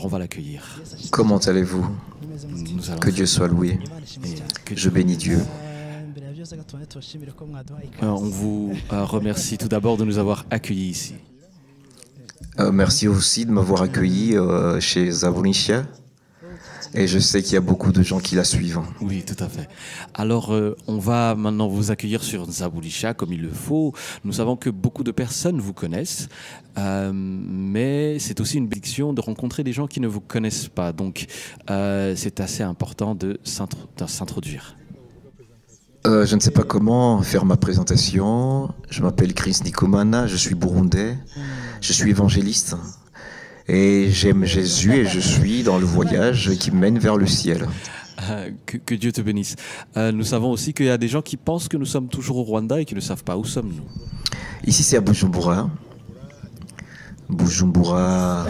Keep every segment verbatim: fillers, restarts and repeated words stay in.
Alors on va l'accueillir. Comment allez-vous? Nous allons Que Dieu soit loué. que Je bénis Dieu. Euh, on vous euh, remercie tout d'abord de nous avoir accueillis ici. Euh, merci aussi de m'avoir accueilli euh, chez Zabuliscia. Et je sais qu'il y a beaucoup de gens qui la suivent. Oui, tout à fait. Alors, euh, on va maintenant vous accueillir sur Zabuliscia comme il le faut. Nous savons que beaucoup de personnes vous connaissent, euh, mais c'est aussi une bénédiction de rencontrer des gens qui ne vous connaissent pas. Donc, euh, c'est assez important de s'intro- de s'introduire. Euh, je ne sais pas comment faire ma présentation. Je m'appelle Chris Nikomana, je suis burundais, je suis évangéliste. Et j'aime Jésus et je suis dans le voyage qui mène vers le ciel. Euh, que, que Dieu te bénisse. Euh, nous savons aussi qu'il y a des gens qui pensent que nous sommes toujours au Rwanda et qui ne savent pas où sommes-nous. Ici c'est à Bujumbura. Bujumbura,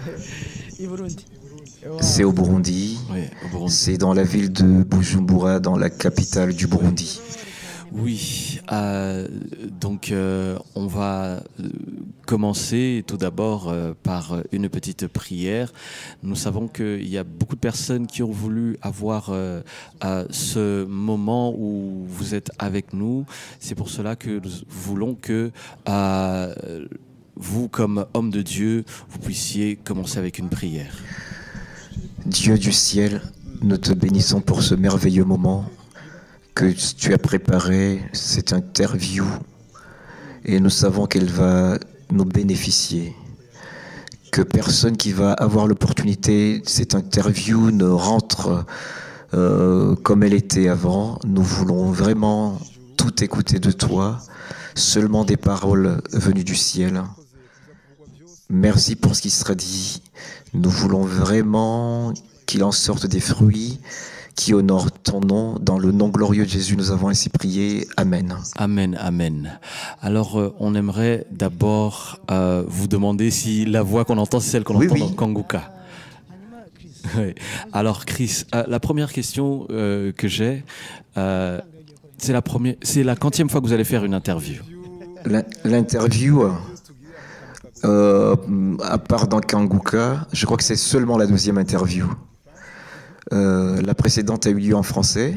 c'est au Burundi. Oui, au Burundi. C'est dans la ville de Bujumbura, dans la capitale du Burundi. Oui, euh, donc euh, on va euh, commencer tout d'abord euh, par une petite prière. Nous savons qu'il y a beaucoup de personnes qui ont voulu avoir euh, euh, ce moment où vous êtes avec nous. C'est pour cela que nous voulons que euh, vous, comme homme de Dieu, vous puissiez commencer avec une prière. Dieu du ciel, nous te bénissons pour ce merveilleux moment que tu as préparé, cette interview, et nous savons qu'elle va nous bénéficier. Que personne qui va avoir l'opportunité de cette interview ne rentre euh, comme elle était avant. Nous voulons vraiment tout écouter de toi, seulement des paroles venues du ciel. Merci pour ce qui sera dit. Nous voulons vraiment qu'il en sorte des fruits qui honore ton nom. Dans le nom glorieux de Jésus, nous avons ainsi prié. Amen. Amen, amen. Alors, euh, on aimerait d'abord euh, vous demander si la voix qu'on entend, c'est celle qu'on Oui, entend oui. dans Kanguka. Oui. Alors, Chris, euh, la première question euh, que j'ai, euh, c'est la première, c'est la quantième fois que vous allez faire une interview. La- L'interview, euh, à part dans Kanguka, je crois que c'est seulement la deuxième interview. Euh, la précédente a eu lieu en français.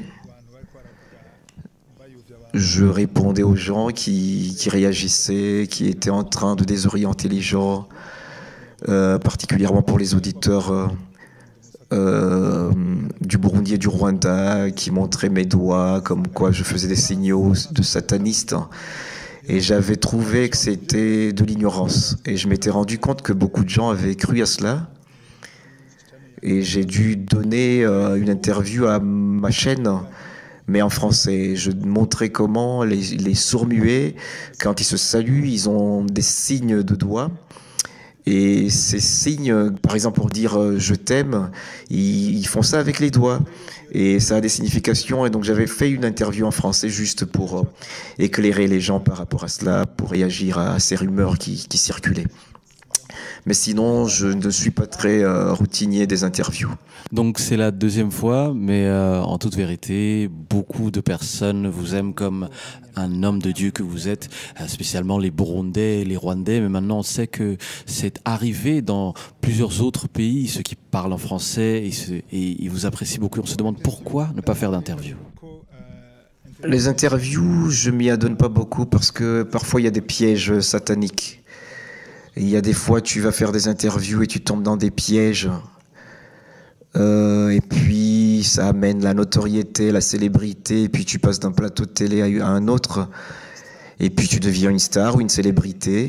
Je répondais aux gens qui, qui réagissaient, qui étaient en train de désorienter les gens, euh, particulièrement pour les auditeurs euh, euh, du Burundi et du Rwanda, qui montraient mes doigts, comme quoi je faisais des signaux de sataniste. Et j'avais trouvé que c'était de l'ignorance. Et je m'étais rendu compte que beaucoup de gens avaient cru à cela. Et j'ai dû donner euh, une interview à ma chaîne, mais en français. Je montrais comment les, les sourds-muets, quand ils se saluent, ils ont des signes de doigts. Et ces signes, par exemple pour dire euh, je t'aime, ils, ils font ça avec les doigts. Et ça a des significations. Et donc j'avais fait une interview en français juste pour euh, éclairer les gens par rapport à cela, pour réagir à, à ces rumeurs qui, qui circulaient. Mais sinon, je ne suis pas très euh, routinier des interviews. Donc, c'est la deuxième fois, mais euh, en toute vérité, beaucoup de personnes vous aiment comme un homme de Dieu que vous êtes, euh, spécialement les Burundais et les Rwandais. Mais maintenant, on sait que c'est arrivé dans plusieurs autres pays, ceux qui parlent en français, et, ce- et ils vous apprécient beaucoup. On se demande pourquoi ne pas faire d'interview. Les interviews, je m'y adonne pas beaucoup parce que parfois il y a des pièges sataniques. Et il y a des fois, tu vas faire des interviews et tu tombes dans des pièges. Euh, et puis, ça amène la notoriété, la célébrité. Et puis, tu passes d'un plateau de télé à un autre. Et puis, tu deviens une star ou une célébrité.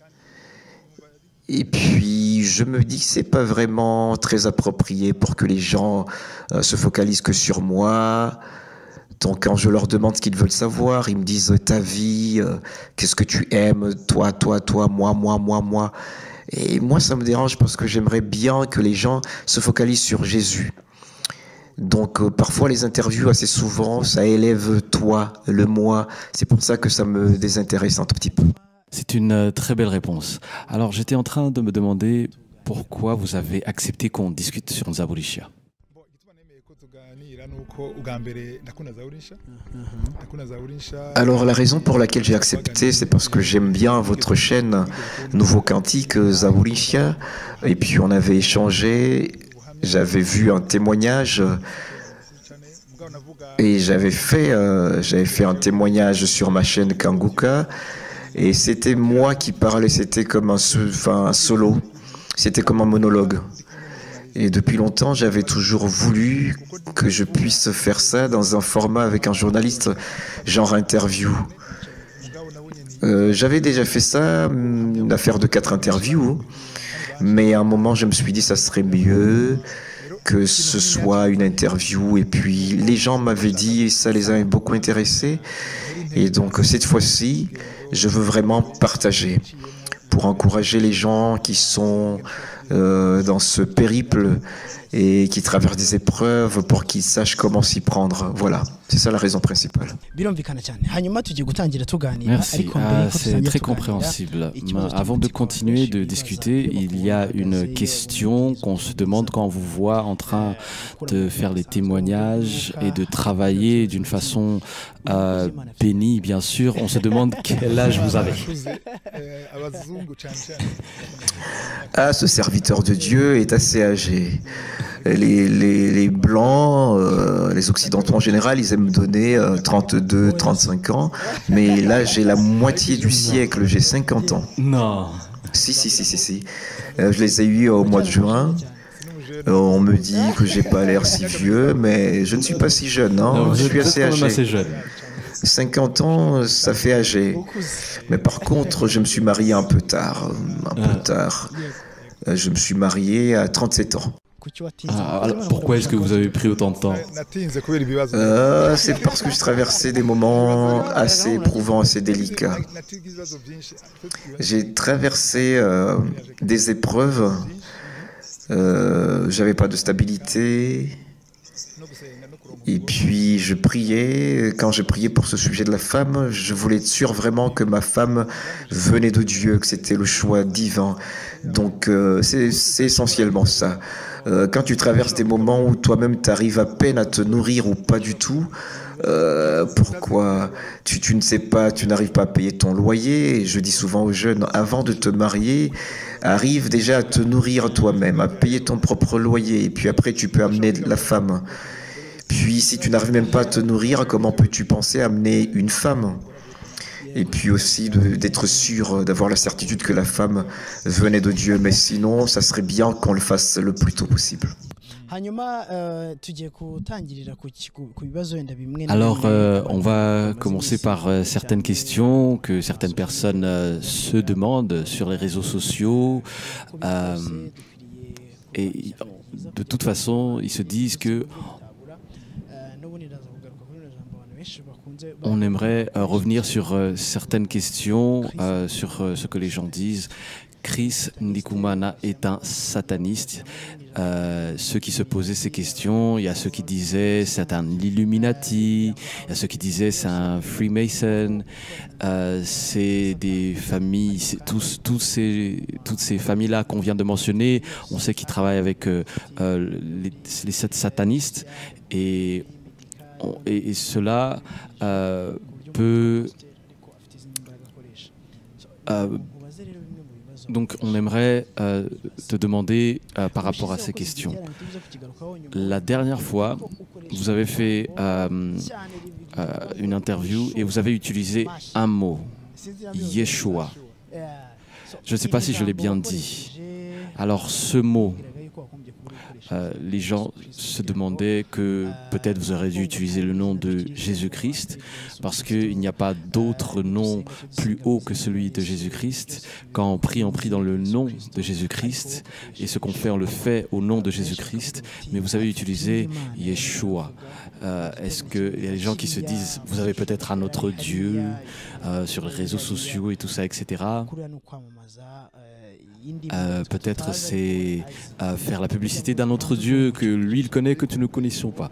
Et puis, je me dis que c'est pas vraiment très approprié pour que les gens euh, se focalisent que sur moi. Donc, quand je leur demande ce qu'ils veulent savoir, ils me disent ta vie, euh, qu'est-ce que tu aimes, toi, toi, toi, moi, moi, moi, moi. Et moi, ça me dérange parce que j'aimerais bien que les gens se focalisent sur Jésus. Donc, euh, parfois, les interviews, assez souvent, ça élève toi, le moi. C'est pour ça que ça me désintéresse un tout petit peu. C'est une euh, très belle réponse. Alors, j'étais en train de me demander pourquoi vous avez accepté qu'on discute sur Zabuliscia. Alors la raison pour laquelle j'ai accepté, c'est parce que j'aime bien votre chaîne Nouveau Cantique, Zaburisha. Et puis on avait échangé, j'avais vu un témoignage et j'avais fait, euh, j'avais fait un témoignage sur ma chaîne Kanguka. Et c'était moi qui parlais, c'était comme un, enfin, un solo, c'était comme un monologue. Et depuis longtemps, j'avais toujours voulu que je puisse faire ça dans un format avec un journaliste, genre interview. Euh, j'avais déjà fait ça, une affaire de quatre interviews, mais à un moment, je me suis dit ça serait mieux que ce soit une interview. Et puis, les gens m'avaient dit, et ça les a beaucoup intéressés. Et donc, cette fois-ci, je veux vraiment partager pour encourager les gens qui sont euh, dans ce périple et qui traversent des épreuves pour qu'ils sachent comment s'y prendre. Voilà, c'est ça la raison principale. Merci, ah, c'est très compréhensible. Avant de continuer de discuter, il y a une question qu'on se demande quand on vous voit en train de faire les témoignages et de travailler d'une façon euh, bénie, bien sûr. On se demande quel âge vous avez. Ah, ce serviteur de Dieu est assez âgé. Les, les, les Blancs, euh, les Occidentaux en général, ils aiment me donner euh, trente-deux, trente-cinq ans. Mais là, j'ai la moitié du siècle, j'ai cinquante ans. Non. Si, si, si, si, si. Euh, je les ai eus au mois de juin. Euh, on me dit que j'ai pas l'air si vieux, mais je ne suis pas si jeune. Hein. Non, je suis assez âgé. Assez jeune. cinquante ans, ça fait âgé. Mais par contre, je me suis marié un peu tard. Un peu tard. Je me suis marié à trente-sept ans. Ah, alors pourquoi est-ce que vous avez pris autant de temps? euh, C'est parce que je traversais des moments assez éprouvants, assez délicats. J'ai traversé euh, des épreuves. Euh, j'avais pas de stabilité. Et puis je priais, quand je priais pour ce sujet de la femme, je voulais être sûr vraiment que ma femme venait de Dieu, que c'était le choix divin. Donc euh, c'est essentiellement ça. Euh, quand tu traverses des moments où toi-même tu arrives à peine à te nourrir ou pas du tout, euh, pourquoi tu, tu ne sais pas, tu n'arrives pas à payer ton loyer. Et je dis souvent aux jeunes, avant de te marier, arrive déjà à te nourrir toi-même, à payer ton propre loyer, et puis après tu peux amener la femme. Puis si tu n'arrives même pas à te nourrir, comment peux-tu penser à amener une femme? Et puis aussi d'être sûr, d'avoir la certitude que la femme venait de Dieu. Mais sinon, ça serait bien qu'on le fasse le plus tôt possible. Alors, euh, on va commencer par euh, certaines questions que certaines personnes euh, se demandent sur les réseaux sociaux. Euh, et de toute façon, ils se disent que on aimerait euh, revenir sur euh, certaines questions, euh, sur euh, ce que les gens disent. Chris Ndikumana est un sataniste. Euh, ceux qui se posaient ces questions, il y a ceux qui disaient c'est un Illuminati, il y a ceux qui disaient c'est un Freemason, euh, c'est des familles, tous, tous ces, toutes ces familles-là qu'on vient de mentionner, on sait qu'ils travaillent avec euh, euh, les, les satanistes et Et, et cela euh, peut... Euh, donc on aimerait euh, te demander euh, par rapport à ces questions. La dernière fois, vous avez fait euh, euh, une interview et vous avez utilisé un mot, Yeshua. Je ne sais pas si je l'ai bien dit. Alors ce mot, Euh, les gens se demandaient que peut-être vous aurez dû utiliser le nom de Jésus-Christ parce qu'il n'y a pas d'autre nom plus haut que celui de Jésus-Christ. Quand on prie, on prie dans le nom de Jésus-Christ et ce qu'on fait, on le fait au nom de Jésus-Christ. Mais vous avez utilisé Yeshua. Euh, Est-ce qu'il y a des gens qui se disent vous avez peut-être un autre Dieu euh, sur les réseaux sociaux et tout ça, et cetera. Euh, peut-être c'est euh, faire la publicité d'un autre Dieu que lui il connaît que tu ne connaissons pas.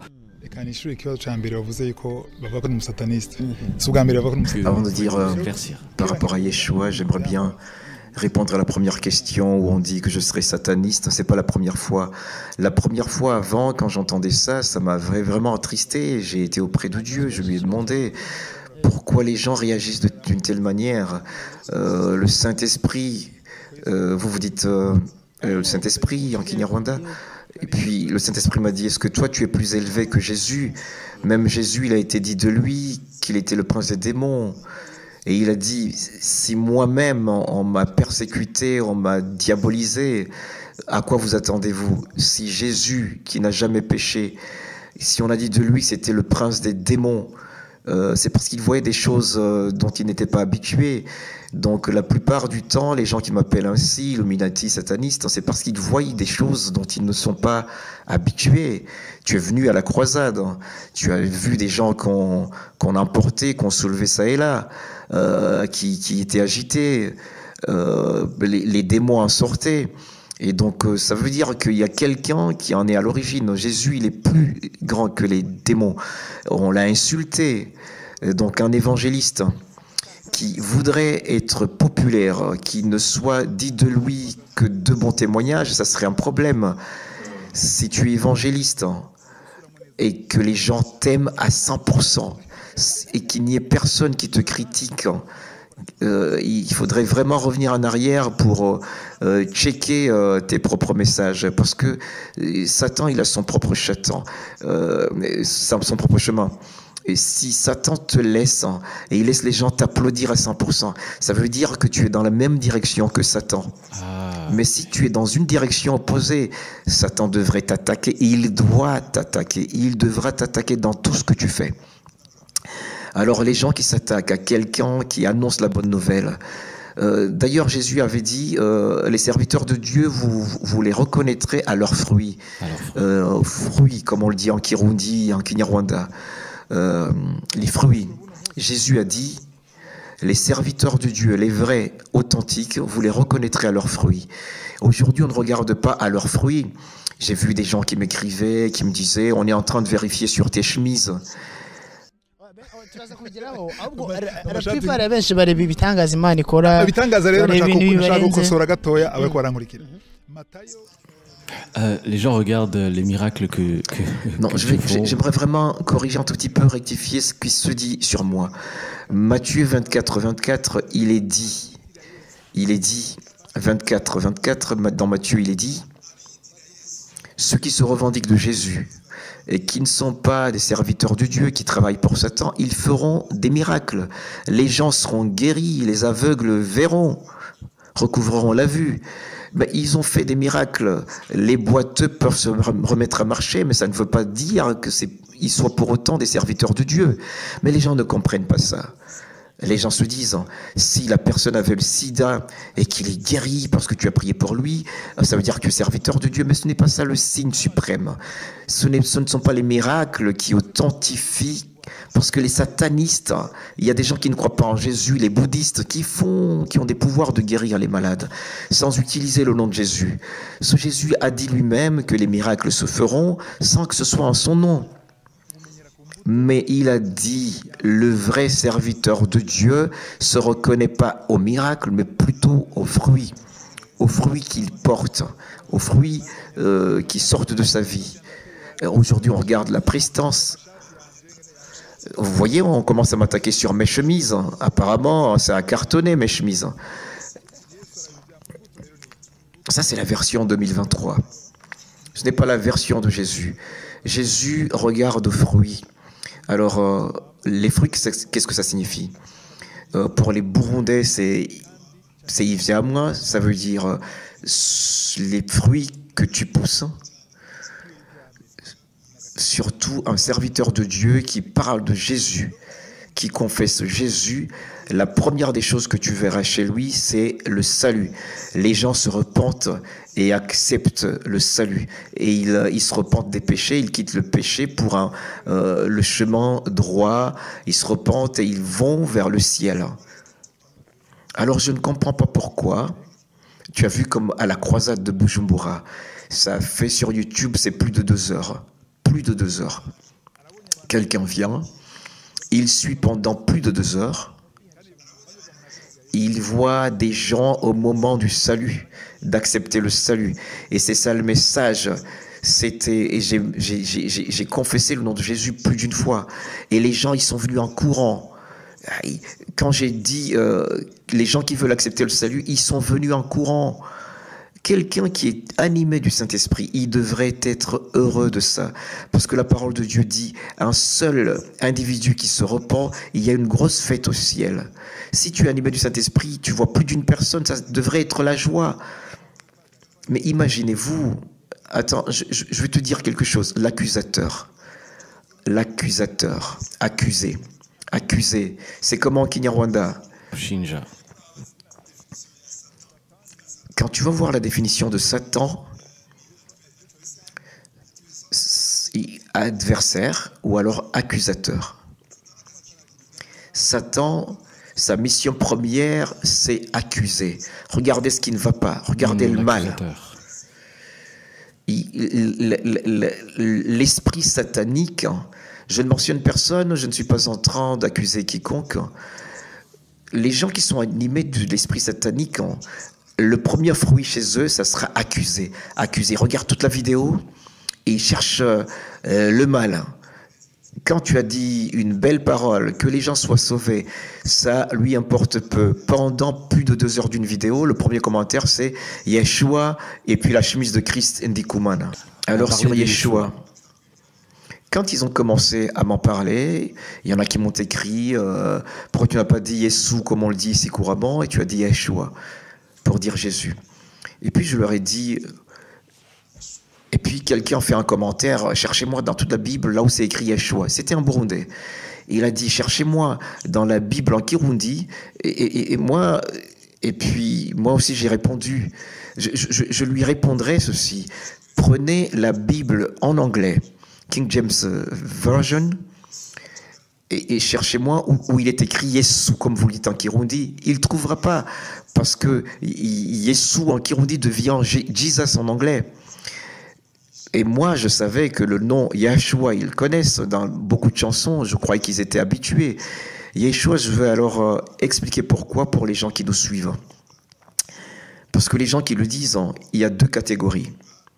Avant de dire euh, par rapport à Yeshua, j'aimerais bien répondre à la première question où on dit que je serais sataniste. C'est pas la première fois. La première fois avant, quand j'entendais ça, ça m'avait vraiment attristé. J'ai été auprès de Dieu, je lui ai demandé pourquoi les gens réagissent d'une telle manière. Euh, le Saint-Esprit, euh, vous vous dites euh, le Saint-Esprit en Kinyarwanda. Et puis le Saint-Esprit m'a dit, est-ce que toi tu es plus élevé que Jésus? Même Jésus, il a été dit de lui qu'il était le prince des démons. Et il a dit, si moi-même on, on m'a persécuté, on m'a diabolisé, à quoi vous attendez-vous? Si Jésus, qui n'a jamais péché, si on a dit de lui c'était le prince des démons, euh, c'est parce qu'il voyait des choses euh, dont il n'était pas habitué. Donc la plupart du temps, les gens qui m'appellent ainsi, Illuminati, sataniste, c'est parce qu'ils voient des choses dont ils ne sont pas habitués. Tu es venu à la croisade, tu as vu des gens qu'on qu'on emportait, qu'on soulevait ça et là, euh, qui, qui étaient agités, euh, les, les démons en sortaient. Et donc euh, ça veut dire qu'il y a quelqu'un qui en est à l'origine. Jésus, il est plus grand que les démons. On l'a insulté. Donc un évangéliste qui voudrait être populaire, qui ne soit dit de lui que de bons témoignages, ça serait un problème. Si tu es évangéliste et que les gens t'aiment à cent pour cent et qu'il n'y ait personne qui te critique, euh, il faudrait vraiment revenir en arrière pour euh, checker euh, tes propres messages, parce que Satan, il a son propre châtain, euh, son propre chemin. Et si Satan te laisse et il laisse les gens t'applaudir à cent pour cent, ça veut dire que tu es dans la même direction que Satan. Ah. Mais si tu es dans une direction opposée, Satan devrait t'attaquer et il doit t'attaquer. Il devra t'attaquer dans tout ce que tu fais. Alors les gens qui s'attaquent à quelqu'un qui annonce la bonne nouvelle, euh, d'ailleurs Jésus avait dit, euh, les serviteurs de Dieu, vous, vous les reconnaîtrez à leurs fruits. Alors, euh, fruits, comme on le dit en Kirundi, en Kinyarwanda. Euh, les fruits. Jésus a dit, les serviteurs de Dieu, les vrais, authentiques, vous les reconnaîtrez à leurs fruits. Aujourd'hui, on ne regarde pas à leurs fruits. J'ai vu des gens qui m'écrivaient, qui me disaient, on est en train de vérifier sur tes chemises. Euh, les gens regardent les miracles que... que non, que j'aimerais vraiment corriger un tout petit peu, rectifier ce qui se dit sur moi. Matthieu vingt-quatre, vingt-quatre, il est dit, il est dit, vingt-quatre, vingt-quatre, dans Matthieu, il est dit, ceux qui se revendiquent de Jésus et qui ne sont pas des serviteurs de Dieu, qui travaillent pour Satan, ils feront des miracles. Les gens seront guéris, les aveugles verront, recouvreront la vue. Ben, ils ont fait des miracles. Les boiteux peuvent se remettre à marcher, mais ça ne veut pas dire qu'ils soient pour autant des serviteurs de Dieu. Mais les gens ne comprennent pas ça. Les gens se disent, si la personne avait le sida et qu'il est guéri parce que tu as prié pour lui, ça veut dire que tu es serviteur de Dieu. Mais ce n'est pas ça le signe suprême. Ce, ce ne sont pas les miracles qui authentifient. Parce que les satanistes, il y a des gens qui ne croient pas en Jésus, les bouddhistes qui font, qui ont des pouvoirs de guérir les malades, sans utiliser le nom de Jésus. Ce Jésus a dit lui-même que les miracles se feront sans que ce soit en son nom. Mais il a dit, le vrai serviteur de Dieu se reconnaît pas aux miracles, mais plutôt aux fruits, aux fruits qu'il porte, aux fruits euh, qui sortent de sa vie. Aujourd'hui, on regarde la prestance. Vous voyez, on commence à m'attaquer sur mes chemises. Apparemment, ça a cartonné mes chemises. Ça, c'est la version deux mille vingt-trois. Ce n'est pas la version de Jésus. Jésus regarde aux fruits. Alors, euh, les fruits, qu'est-ce que ça signifie? euh, Pour les Burundais, c'est Ivyamwa. Ça veut dire euh, les fruits que tu pousses. Surtout un serviteur de Dieu qui parle de Jésus, qui confesse Jésus, la première des choses que tu verras chez lui, c'est le salut. Les gens se repentent et acceptent le salut. Et ils, ils se repentent des péchés, ils quittent le péché pour un, euh, le chemin droit. Ils se repentent et ils vont vers le ciel. Alors je ne comprends pas pourquoi. Tu as vu comme à la croisade de Bujumbura, ça a fait sur YouTube, c'est plus de deux heures. Plus de deux heures. Quelqu'un vient, il suit pendant plus de deux heures, il voit des gens au moment du salut, d'accepter le salut. Et c'est ça le message. C'était, et j'ai confessé le nom de Jésus plus d'une fois. Et les gens, ils sont venus en courant. Quand j'ai dit, euh, les gens qui veulent accepter le salut, ils sont venus en courant. Quelqu'un qui est animé du Saint-Esprit, il devrait être heureux de ça. Parce que la parole de Dieu dit, un seul individu qui se repent, il y a une grosse fête au ciel. Si tu es animé du Saint-Esprit, tu vois plus d'une personne, ça devrait être la joie. Mais imaginez-vous, attends, je, je vais te dire quelque chose, l'accusateur, l'accusateur, accusé, accusé, c'est comment en Kinyarwanda? Shinja. Quand tu vas voir la définition de Satan, adversaire ou alors accusateur. Satan, sa mission première, c'est accuser. Regardez ce qui ne va pas, regardez le mal. L'esprit satanique, je ne mentionne personne, je ne suis pas en train d'accuser quiconque. Les gens qui sont animés de l'esprit satanique, le premier fruit chez eux, ça sera accusé. Accusé. Regarde toute la vidéo et ils cherchent euh, le mal. Quand tu as dit une belle parole, que les gens soient sauvés, ça lui importe peu. Pendant plus de deux heures d'une vidéo, le premier commentaire c'est Yeshua et puis la chemise de Christ Ndikumana. Alors sur Yeshua, quand ils ont commencé à m'en parler, il y en a qui m'ont écrit euh, pourquoi tu n'as pas dit Yesu comme on le dit ici couramment et tu as dit Yeshua pour dire Jésus. Et puis je leur ai dit, et puis quelqu'un fait un commentaire, cherchez-moi dans toute la Bible là où c'est écrit Yeshua. C'était un Burundais. Il a dit, cherchez-moi dans la Bible en Kirundi. Et, et, et moi, et puis moi aussi j'ai répondu, je, je, je lui répondrai ceci, prenez la Bible en anglais, King James Version, et, et cherchez-moi où, où il est écrit Yesu, comme vous le dites en Kirundi. Il ne trouvera pas, parce que Yesu en Kirundi devient Jesus en anglais. Et moi, je savais que le nom Yeshua, ils le connaissent dans beaucoup de chansons, je croyais qu'ils étaient habitués. Yeshua, je veux alors euh, expliquer pourquoi pour les gens qui nous suivent. Parce que les gens qui le disent, il y a deux catégories.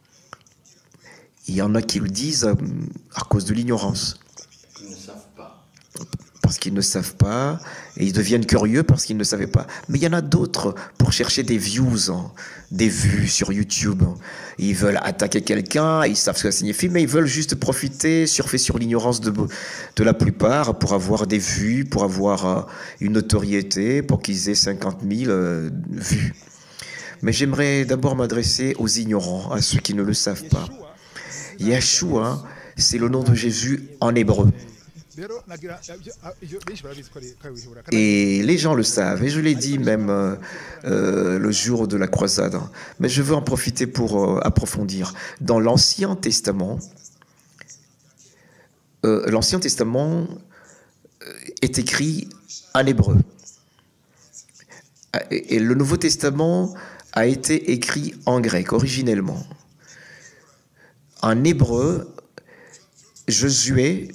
Il y en a qui le disent euh, à cause de l'ignorance. Ils ne savent pas. Parce qu'ils ne savent pas, et ils deviennent curieux parce qu'ils ne savaient pas. Mais il y en a d'autres pour chercher des views, hein, des vues sur YouTube. Ils veulent attaquer quelqu'un, ils savent ce que ça signifie, mais ils veulent juste profiter, surfer sur l'ignorance de, de la plupart pour avoir des vues, pour avoir euh, une notoriété, pour qu'ils aient cinquante mille euh, vues. Mais j'aimerais d'abord m'adresser aux ignorants, à ceux qui ne le savent pas. Yeshua, c'est le nom de Jésus en hébreu. Et les gens le savent, et je l'ai dit même euh, euh, le jour de la croisade. Mais je veux en profiter pour euh, approfondir. Dans l'Ancien Testament, euh, l'Ancien Testament est écrit en hébreu. Et, et le Nouveau Testament a été écrit en grec, originellement. En hébreu, Josué...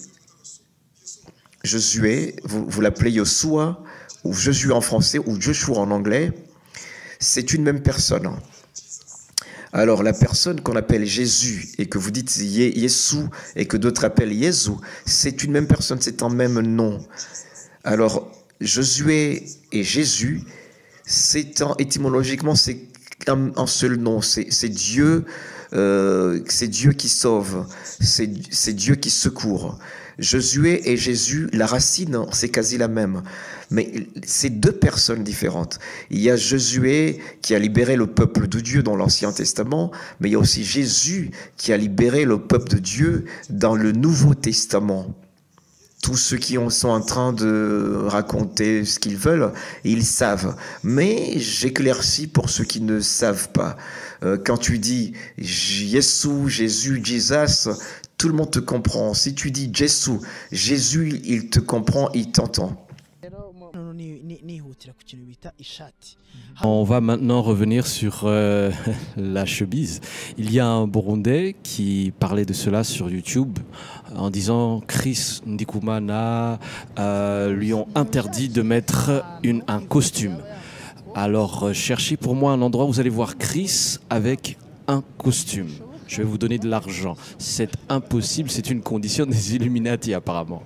Josué, vous, vous l'appelez Yosua, ou Josué en français, ou Joshua en anglais, c'est une même personne. Alors la personne qu'on appelle Jésus, et que vous dites Yesu, et que d'autres appellent Jésus, c'est une même personne, c'est un même nom. Alors Josué et Jésus, c'est un, étymologiquement, c'est un, un seul nom, c'est Dieu, euh, c'est Dieu qui sauve, c'est Dieu qui secourt. Josué et Jésus, la racine, c'est quasi la même. Mais c'est deux personnes différentes. Il y a Josué qui a libéré le peuple de Dieu dans l'Ancien Testament, mais il y a aussi Jésus qui a libéré le peuple de Dieu dans le Nouveau Testament. Tous ceux qui sont en train de raconter ce qu'ils veulent, ils savent. Mais j'éclaircis pour ceux qui ne savent pas. Euh, quand tu dis Yesu, Jésus, Jesus, tout le monde te comprend. Si tu dis Jésus, Jésus, il te comprend, il t'entend. On va maintenant revenir sur euh, la chemise. Il y a un Burundais qui parlait de cela sur YouTube en disant Chris Ndikumana euh, lui ont interdit de mettre une, un costume. Alors, euh, cherchez pour moi un endroit où vous allez voir Chris avec un costume. Je vais vous donner de l'argent. C'est impossible, c'est une condition des Illuminati apparemment.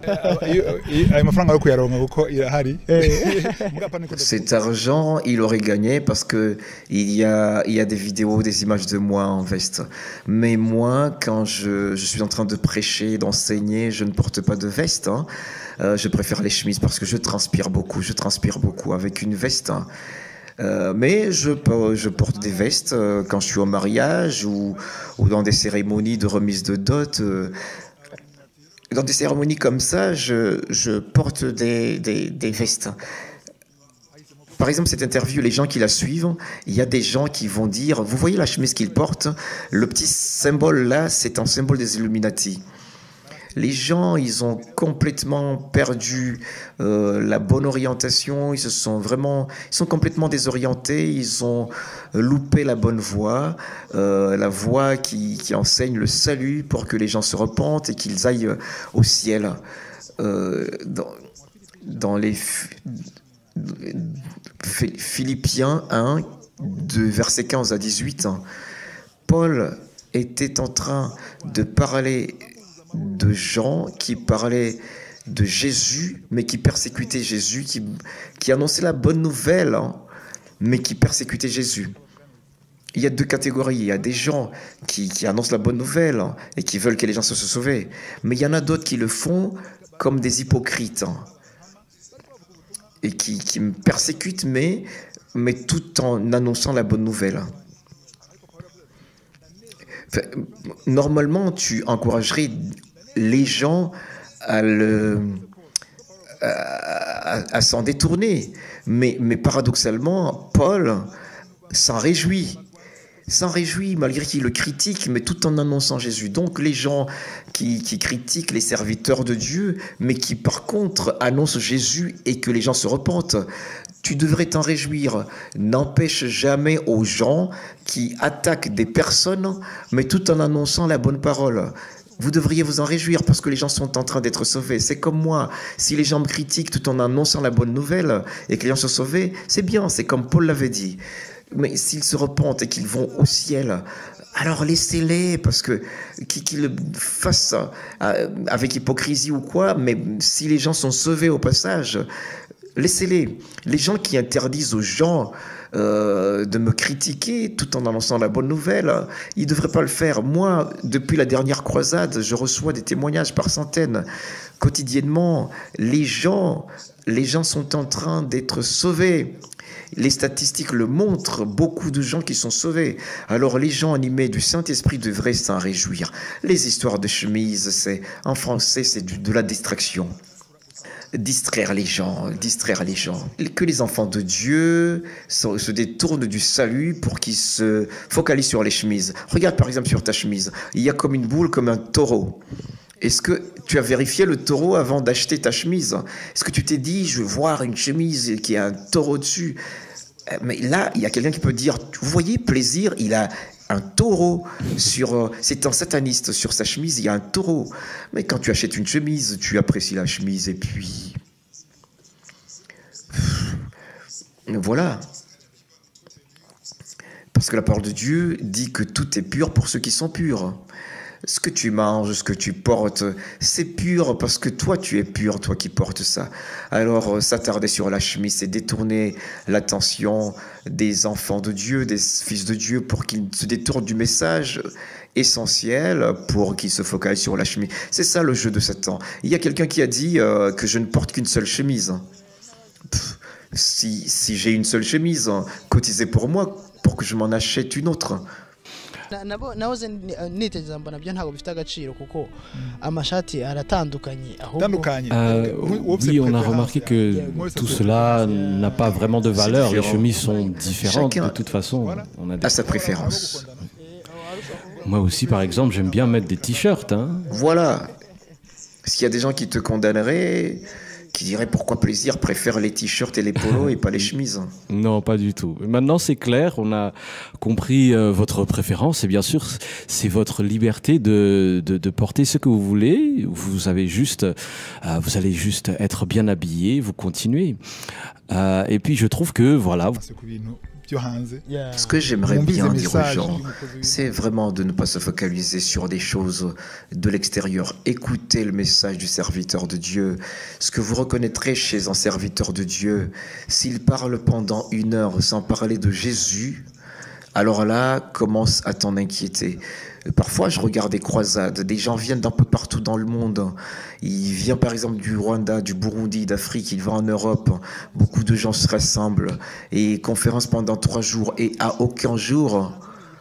Cet argent, il aurait gagné parce que il y a, il y a des vidéos, des images de moi en veste. Mais moi, quand je, je suis en train de prêcher, d'enseigner, je ne porte pas de veste. Hein. Euh, je préfère les chemises parce que je transpire beaucoup. Je transpire beaucoup avec une veste. Hein. Euh, mais je, je porte des vestes euh, quand je suis au mariage ou, ou dans des cérémonies de remise de dot. Euh, dans des cérémonies comme ça, je, je porte des, des, des vestes. Par exemple, cette interview, les gens qui la suivent, il y a des gens qui vont dire, vous voyez la chemise qu'il porte, le petit symbole là, c'est un symbole des Illuminati. Les gens, ils ont complètement perdu euh, la bonne orientation, ils se sont vraiment, ils sont complètement désorientés, ils ont loupé la bonne voie, euh, la voie qui, qui enseigne le salut pour que les gens se repentent et qu'ils aillent au ciel. Euh, dans, dans les Philippiens un, de versets quinze à dix-huit, Paul était en train de parler de gens qui parlaient de Jésus, mais qui persécutaient Jésus, qui, qui annonçaient la bonne nouvelle, hein, mais qui persécutaient Jésus. Il y a deux catégories. Il y a des gens qui, qui annoncent la bonne nouvelle hein, et qui veulent que les gens se sauvent. Mais il y en a d'autres qui le font comme des hypocrites hein, et qui, qui me persécutent, mais, mais tout en annonçant la bonne nouvelle. Enfin, normalement, tu encouragerais les gens à, le, à, à, à s'en détourner. Mais, mais paradoxalement, Paul s'en réjouit. S'en réjouit malgré qu'il le critique, mais tout en annonçant Jésus. Donc les gens qui, qui critiquent les serviteurs de Dieu, mais qui par contre annoncent Jésus et que les gens se repentent, tu devrais t'en réjouir. N'empêche jamais aux gens qui attaquent des personnes, mais tout en annonçant la bonne parole. Vous devriez vous en réjouir parce que les gens sont en train d'être sauvés. C'est comme moi. Si les gens me critiquent tout en annonçant la bonne nouvelle et que les gens sont sauvés, c'est bien, c'est comme Paul l'avait dit. Mais s'ils se repentent et qu'ils vont au ciel, alors laissez-les, parce que qu'ils le fassent avec hypocrisie ou quoi, mais si les gens sont sauvés au passage, laissez-les. Les gens qui interdisent aux gens euh, de me critiquer tout en annonçant la bonne nouvelle, ils ne devraient pas le faire. Moi, depuis la dernière croisade, je reçois des témoignages par centaines. Quotidiennement, les gens, les gens sont en train d'être sauvés. Les statistiques le montrent, beaucoup de gens qui sont sauvés. Alors les gens animés du Saint-Esprit devraient s'en réjouir. Les histoires de chemises, c'est, en français, c'est du, de la distraction. Distraire les gens, distraire les gens. Que les enfants de Dieu se, se détournent du salut pour qu'ils se focalisent sur les chemises. Regarde par exemple sur ta chemise, il y a comme une boule, comme un taureau. Est-ce que tu as vérifié le taureau avant d'acheter ta chemise? Est-ce que tu t'es dit, je veux voir une chemise qui a un taureau dessus? Mais là, il y a quelqu'un qui peut dire, vous voyez, plaisir, il a un taureau sur... C'est un sataniste, sur sa chemise, il y a un taureau. Mais quand tu achètes une chemise, tu apprécies la chemise et puis... Voilà. Parce que la parole de Dieu dit que tout est pur pour ceux qui sont purs. Ce que tu manges, ce que tu portes, c'est pur parce que toi, tu es pur, toi qui portes ça. Alors, s'attarder sur la chemise, c'est détourner l'attention des enfants de Dieu, des fils de Dieu, pour qu'ils se détournent du message essentiel, pour qu'ils se focalisent sur la chemise. C'est ça le jeu de Satan. Il y a quelqu'un qui a dit euh, que je ne porte qu'une seule chemise. Pff, si si j'ai une seule chemise, cotisez pour moi pour que je m'en achète une autre. nahoze nitegereza mbona nabyo ntabwo bifite agaciro kuko amashati aratandukanye ahubwo oui, on a remarqué que tout cela n'a pas vraiment de valeur. Les chemises sont différentes. De toute façon, on a des... à sa préférence. Moi aussi, par exemple, j'aime bien mettre des t-shirts. Hein. Voilà. S'il y a des gens qui te condamneraient, qui dirait pourquoi plaisir préfère les t-shirts et les polos et pas les chemises. Non, pas du tout. Maintenant, c'est clair, on a compris euh, votre préférence et bien sûr, c'est votre liberté de, de, de porter ce que vous voulez. Vous avez juste, euh, vous allez juste être bien habillé, vous continuez. Euh, et puis, je trouve que, voilà. Yeah. Ce que j'aimerais bien dire aux gens, c'est vraiment de ne pas se focaliser sur des choses de l'extérieur. Écoutez le message du serviteur de Dieu. Ce que vous reconnaîtrez chez un serviteur de Dieu, s'il parle pendant une heure sans parler de Jésus, alors là, commence à t'en inquiéter. Parfois, je regarde des croisades, des gens viennent d'un peu partout dans le monde. Ils viennent par exemple du Rwanda, du Burundi, d'Afrique, ils vont en Europe. Beaucoup de gens se rassemblent et conférence pendant trois jours. Et à aucun jour,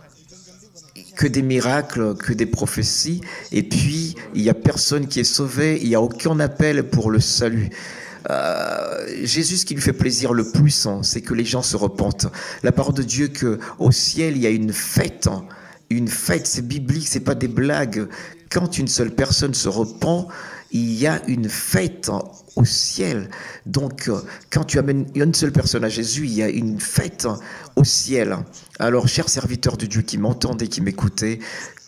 que des miracles, que des prophéties. Et puis, il n'y a personne qui est sauvé, il n'y a aucun appel pour le salut. Euh, Jésus, ce qui lui fait plaisir le plus, hein, c'est que les gens se repentent. La parole de Dieu qu'au ciel, il y a une fête. Hein, une fête, c'est biblique, c'est pas des blagues. Quand une seule personne se repent, il y a une fête hein, au ciel. Donc, euh, quand tu amènes une seule personne à Jésus, il y a une fête hein, au ciel. Alors, chers serviteurs de Dieu qui m'entendez, qui m'écoutez,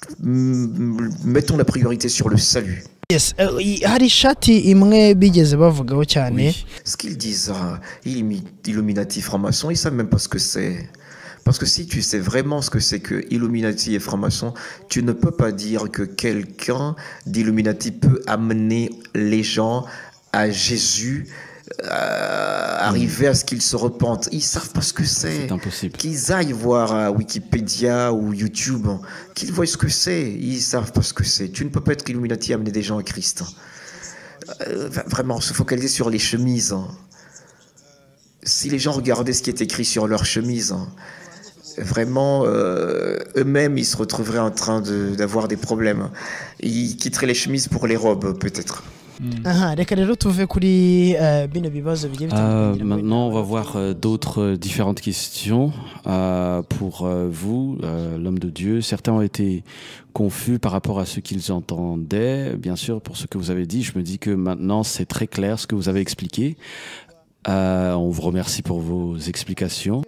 mettons la priorité sur le salut. Yes, uh, hari ishati imwe bigeze bavugaho cyane. Oui. Ce qu'ils disent, uh, Illuminati franc-maçon, ils savent même pas ce que c'est. Parce que si tu sais vraiment ce que c'est que Illuminati et franc-maçon, tu ne peux pas dire que quelqu'un d'Illuminati peut amener les gens à Jésus, euh, arriver à ce qu'ils se repentent. Ils savent pas ce que c'est. C'est impossible. Qu'ils aillent voir à Wikipédia ou YouTube, qu'ils voient ce que c'est. Ils savent pas ce que c'est. Tu ne peux pas être Illuminati et amener des gens à Christ. Euh, vraiment, se focaliser sur les chemises. Si les gens regardaient ce qui est écrit sur leurs chemises, vraiment, euh, eux-mêmes, ils se retrouveraient en train d'avoir des problèmes. Ils quitteraient les chemises pour les robes, peut-être. Aha, reka rero tuve kuri euh, bino bibazo bigiye bitandukanye. Maintenant, on va voir euh, d'autres euh, différentes questions euh, pour euh, vous, euh, l'homme de Dieu. Certains ont été confus par rapport à ce qu'ils entendaient. Bien sûr, pour ce que vous avez dit, je me dis que maintenant, c'est très clair ce que vous avez expliqué. Euh, on vous remercie pour vos explications.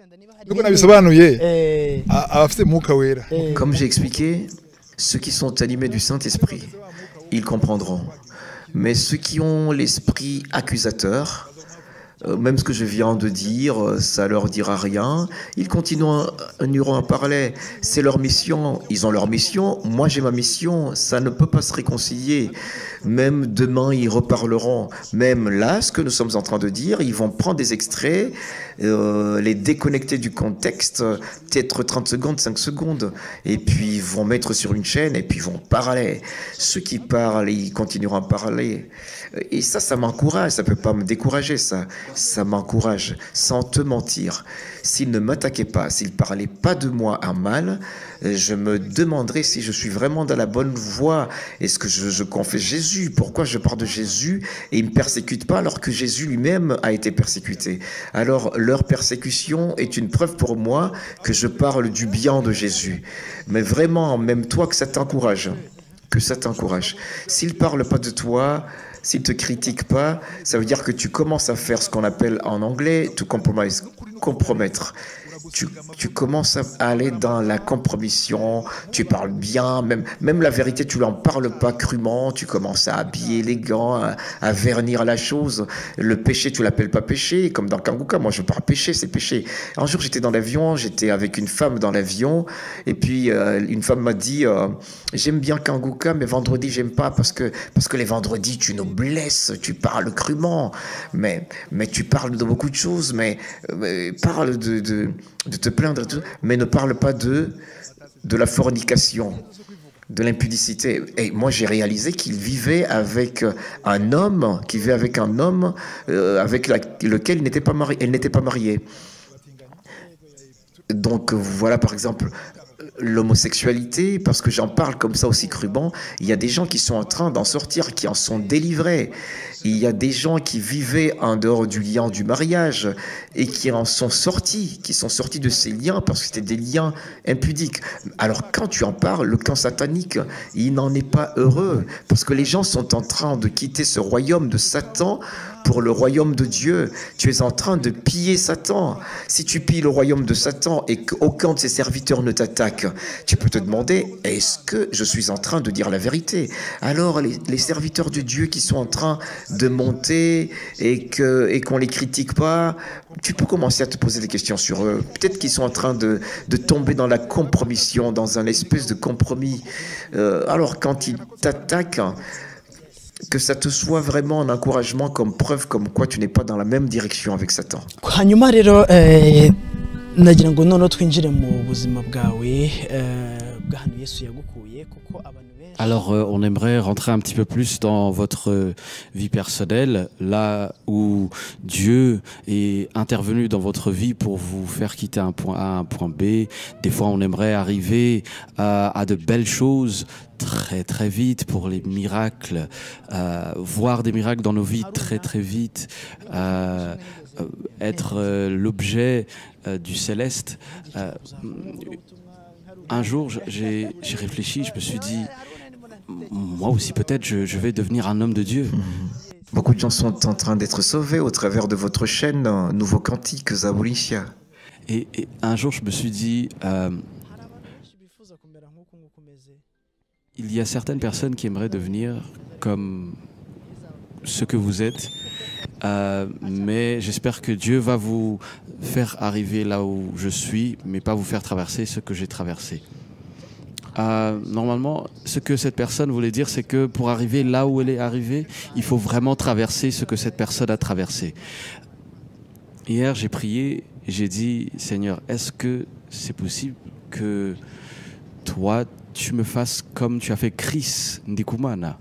Comme j'ai expliqué, ceux qui sont animés du Saint-Esprit, ils comprendront. Mais ceux qui ont l'esprit accusateur, euh, même ce que je viens de dire, ça leur dira rien. Ils continueront à parler. C'est leur mission. Ils ont leur mission. Moi, j'ai ma mission. Ça ne peut pas se réconcilier. Même demain, ils reparleront. Même là, ce que nous sommes en train de dire, ils vont prendre des extraits, euh, les déconnecter du contexte, peut-être trente secondes, cinq secondes, et puis ils vont mettre sur une chaîne et puis ils vont parler. Ceux qui parlent, ils continueront à parler. Et ça, ça m'encourage. Ça ne peut pas me décourager, ça. Ça m'encourage, sans te mentir. S'ils ne m'attaquaient pas, s'ils ne parlaient pas de moi en mal, je me demanderais si je suis vraiment dans la bonne voie. Est-ce que je, je confesse Jésus? Pourquoi je parle de Jésus et ils ne me persécutent pas alors que Jésus lui-même a été persécuté? Alors, leur persécution est une preuve pour moi que je parle du bien de Jésus. Mais vraiment, même toi, que ça t'encourage. Que ça t'encourage. S'ils ne parlent pas de toi, s'ils ne te critiquent pas, ça veut dire que tu commences à faire ce qu'on appelle en anglais to compromise, compromettre. Tu, tu commences à aller dans la compromission, tu parles bien, même, même la vérité, tu n'en parles pas crûment, tu commences à habiller élégant, à, à vernir la chose. Le péché, tu l'appelles pas péché, comme dans Kanguka, moi je parle péché, c'est péché. Un jour j'étais dans l'avion, j'étais avec une femme dans l'avion, et puis euh, une femme m'a dit, euh, j'aime bien Kanguka, mais vendredi j'aime pas, parce que, parce que les vendredis tu nous blesses, tu parles crûment, mais, mais tu parles de beaucoup de choses, mais, mais parle de... de de te plaindre, mais ne parle pas de, de la fornication, de l'impudicité. Et moi, j'ai réalisé qu'il vivait avec un homme, qu'il vivait avec un homme euh, avec la, lequel il n'était pas marié, elle n'était pas mariée. Donc voilà, par exemple, l'homosexualité, parce que j'en parle comme ça aussi crûment, il y a des gens qui sont en train d'en sortir, qui en sont délivrés. Il y a des gens qui vivaient en dehors du lien du mariage et qui en sont sortis, qui sont sortis de ces liens parce que c'était des liens impudiques. Alors quand tu en parles, le camp satanique, il n'en est pas heureux parce que les gens sont en train de quitter ce royaume de Satan pour le royaume de Dieu, tu es en train de piller Satan. Si tu pilles le royaume de Satan et qu'aucun de ses serviteurs ne t'attaque, tu peux te demander, est-ce que je suis en train de dire la vérité? Alors les, les serviteurs de Dieu qui sont en train de monter et que et qu'on les critique pas, tu peux commencer à te poser des questions sur eux. Peut-être qu'ils sont en train de, de tomber dans la compromission, dans un espèce de compromis. Euh, alors quand ils t'attaquent, que ça te soit vraiment un encouragement comme preuve comme quoi tu n'es pas dans la même direction avec Satan. hanyuma rero eh, nagira ngo noneho twinjire mu buzima bwawe eh, bw'ahantu Yesu yagukuye kuko abantu benshi. Alors, euh, on aimerait rentrer un petit peu plus dans votre euh, vie personnelle, là où Dieu est intervenu dans votre vie pour vous faire quitter un point A à un point B. Des fois, on aimerait arriver à, à de belles choses très très vite pour les miracles, euh, voir des miracles dans nos vies très très vite, euh, euh, être euh, l'objet euh, du céleste. Euh, un jour, j'ai j'ai réfléchi, je me suis dit, moi aussi peut-être je, je vais devenir un homme de Dieu. Beaucoup de gens sont en train d'être sauvés au travers de votre chaîne euh, Nouveau Cantique, Zabulisha. Et, et un jour, je me suis dit, euh, il y a certaines personnes qui aimeraient devenir comme ce que vous êtes, euh, mais j'espère que Dieu va vous faire arriver là où je suis, mais pas vous faire traverser ce que j'ai traversé. Euh, normalement, ce que cette personne voulait dire, c'est que pour arriver là où elle est arrivée, il faut vraiment traverser ce que cette personne a traversé. Hier, j'ai prié et j'ai dit, Seigneur, est-ce que c'est possible que toi, tu me fasses comme tu as fait Chris Ndikumana?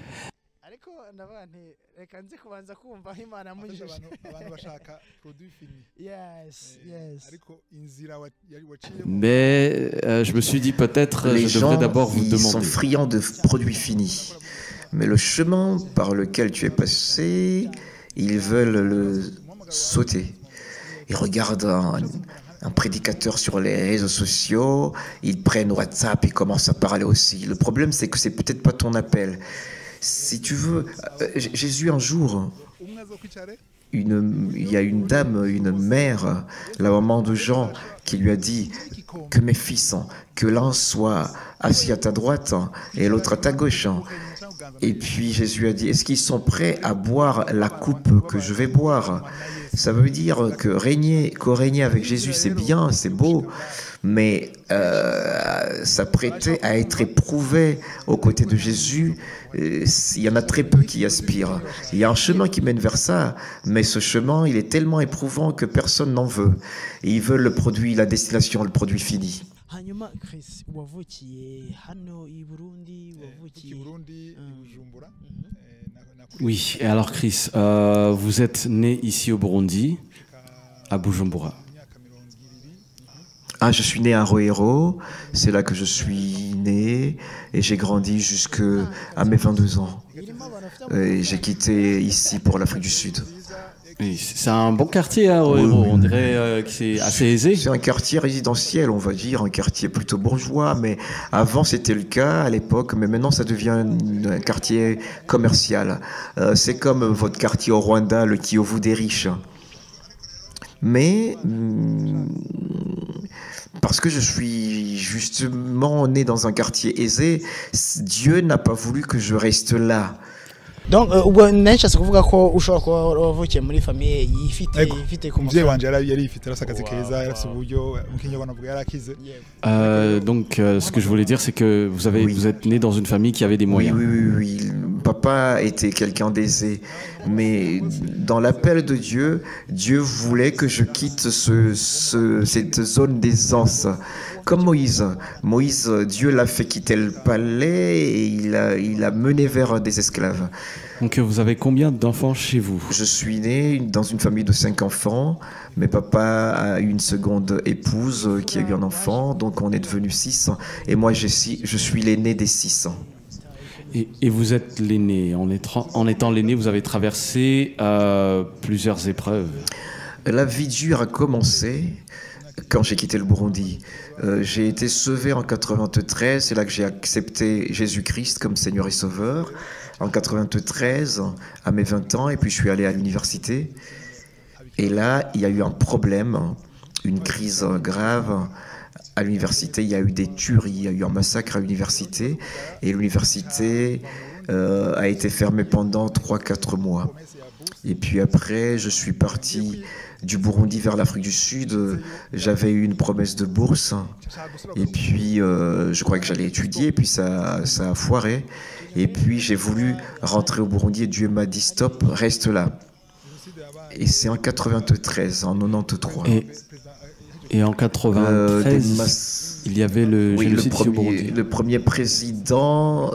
Mais euh, je me suis dit peut-être Les je devrais gens, d'abord vous ils demander. sont friands de produits finis. Mais le chemin par lequel tu es passé, ils veulent le sauter. Ils regardent un, un prédicateur sur les réseaux sociaux, ils prennent WhatsApp, ils commencent à parler aussi. Le problème, c'est que c'est peut-être pas ton appel. Si tu veux, euh, Jésus un jour, une, il y a une dame, une mère, la maman de Jean, qui lui a dit que mes fils, que l'un soit assis à ta droite et l'autre à ta gauche. Et puis Jésus a dit, est-ce qu'ils sont prêts à boire la coupe que je vais boire? Ça veut dire que régner, co-régner avec Jésus, c'est bien, c'est beau, mais euh, s'apprêter à être éprouvé aux côtés de Jésus, euh, il y en a très peu qui y aspirent. Il y a un chemin qui mène vers ça, mais ce chemin, il est tellement éprouvant que personne n'en veut. Et ils veulent le produit, la destination, le produit fini. hanyuma Chris wavukiye hano i Burundi wavukiye Oui, et alors Chris, euh, vous êtes né ici au Burundi, à Bujumbura. Ah, je suis né à Roero, c'est là que je suis né et j'ai grandi jusqu'à mes vingt-deux ans. Et j'ai quitté ici pour l'Afrique du Sud. Oui, c'est un bon quartier, hein, Roero. On dirait euh, que c'est assez aisé. C'est un quartier résidentiel, on va dire, un quartier plutôt bourgeois, mais avant c'était le cas à l'époque, mais maintenant ça devient un quartier commercial. Euh, c'est comme votre quartier au Rwanda, le Kiyovu des riches. Mais parce que je suis justement né dans un quartier aisé, Dieu n'a pas voulu que je reste là. donc uh, ubwo nashatse kuvuga ko ushobora kuba wavukiye muri famille ifite ifite ku muvyeyi wanje yari ifite arasakaze keza yarafise uburyo mukinyabana bwo yarakize. Euh, donc euh, ce que je voulais dire c'est que vous avez Oui. vous êtes né dans une famille qui avait des moyens. Oui, oui, oui, oui. Papa était quelqu'un d'aisé, mais dans l'appel de Dieu, Dieu voulait que je quitte ce, ce, cette zone d'aisance. Comme Moïse. Moïse, Dieu l'a fait quitter le palais et il a, il a mené vers des esclaves. Donc vous avez combien d'enfants chez vous? Je suis né dans une famille de cinq enfants, mais papa a eu une seconde épouse qui a eu un enfant, donc on est devenu six, et moi je suis, je suis l'aîné des six. Et, et vous êtes l'aîné. En, étant- en étant l'aîné, vous avez traversé euh, plusieurs épreuves. La vie dure a commencé quand j'ai quitté le Burundi. Euh, j'ai été sauvé en quatre-vingt-treize, c'est là que j'ai accepté Jésus-Christ comme Seigneur et Sauveur. en quatre-vingt-treize, à mes vingt ans, et puis je suis allé à l'université. Et là, il y a eu un problème, une crise grave. À l'université, il y a eu des tueries, il y a eu un massacre à l'université, et l'université euh, a été fermée pendant trois à quatre mois. Et puis après, je suis parti du Burundi vers l'Afrique du Sud. J'avais eu une promesse de bourse, et puis euh, je croyais que j'allais étudier, et puis ça, ça a foiré. Et puis j'ai voulu rentrer au Burundi, et Dieu m'a dit stop, reste là. Et c'est en quatre-vingt-treize, en quatre-vingt-treize. Et, et en quatre-vingt-treize, euh, il y avait le oui, génocide le premier, au Burundi. Le premier président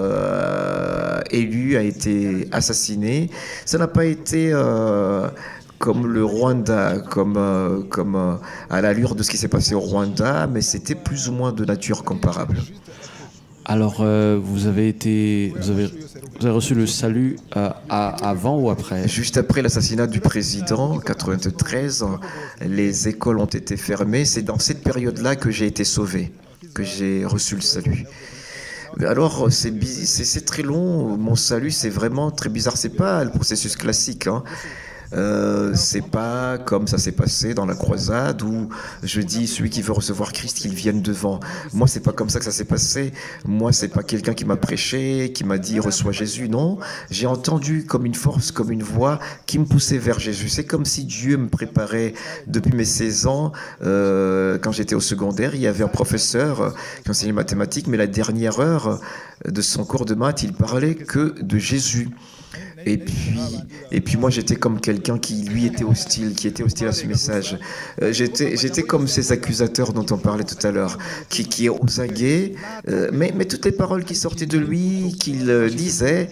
euh, élu a été assassiné. Ça n'a pas été euh, comme le Rwanda, comme, euh, comme euh, à l'allure de ce qui s'est passé au Rwanda, mais c'était plus ou moins de nature comparable. Alors, euh, vous avez été, vous avez, vous avez reçu le salut euh, à, avant ou après? Juste après l'assassinat du président, en quatre-vingt-treize, les écoles ont été fermées. C'est dans cette période-là que j'ai été sauvé, que j'ai reçu le salut. Mais alors, c'est très long. Mon salut, c'est vraiment très bizarre. C'est pas le processus classique, hein. Euh, c'est pas comme ça s'est passé dans la croisade où je dis celui qui veut recevoir Christ qu'il vienne devant. Moi c'est pas comme ça que ça s'est passé. Moi c'est pas quelqu'un qui m'a prêché, qui m'a dit reçois Jésus. Non, j'ai entendu comme une force, comme une voix qui me poussait vers Jésus. C'est comme si Dieu me préparait depuis mes seize ans. Euh, quand j'étais au secondaire, il y avait un professeur qui enseignait les mathématiques, mais la dernière heure de son cours de maths, il parlait que de Jésus. Et puis, et puis moi j'étais comme quelqu'un qui lui était hostile, qui était hostile à ce message. Euh, j'étais, j'étais comme ces accusateurs dont on parlait tout à l'heure, qui, qui aux aguets, euh, mais, mais toutes les paroles qui sortaient de lui, qu'il euh, disait,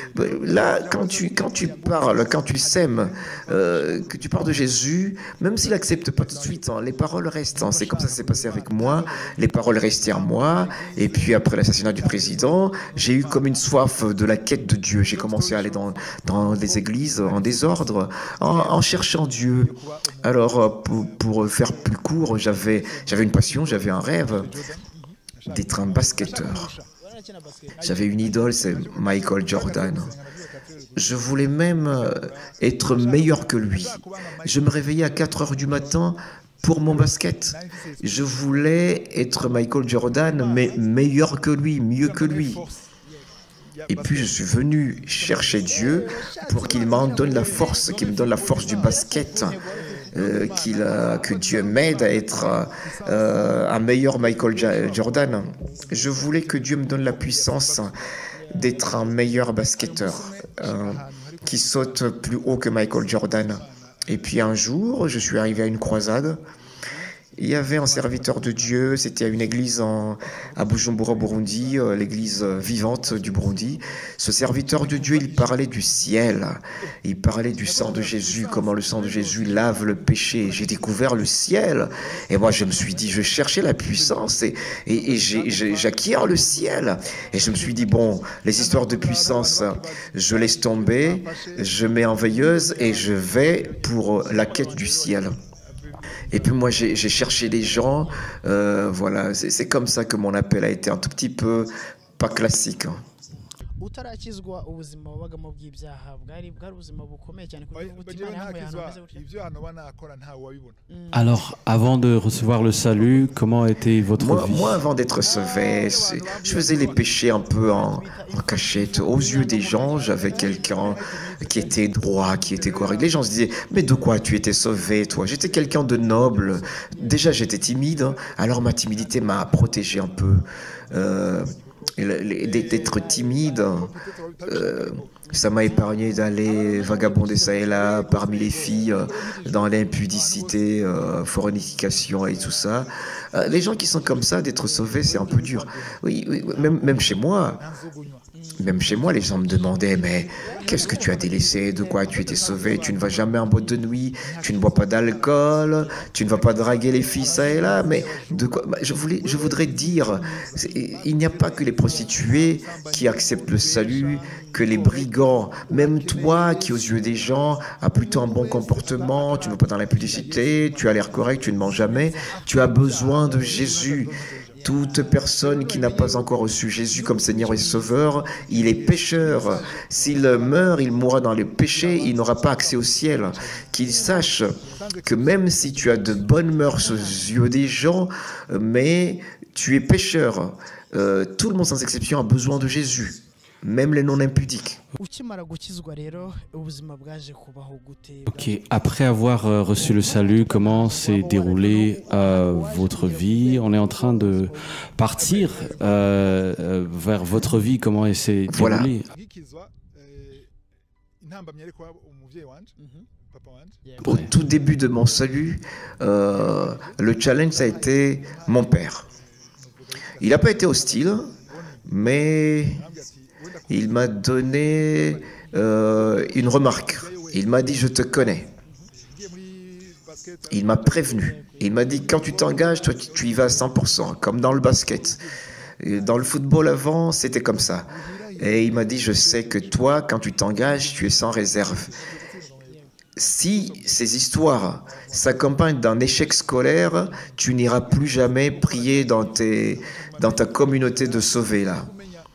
là quand tu, quand tu parles, quand tu sèmes, euh, que tu parles de Jésus, même s'il n'accepte pas tout de suite, hein, les paroles restent. Hein, c'est comme ça que ça s'est passé avec moi, les paroles restaient en moi. Et puis après l'assassinat du président, j'ai eu comme une soif de la quête de Dieu. J'ai commencé à aller dans dans les églises en désordre, en, en cherchant Dieu. Alors, pour, pour faire plus court, j'avais j'avais une passion, j'avais un rêve d'être un basketteur. J'avais une idole, c'est Michael Jordan. Je voulais même être meilleur que lui. Je me réveillais à quatre heures du matin pour mon basket. Je voulais être Michael Jordan, mais meilleur que lui, mieux que lui. Et puis je suis venu chercher Dieu pour qu'il m'en donne la force, qu'il me donne la force du basket, euh, qu'il, euh, que Dieu m'aide à être euh, un meilleur Michael Jordan. Je voulais que Dieu me donne la puissance d'être un meilleur basketteur, euh, qui saute plus haut que Michael Jordan. Et puis un jour, je suis arrivé à une croisade. Il y avait un serviteur de Dieu, c'était à une église en, à Bujumbura, Burundi, euh, l'église vivante du Burundi. Ce serviteur de Dieu, il parlait du ciel, il parlait du sang de Jésus, comment le sang de Jésus lave le péché. J'ai découvert le ciel, et moi je me suis dit, je cherchais la puissance, et, et, et j'acquiers le ciel. Et je me suis dit, bon, les histoires de puissance, je laisse tomber, je mets en veilleuse, et je vais pour la quête du ciel. Et puis moi, j'ai cherché les gens, euh, voilà, c'est comme ça que mon appel a été un tout petit peu pas classique. Hein. utarakizwa ubuzima wabagamo bw'ibyaha bwari bwari ubuzima bukomeye cyane kuko umutima yangu yanamaze gutya. Alors, avant de recevoir le salut, comment était votre moi, vie? Moi, avant d'être sauvé, je faisais les péchés un peu en, en cachette. Aux yeux des gens, j'avais quelqu'un qui était droit, qui était correct. Les gens se disaient, mais de quoi tu étais sauvé, toi? J'étais quelqu'un de noble. Déjà, j'étais timide, hein. Alors ma timidité m'a protégé un peu. Euh, D'être timide, euh, ça m'a épargné d'aller vagabonder ça et là parmi les filles, euh, dans l'impudicité, euh, fornication et tout ça. Euh, les gens qui sont comme ça, d'être sauvés, c'est un peu dur. Oui, oui, même, même chez moi. Même chez moi, les gens me demandaient, mais qu'est-ce que tu as délaissé? De quoi tu étais sauvé? Tu ne vas jamais en boîte de nuit, tu ne bois pas d'alcool, tu ne vas pas draguer les filles ça et là. Mais de quoi? je, voulais, je voudrais dire, il n'y a pas que les prostituées qui acceptent le salut, que les brigands. Même toi, qui aux yeux des gens as plutôt un bon comportement, tu ne vas pas dans l'impudicité, tu as l'air correct, tu ne mens jamais, tu as besoin de Jésus. Toute personne qui n'a pas encore reçu Jésus comme Seigneur et Sauveur, il est pécheur. S'il meurt, il mourra dans les péchés, il n'aura pas accès au ciel. Qu'il sache que même si tu as de bonnes mœurs aux yeux des gens, mais tu es pécheur. Euh, tout le monde sans exception a besoin de Jésus, même les non-impudiques. Ok, après avoir euh, reçu le salut, comment s'est déroulée euh, votre vie? On est en train de partir euh, euh, vers votre vie, comment elle s'est Voilà. déroulée? Au tout début de mon salut, euh, le challenge a été mon père. Il n'a pas été hostile, mais il m'a donné euh, une remarque. Il m'a dit « je te connais ». Il m'a prévenu. Il m'a dit « quand tu t'engages, toi tu, tu y vas à cent pour cent », comme dans le basket. Et dans le football avant, c'était comme ça. Et il m'a dit « je sais que toi, quand tu t'engages, tu es sans réserve ». Si ces histoires s'accompagnent d'un échec scolaire, tu n'iras plus jamais prier dans, tes, dans ta communauté de sauvés là.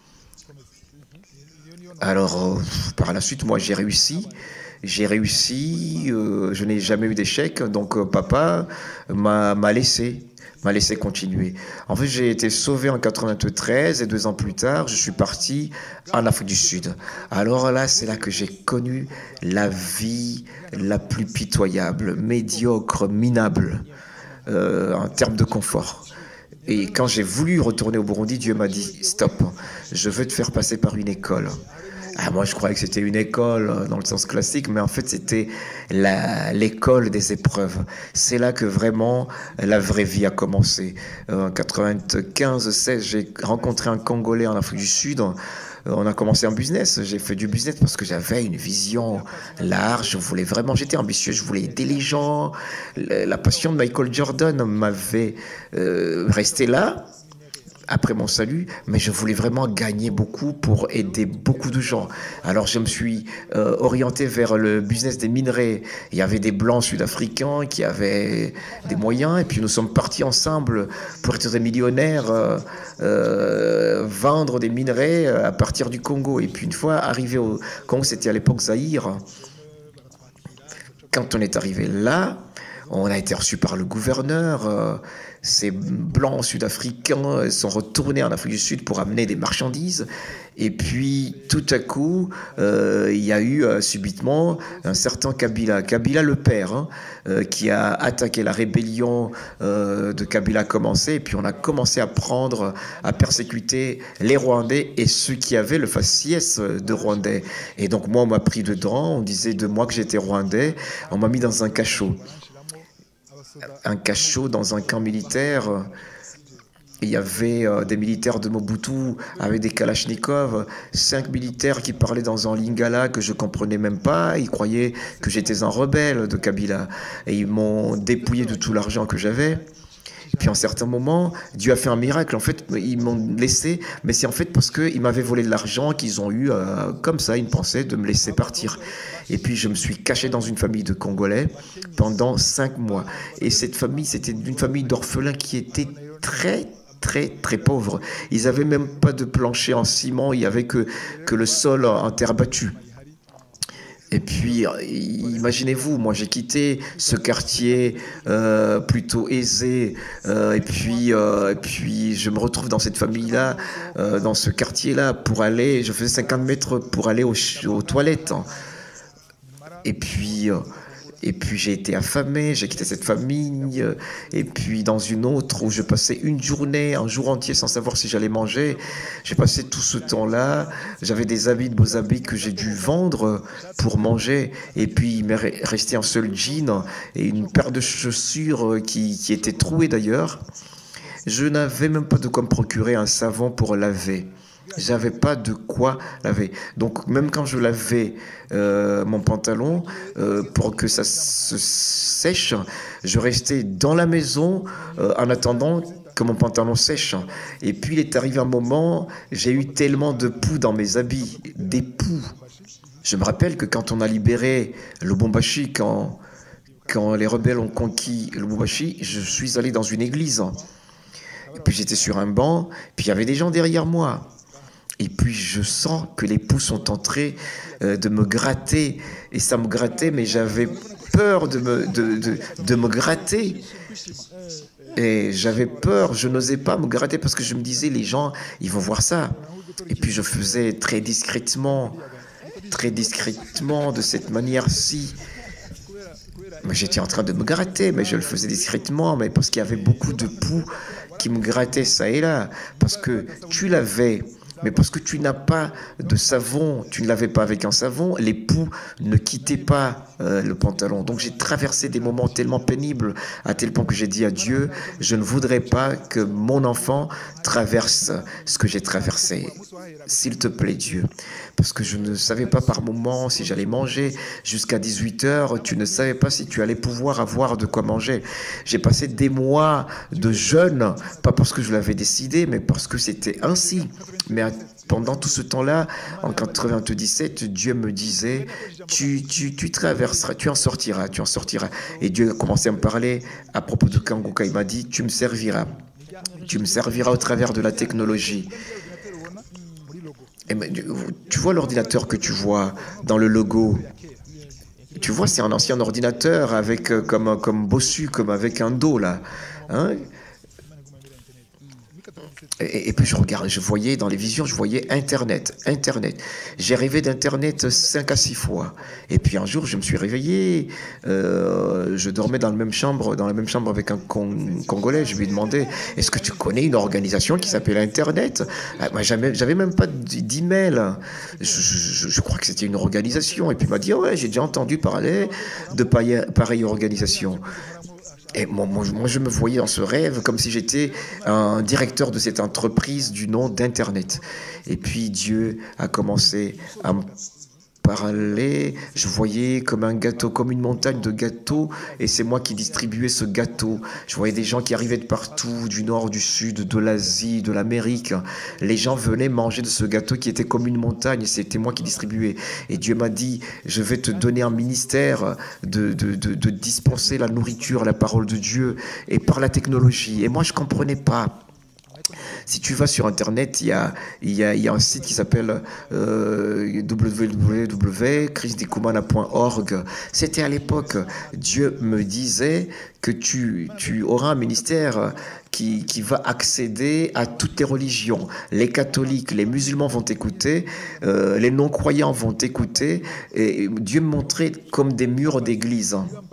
Alors, euh, par la suite, moi j'ai réussi. J'ai réussi, euh, je n'ai jamais eu d'échec, donc euh, papa m'a m'a laissé. m'a laissé continuer. En fait, j'ai été sauvé en quatre-vingt-treize et deux ans plus tard, je suis parti en Afrique du Sud. Alors là, c'est là que j'ai connu la vie la plus pitoyable, médiocre, minable, euh, en termes de confort. Et quand j'ai voulu retourner au Burundi, Dieu m'a dit « Stop, je veux te faire passer par une école ». Ah, moi, je croyais que c'était une école dans le sens classique, mais en fait, c'était l'école des épreuves. C'est là que vraiment la vraie vie a commencé. Euh, en quatre-vingt-quinze seize, j'ai rencontré un Congolais en Afrique du Sud. Euh, on a commencé un business. J'ai fait du business parce que j'avais une vision large. Je voulais vraiment, j'étais ambitieux. Je voulais aider les gens. La, la passion de Michael Jordan m'avait euh, resté là. Après mon salut, mais je voulais vraiment gagner beaucoup pour aider beaucoup de gens. Alors je me suis euh, orienté vers le business des minerais. Il y avait des blancs sud-africains qui avaient des moyens, et puis nous sommes partis ensemble pour être des millionnaires, euh, euh, vendre des minerais à partir du Congo. Et puis une fois arrivé au Congo, c'était à l'époque Zaïre. Quand on est arrivé là, on a été reçu par le gouverneur. Euh, Ces blancs sud-africains sont retournés en Afrique du Sud pour amener des marchandises. Et puis, tout à coup, euh, il y a eu euh, subitement un certain Kabila, Kabila le père, hein, euh, qui a attaqué la rébellion euh, de Kabila a commencé. Et puis, on a commencé à prendre, à persécuter les Rwandais et ceux qui avaient le faciès de Rwandais. Et donc, moi, on m'a pris dedans. On disait de moi que j'étais Rwandais. On m'a mis dans un cachot. Un cachot dans un camp militaire. Il y avait euh, des militaires de Mobutu avec des kalachnikovs, cinq militaires qui parlaient dans un lingala que je comprenais même pas. Ils croyaient que j'étais un rebelle de Kabila. Et ils m'ont dépouillé de tout l'argent que j'avais. Puis à un certain moment, Dieu a fait un miracle. En fait, ils m'ont laissé, mais c'est en fait parce qu'ils m'avaient volé de l'argent qu'ils ont eu, euh, comme ça, une pensée de me laisser partir. Et puis je me suis caché dans une famille de Congolais pendant cinq mois. Et cette famille, c'était une famille d'orphelins qui était très, très, très pauvre. Ils n'avaient même pas de plancher en ciment, il n'y avait que, que le sol en terre battue. Et puis, imaginez-vous, moi j'ai quitté ce quartier euh, plutôt aisé, euh, et, puis, euh, et puis je me retrouve dans cette famille-là, euh, dans ce quartier-là, pour aller, je faisais cinquante mètres pour aller aux, aux toilettes. Et puis... Euh, Et puis j'ai été affamé, j'ai quitté cette famille, et puis dans une autre où je passais une journée, un jour entier sans savoir si j'allais manger. J'ai passé tout ce temps-là, j'avais des habits, de beaux habits que j'ai dû vendre pour manger, et puis il m'est resté un seul jean et une paire de chaussures qui, qui étaient trouées d'ailleurs. Je n'avais même pas de quoi me procurer un savon pour laver. J'avais pas de quoi laver. Donc même quand je lavais euh, mon pantalon euh, pour que ça se sèche, je restais dans la maison euh, en attendant que mon pantalon sèche. Et puis il est arrivé un moment, j'ai eu tellement de poux dans mes habits, des poux. Je me rappelle que quand on a libéré Lubumbashi, quand, quand les rebelles ont conquis Lubumbashi, je suis allé dans une église. Et puis j'étais sur un banc, puis il y avait des gens derrière moi. Et puis je sens que les poux sont entrés euh, de me gratter. Et ça me grattait, mais j'avais peur de me, de, de, de me gratter. Et j'avais peur, je n'osais pas me gratter parce que je me disais, les gens, ils vont voir ça. Et puis je faisais très discrètement, très discrètement, de cette manière-ci. Mais j'étais en train de me gratter, mais je le faisais discrètement, mais parce qu'il y avait beaucoup de poux qui me grattaient ça et là. Parce que tu l'avais, mais parce que tu n'as pas de savon, tu ne l'avais pas avec un savon, les poux ne quittaient pas euh, le pantalon. Donc j'ai traversé des moments tellement pénibles, à tel point que j'ai dit à Dieu, je ne voudrais pas que mon enfant traverse ce que j'ai traversé. S'il te plaît, Dieu. Parce que je ne savais pas par moment si j'allais manger jusqu'à dix-huit heures. Tu ne savais pas si tu allais pouvoir avoir de quoi manger. J'ai passé des mois de jeûne, pas parce que je l'avais décidé, mais parce que c'était ainsi. Mais pendant tout ce temps-là, en quatre-vingt-dix-sept, Dieu me disait, tu, tu, tu traverseras, tu en sortiras, tu en sortiras. Et Dieu a commencé à me parler à propos de Kanguka. Il m'a dit, tu me serviras. Tu me serviras au travers de la technologie. Et tu vois l'ordinateur que tu vois dans le logo. Tu vois, c'est un ancien ordinateur avec euh, comme, comme bossu, comme avec un dos là. Hein? Et, et puis je regarde, je voyais dans les visions, je voyais Internet, Internet. J'ai rêvé d'Internet cinq à six fois. Et puis un jour, je me suis réveillé. Euh, je dormais dans la même chambre, dans la même chambre avec un Cong Congolais. Je lui ai demandé, est-ce que tu connais une organisation qui s'appelle Internet? Ah, moi, j'avais, j'avais même pas d'email. Je, je, je crois que c'était une organisation. Et puis il m'a dit, ouais, j'ai déjà entendu parler de pareille, pareille organisation. Et moi, moi, moi, je me voyais dans ce rêve comme si j'étais un directeur de cette entreprise du nom d'Internet. Et puis Dieu a commencé à me parler. Je voyais comme un gâteau, comme une montagne de gâteaux, et c'est moi qui distribuais ce gâteau. Je voyais des gens qui arrivaient de partout, du nord, du sud, de l'Asie, de l'Amérique. Les gens venaient manger de ce gâteau qui était comme une montagne, et c'était moi qui distribuais. Et Dieu m'a dit, je vais te donner un ministère de, de, de, de dispenser la nourriture, la parole de Dieu, et par la technologie. Et moi, je ne comprenais pas. Si tu vas sur Internet, il y a, il y a, il y a un site qui s'appelle euh, w w w point chris dikumana point org. C'était à l'époque, Dieu me disait que tu, tu auras un ministère qui, qui va accéder à toutes les religions. Les catholiques, les musulmans vont t'écouter, euh, les non-croyants vont t'écouter. Et Dieu me montrait comme des murs d'église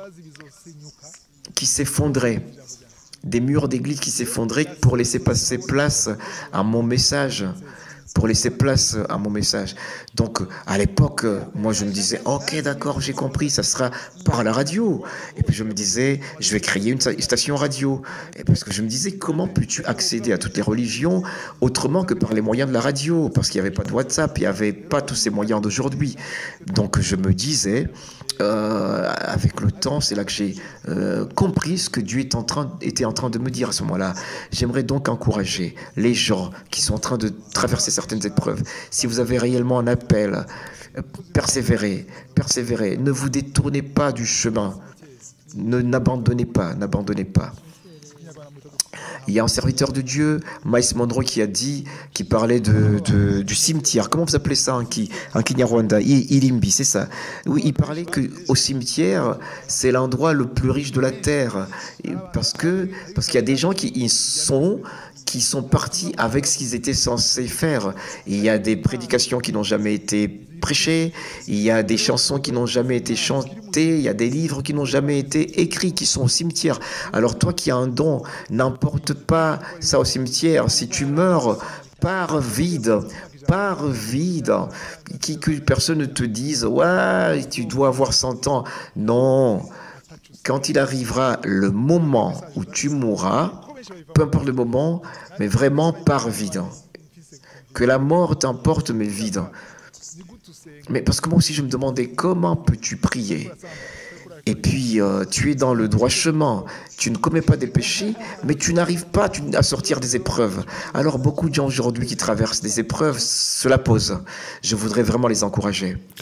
qui s'effondraient. Des murs d'église qui s'effondraient pour laisser passer place à mon message, pour laisser place à mon message. Donc, à l'époque, moi, je me disais, ok, d'accord, j'ai compris, ça sera par la radio. Et puis, je me disais, je vais créer une station radio. Et parce que je me disais, comment peux-tu accéder à toutes les religions autrement que par les moyens de la radio? Parce qu'il n'y avait pas de WhatsApp, il n'y avait pas tous ces moyens d'aujourd'hui. Donc, je me disais, Euh, avec le temps, c'est là que j'ai euh, compris ce que Dieu est en train, était en train de me dire à ce moment-là. J'aimerais donc encourager les gens qui sont en train de traverser certaines épreuves. Si vous avez réellement un appel, euh, persévérez, persévérez. Ne vous détournez pas du chemin. Ne, n'abandonnez pas, n'abandonnez pas. Il y a un serviteur de Dieu, Miles Monroe, qui a dit, qui parlait de, de, du cimetière. Comment vous appelez ça en, qui, en Kinyarwanda? Ilimbi, c'est ça. Oui, il parlait qu'au cimetière, c'est l'endroit le plus riche de la terre. Et parce que, parce qu'il y a des gens qui y sont, qui sont partis avec ce qu'ils étaient censés faire. Il y a des prédications qui n'ont jamais été prêchées, il y a des chansons qui n'ont jamais été chantées, il y a des livres qui n'ont jamais été écrits, qui sont au cimetière. Alors toi qui as un don, n'emporte pas ça au cimetière. Si tu meurs, pars vide, pars vide. Qui, que personne ne te dise, ouais, tu dois avoir cent ans. Non. Quand il arrivera le moment où tu mourras, peu importe le moment, mais vraiment pars vide. Que la mort t'emporte, mais vide. Mais parce que moi aussi je me demandais, comment peux-tu prier? Et puis euh, tu es dans le droit chemin, tu ne commets pas des péchés, mais tu n'arrives pas tu, à sortir des épreuves. Alors beaucoup de gens aujourd'hui qui traversent des épreuves, cela pose. Je voudrais vraiment les encourager.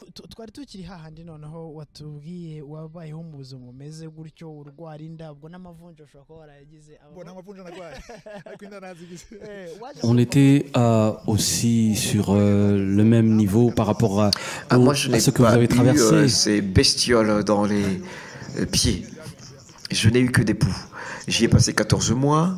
tu- twari tukiri hahandi noneho watubwiye wabayeho mu buzima bumeze gutyo urwara inda ubwo n'amavunja ushobora kuba warayagize abo- mbona amavunja narwaye ariko inda nazigize. Eh, waje On était euh, aussi sur euh, le même niveau par rapport à, Ah, au- moi, je à n'ai ce que vous pas avez eu traversé. euh, ces bestioles dans les euh, pieds. Je n'ai eu que des poux. J'y ai passé quatorze mois.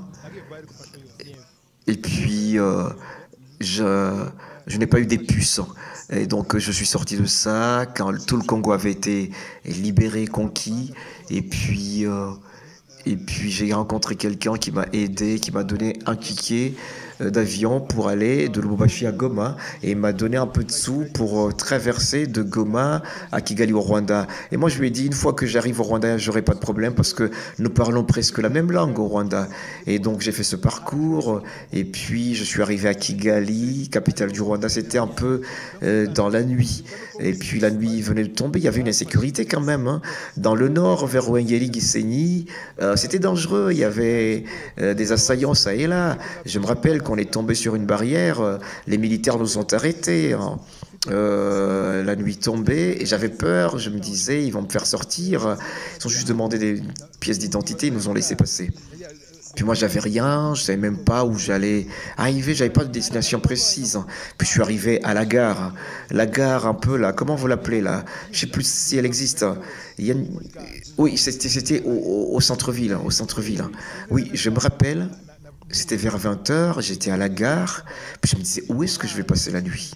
Et puis, euh, je, je n'ai pas eu des puces. Et donc, je suis sorti de ça quand tout le Congo avait été libéré, conquis. Et puis, euh, et puis j'ai rencontré quelqu'un qui m'a aidé, qui m'a donné un ticket euh, d'avion pour aller de Lubumbashi à Goma. Et il m'a donné un peu de sous pour euh, traverser de Goma à Kigali au Rwanda. Et moi, je lui ai dit, une fois que j'arrive au Rwanda, j'aurai pas de problème parce que nous parlons presque la même langue au Rwanda. Et donc, j'ai fait ce parcours. Et puis, je suis arrivé à Kigali, capitale du Rwanda. C'était un peu euh, dans la nuit. Et puis, la nuit venait de tomber. Il y avait une insécurité quand même. Hein. Dans le nord, vers Ruengeli, Gisenyi, euh, c'était dangereux. Il y avait euh, des assaillants, ça et là. Je me rappelle qu'on est tombé sur une barrière. euh, Les militaires nous ont arrêtés. Hein. Euh, la nuit tombée et j'avais peur. Je me disais, ils vont me faire sortir. Ils ont juste demandé des pièces d'identité. Ils nous ont laissé passer. Puis moi, j'avais rien, je savais même pas où j'allais arriver, j'avais pas de destination précise. Puis je suis arrivé à la gare, la gare un peu là, comment vous l'appelez là? Je sais plus si elle existe. Il y a une... Oui, c'était c'était au, au, au centre-ville, au centre-ville. Oui, je me rappelle, c'était vers vingt heures, j'étais à la gare, puis je me disais, où est-ce que je vais passer la nuit?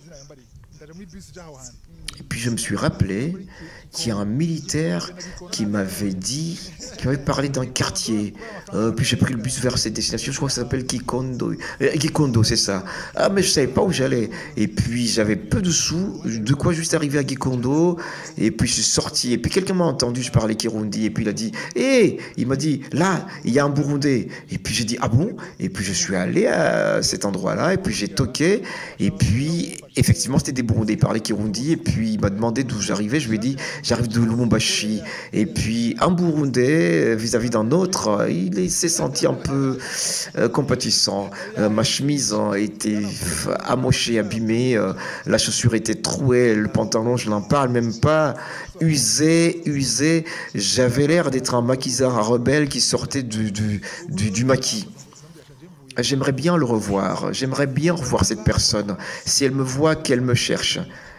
Et puis je me suis rappelé qu'il y a un militaire qui m'avait dit, qui m'avait parlé d'un quartier. Euh, puis j'ai pris le bus vers cette destination, je crois que ça s'appelle Kikondo. Euh, Gikondo, c'est ça. Ah, mais je savais pas où j'allais. Et puis j'avais peu de sous, de quoi juste arriver à Gikondo. Et puis je suis sorti. Et puis quelqu'un m'a entendu, je parlais Kirundi. Et puis il a dit, hé, hey! Il m'a dit, là, il y a un Burundais. Et puis j'ai dit, ah bon? Et puis je suis allé à cet endroit-là. Et puis j'ai toqué. Et puis effectivement, c'était des Burundais. Il parlait Kirundi. Et puis il m'a demandé d'où j'arrivais. Je lui ai dit, j'arrive de Lubumbashi. Et puis un Burundais, vis-à-vis d'un autre, il s'est senti un peu euh, compatissant. Euh, ma chemise hein, était amochée, abîmée. Euh, la chaussure était trouée. Le pantalon, je n'en parle même pas. Usé, usé. J'avais l'air d'être un maquisard, un rebelle qui sortait du, du, du, du maquis. J'aimerais bien le revoir. J'aimerais bien revoir cette personne. Si elle me voit, qu'elle me cherche.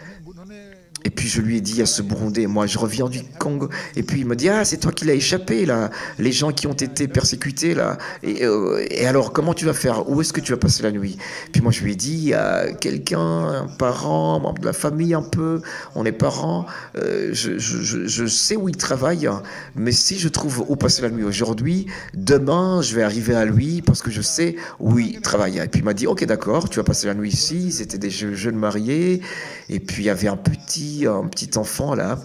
Et puis je lui ai dit à ce Burundais, moi je reviens du Congo. Et puis il m'a dit, ah c'est toi qui l'as échappé là, les gens qui ont été persécutés là. Et, euh, et alors comment tu vas faire? Où est-ce que tu vas passer la nuit? Puis moi je lui ai dit, à quelqu'un, un parent, membre de la famille un peu, on est parents, euh, je, je, je, je sais où il travaille, mais si je trouve où passer la nuit aujourd'hui, demain je vais arriver à lui parce que je sais où il travaille. Et puis il m'a dit, ok d'accord, tu vas passer la nuit ici. C'était des jeunes mariés. Et puis il y avait un petit un petit enfant là.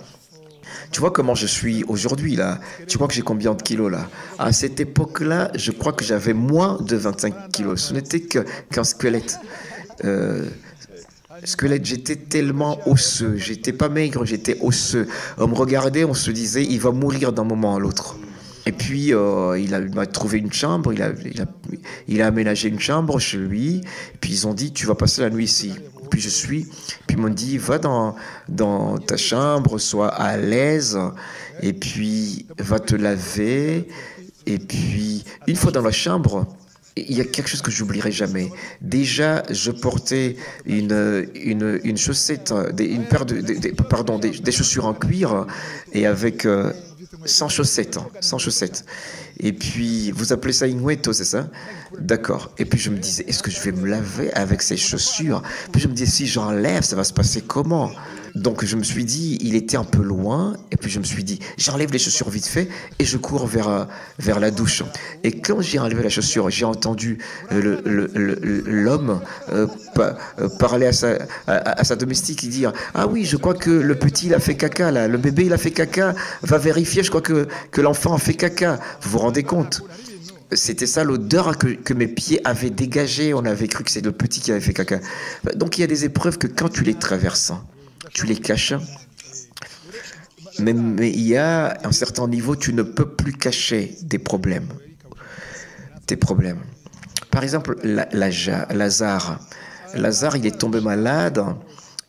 Tu vois comment je suis aujourd'hui là? Tu crois que j'ai combien de kilos là? À cette époque-là, je crois que j'avais moins de vingt-cinq kilos. Ce n'était que, qu'un squelette. Euh, squelette, j'étais tellement osseux. J'étais pas maigre, j'étais osseux. On me regardait, on se disait, il va mourir d'un moment à l'autre. Et puis, euh, il, a, il m'a trouvé une chambre, il a, il, a, il a aménagé une chambre chez lui. Et puis, ils ont dit, tu vas passer la nuit ici. Puis je suis, puis ils m'ont dit, va dans, dans ta chambre, sois à l'aise, et puis va te laver. Et puis, une fois dans la chambre, il y a quelque chose que j'oublierai jamais. Déjà, je portais une, une, une chaussette, des, une paire de, de, de pardon, des, des chaussures en cuir, et avec... Euh, sans chaussettes, hein, sans chaussettes. Et puis, vous appelez ça Ingweto, c'est ça? D'accord. Et puis, je me disais, est-ce que je vais me laver avec ces chaussures? Puis, je me disais, si j'enlève, ça va se passer comment? Donc, je me suis dit, il était un peu loin. Et puis, je me suis dit, j'enlève les chaussures vite fait et je cours vers, euh, vers la douche. Et quand j'ai enlevé la chaussure, j'ai entendu l'homme le, le, le, euh, pa, euh, parler à sa, à, à sa domestique et dire, ah oui, je crois que le petit, il a fait caca, là. Le bébé, il a fait caca. Va vérifier, je crois que, que l'enfant a fait caca. Vous vous rendez compte? C'était ça l'odeur que, que mes pieds avaient dégagée. On avait cru que c'est le petit qui avait fait caca. Donc, il y a des épreuves que quand tu les traverses, tu les caches. Mais, mais il y a un certain niveau, tu ne peux plus cacher des problèmes. Tes problèmes. Par exemple, la, la, Lazare. Lazare, il est tombé malade.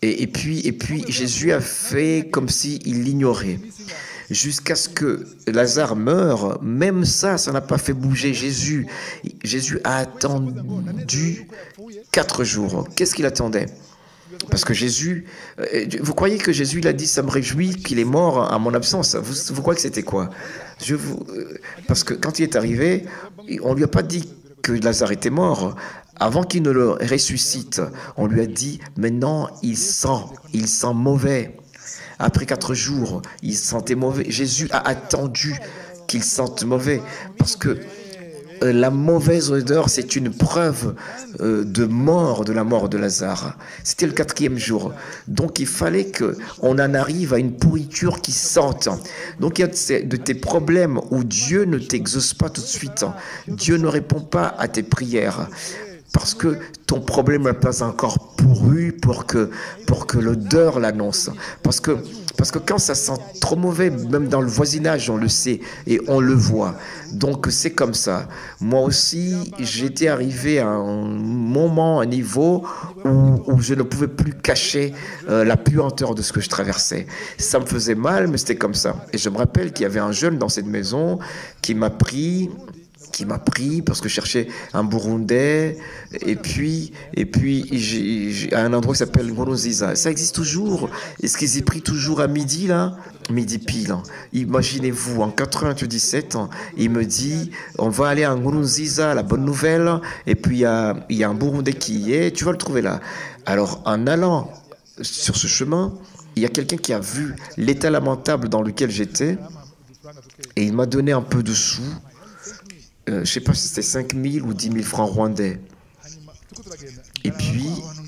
Et, et, puis, et puis Jésus a fait comme s'il l'ignorait. Jusqu'à ce que Lazare meure, même ça, ça n'a pas fait bouger Jésus. Jésus a attendu quatre jours. Qu'est-ce qu'il attendait? Parce que Jésus, vous croyez que Jésus il a dit ça me réjouit qu'il est mort à mon absence? Vous, vous croyez que c'était quoi? Je vous, parce que quand il est arrivé, on lui a pas dit que Lazare était mort. Avant qu'il ne le ressuscite, on lui a dit maintenant il sent, il sent mauvais. Après quatre jours, il sentait mauvais. Jésus a attendu qu'il sente mauvais parce que euh, la mauvaise odeur, c'est une preuve euh, de mort, de la mort de Lazare. C'était le quatrième jour. Donc il fallait qu'on en arrive à une pourriture qui sente. Donc il y a de tes problèmes où Dieu ne t'exauce pas tout de suite. Dieu ne répond pas à tes prières. Parce que ton problème n'est pas encore pourru pour que, pour que l'odeur l'annonce. Parce que, parce que quand ça sent trop mauvais, même dans le voisinage, on le sait et on le voit. Donc c'est comme ça. Moi aussi, j'étais arrivé à un moment, un niveau où, où je ne pouvais plus cacher euh, la puanteur de ce que je traversais. Ça me faisait mal, mais c'était comme ça. Et je me rappelle qu'il y avait un jeune dans cette maison qui m'a pris... qui m'a pris parce que je cherchais un Burundais et puis et puis j'ai à un endroit qui s'appelle Nkurunziza. Ça existe toujours. Est-ce qu'ils y prient toujours à midi là? Midi pile. Imaginez-vous en quatre-vingt-dix-sept, il me dit on va aller à Nkurunziza, la bonne nouvelle, et puis il y a il y a un Burundais qui y est, tu vas le trouver là. Alors en allant sur ce chemin, il y a quelqu'un qui a vu l'état lamentable dans lequel j'étais et il m'a donné un peu de sous. Euh, je ne sais pas si c'était cinq mille ou dix mille francs rwandais. Et puis,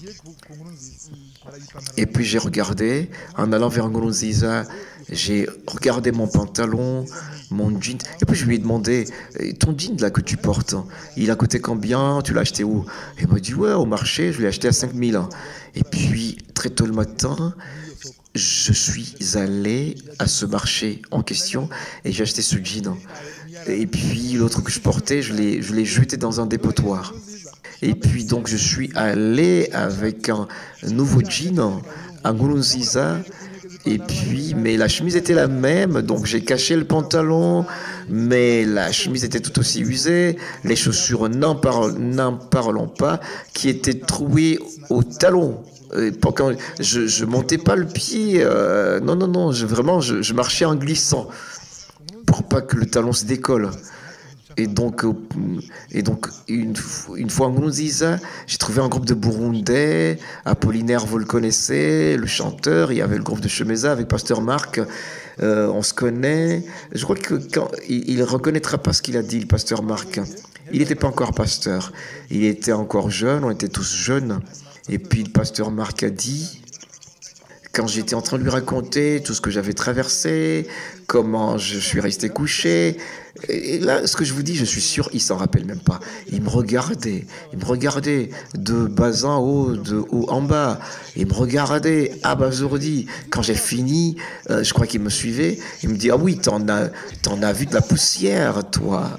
et puis j'ai regardé, en allant vers Nkurunziza, j'ai regardé mon pantalon, mon jean, et puis je lui ai demandé, ton jean là que tu portes, il a coûté combien? Tu l'as acheté où? Et il m'a dit, ouais, au marché, je l'ai acheté à cinq mille. Et puis, très tôt le matin, je suis allé à ce marché en question et j'ai acheté ce jean. Et puis l'autre que je portais, je l'ai, je l'ai jeté dans un dépotoir. Et puis donc je suis allé avec un nouveau jean, un Nkurunziza. Et puis, mais la chemise était la même, donc j'ai caché le pantalon, mais la chemise était tout aussi usée. Les chaussures, n'en parlons, n'en parlons pas, qui étaient trouées au talon. Quand je, je montais pas le pied, euh, non, non, non, je, vraiment, je, je marchais en glissant pour pas que le talon se décolle. Et donc, et donc une, une fois en Nkurunziza, j'ai trouvé un groupe de Burundais. Apollinaire, vous le connaissez, le chanteur. Il y avait le groupe de Chemeza avec Pasteur Marc. Euh, on se connaît. Je crois que quand, il ne reconnaîtra pas ce qu'il a dit, le Pasteur Marc. Il n'était pas encore pasteur. Il était encore jeune, on était tous jeunes. Et puis le Pasteur Marc a dit, quand j'étais en train de lui raconter tout ce que j'avais traversé, comment je suis resté couché, et là, ce que je vous dis, je suis sûr, il s'en rappelle même pas. Il me regardait, il me regardait de bas en haut, de haut en bas. Il me regardait abasourdi. Quand j'ai fini, euh, je crois qu'il me suivait. Il me dit, ah oui, t'en as, t'en as vu de la poussière, toi.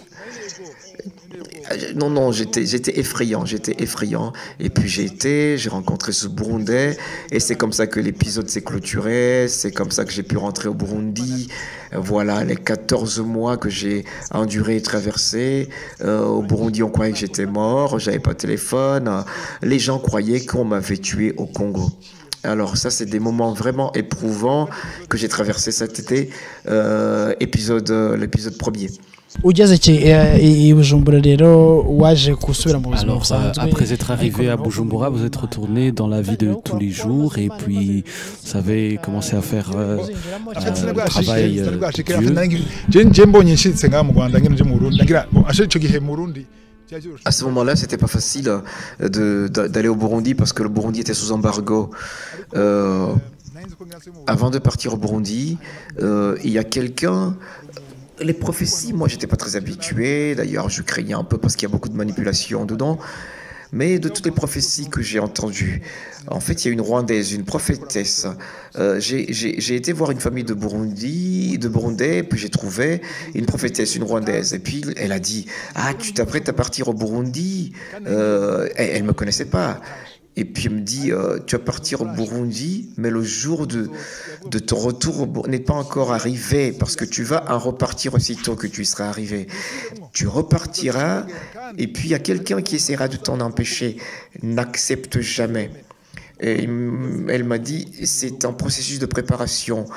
Non, non, j'étais, j'étais effrayant, j'étais effrayant. Et puis j'ai été, j'ai rencontré ce Burundais, et c'est comme ça que l'épisode s'est clôturé, c'est comme ça que j'ai pu rentrer au Burundi. Voilà, les quatorze mois que j'ai enduré et traversé. Euh, au Burundi, on croyait que j'étais mort, j'avais pas de téléphone. Les gens croyaient qu'on m'avait tué au Congo. Alors ça, c'est des moments vraiment éprouvants que j'ai traversé cet été, euh, épisode, euh, l'épisode premier. ugeze i Bujumbura rero waje kusubira mu buzima Alors, euh, busanzwe après être arrivé à Bujumbura, vous êtes retourné dans la vie de tous les jours et puis vous avez commencé à faire euh, euh, le travail euh, de Dieu. je mbonye nshitse ngaha mu Rwanda ngene je mu Burundi nagira bon ashe ico gihe mu Burundi. À ce moment-là, c'était pas facile de, de, d'aller au Burundi parce que le Burundi était sous embargo. Euh, avant de partir au Burundi, euh, il y a quelqu'un. Les prophéties, moi, j'étais pas très habitué. D'ailleurs, je craignais un peu parce qu'il y a beaucoup de manipulation dedans. Mais de toutes les prophéties que j'ai entendues, en fait, il y a une Rwandaise, une prophétesse. Euh, j'ai, j'ai, j'ai été voir une famille de Burundi, de Burundais, puis j'ai trouvé une prophétesse, une Rwandaise. Et puis, elle a dit, ah, tu t'apprêtes à partir au Burundi. Euh, elle ne me connaissait pas. Et puis il me dit, euh, tu vas partir au Burundi, mais le jour de, de ton retour n'est pas encore arrivé, parce que tu vas en repartir aussitôt que tu y seras arrivé. Tu repartiras, et puis il y a quelqu'un qui essaiera de t'en empêcher. N'accepte jamais. Et elle m'a dit, c'est un processus de préparation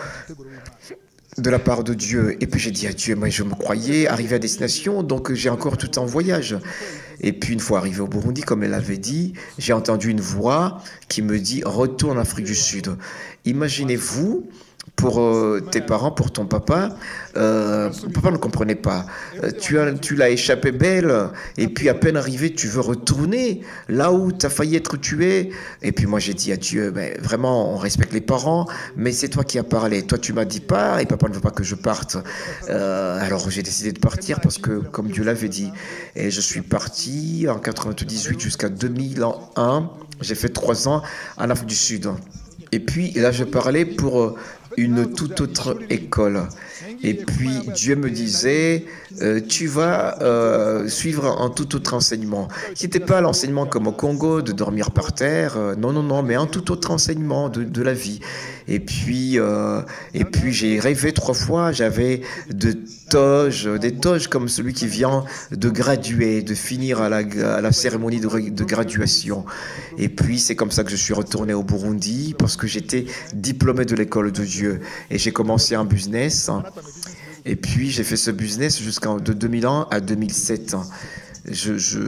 de la part de Dieu. Et puis j'ai dit à Dieu, moi je me croyais arrivé à destination, donc j'ai encore tout en voyage. Et puis une fois arrivé au Burundi, comme elle l'avait dit, j'ai entendu une voix qui me dit, retourne en Afrique du Sud. Imaginez-vous, pour euh, tes parents, pour ton papa, euh, papa ne comprenait pas. Euh, tu as, tu l'as échappé belle, et puis à peine arrivé, tu veux retourner là où tu as failli être tué. Et puis moi j'ai dit à Dieu, ben, vraiment, on respecte les parents, mais c'est toi qui as parlé. Toi tu m'as dit pas, et papa ne veut pas que je parte. Euh, alors j'ai décidé de partir parce que, comme Dieu l'avait dit, et je suis parti en quatre-vingt-dix-huit jusqu'à deux mille un. J'ai fait trois ans en Afrique du Sud. Et puis là je parlais pour une toute autre école. Et puis Dieu me disait, euh, tu vas euh, suivre un tout autre enseignement. Qui n'était pas l'enseignement comme au Congo, de dormir par terre. Euh, non, non, non, mais un tout autre enseignement de, de la vie. Et puis, euh, et puis j'ai rêvé trois fois, j'avais de toges, des toges comme celui qui vient de graduer, de finir à la, à la cérémonie de, de graduation. Et puis c'est comme ça que je suis retourné au Burundi, parce que j'étais diplômé de l'école de Dieu. Et j'ai commencé un business. Et puis j'ai fait ce business jusqu'en de deux mille un à deux mille sept. Je, je,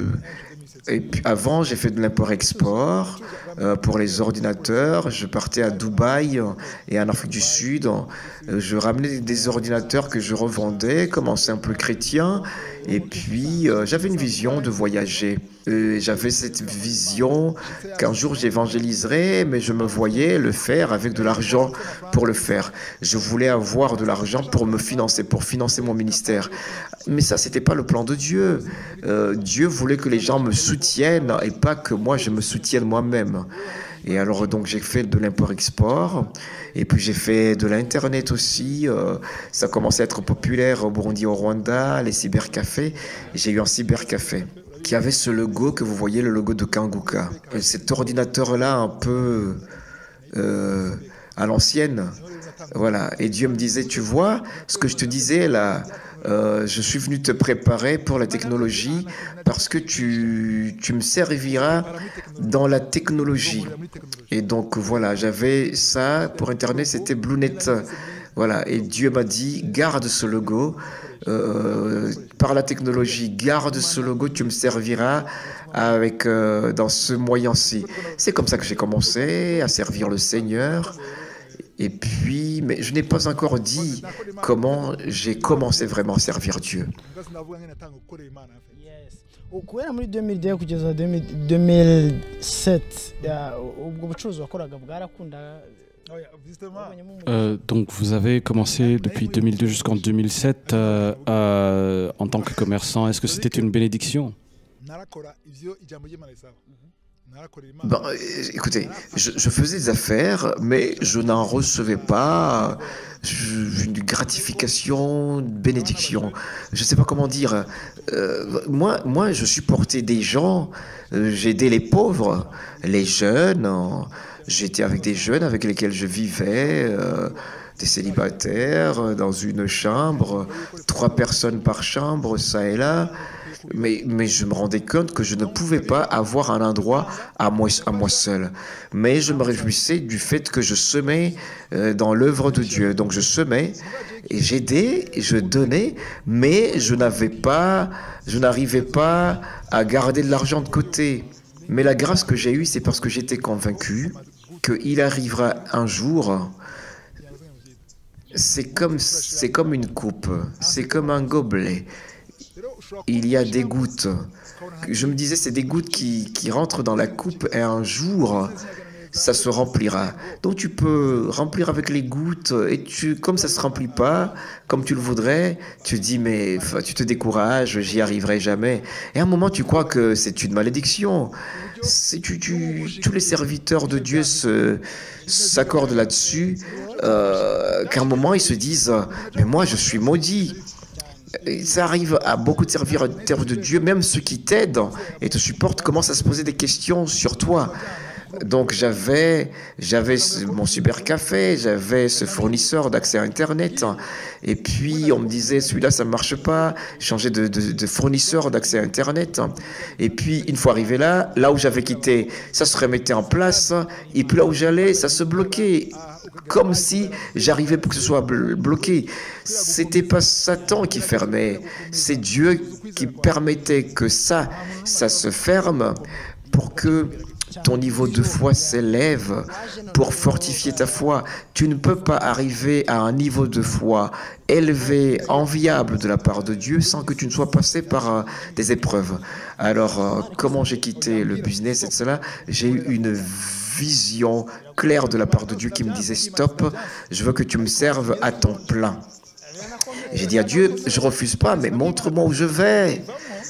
et puis avant, j'ai fait de l'import-export euh, pour les ordinateurs. Je partais à Dubaï et en Afrique du Sud. Euh, je ramenais des ordinateurs que je revendais comme un simple chrétien. Et puis, euh, j'avais une vision de voyager. Euh, j'avais cette vision qu'un jour j'évangéliserais, mais je me voyais le faire avec de l'argent pour le faire. Je voulais avoir de l'argent pour me financer, pour financer mon ministère. Mais ça, c'était pas le plan de Dieu. Euh, Dieu voulait que les gens me soutiennent et pas que moi, je me soutienne moi-même. Et alors, donc, j'ai fait de l'import-export. Et puis, j'ai fait de l'Internet aussi. Euh, ça commençait à être populaire au Burundi, au Rwanda, les cybercafés. J'ai eu un cybercafé qui avait ce logo que vous voyez, le logo de Kanguka. Et cet ordinateur-là, un peu euh, à l'ancienne. Voilà. Et Dieu me disait, tu vois, ce que je te disais là, euh, je suis venu te préparer pour la technologie parce que tu, tu me serviras dans la technologie. Et donc voilà, j'avais ça pour Internet, c'était BlueNet. Voilà, et Dieu m'a dit, garde ce logo, euh, par la technologie, garde ce logo, tu me serviras avec, euh, dans ce moyen-ci. C'est comme ça que j'ai commencé à servir le Seigneur. Et puis, mais je n'ai pas encore dit comment j'ai commencé vraiment à servir Dieu. guhera muri deux mille deux kugeza deux mille sept ubwo bucuruzi wakoraga bwarakunda. Euh, donc vous avez commencé depuis deux mille deux jusqu'en deux mille sept euh, euh, en tant que commerçant. Est-ce que c'était une bénédiction? Ben, écoutez, je, je faisais des affaires, mais je n'en recevais pas je, une gratification, une bénédiction. Je ne sais pas comment dire. Euh, moi, moi, je supportais des gens, euh, j'aidais les pauvres, les jeunes. Euh, J'étais avec des jeunes avec lesquels je vivais, euh, des célibataires, dans une chambre, trois personnes par chambre, ça et là. Mais, mais je me rendais compte que je ne pouvais pas avoir un endroit à moi, à moi seul. Mais je me réjouissais du fait que je semais euh, dans l'œuvre de Dieu. Donc je semais et j'aidais, je donnais, mais je n'avais pas, je n'arrivais pas à garder de l'argent de côté. Mais la grâce que j'ai eue, c'est parce que j'étais convaincu qu'il arrivera un jour. C'est comme, c'est comme une coupe, c'est comme un gobelet. Il y a des gouttes. Je me disais, c'est des gouttes qui, qui rentrent dans la coupe et un jour, ça se remplira. Donc tu peux remplir avec les gouttes et tu, comme ça ne se remplit pas, comme tu le voudrais, tu te dis, mais tu te décourages, j'y arriverai jamais. Et à un moment, tu crois que c'est une malédiction. Tu, tu, tous les serviteurs de Dieu se, s'accordent là-dessus, euh, qu'à un moment, ils se disent, mais moi, je suis maudit. Ça arrive à beaucoup de serviteurs de Dieu, même ceux qui t'aident et te supportent commencent à se poser des questions sur toi. Donc j'avais j'avais ce- mon supercafé, j'avais ce fournisseur d'accès à Internet. Et puis on me disait, celui-là, ça ne marche pas. Changer de, de, de fournisseur d'accès à Internet. Et puis une fois arrivé là, là où j'avais quitté, ça se remettait en place. Et puis là où j'allais, ça se bloquait. Comme si j'arrivais pour que ce soit bl- bloqué. C'était pas Satan qui fermait, c'est Dieu qui permettait que ça, ça se ferme pour que ton niveau de foi s'élève, pour fortifier ta foi. Tu ne peux pas arriver à un niveau de foi élevé, enviable de la part de Dieu sans que tu ne sois passé par euh, des épreuves. Alors, euh, comment j'ai quitté le business et cela? J'ai eu une vision claire de la part de Dieu qui me disait stop, je veux que tu me serves à temps plein. J'ai dit à Dieu, je refuse pas, mais montre-moi où je vais.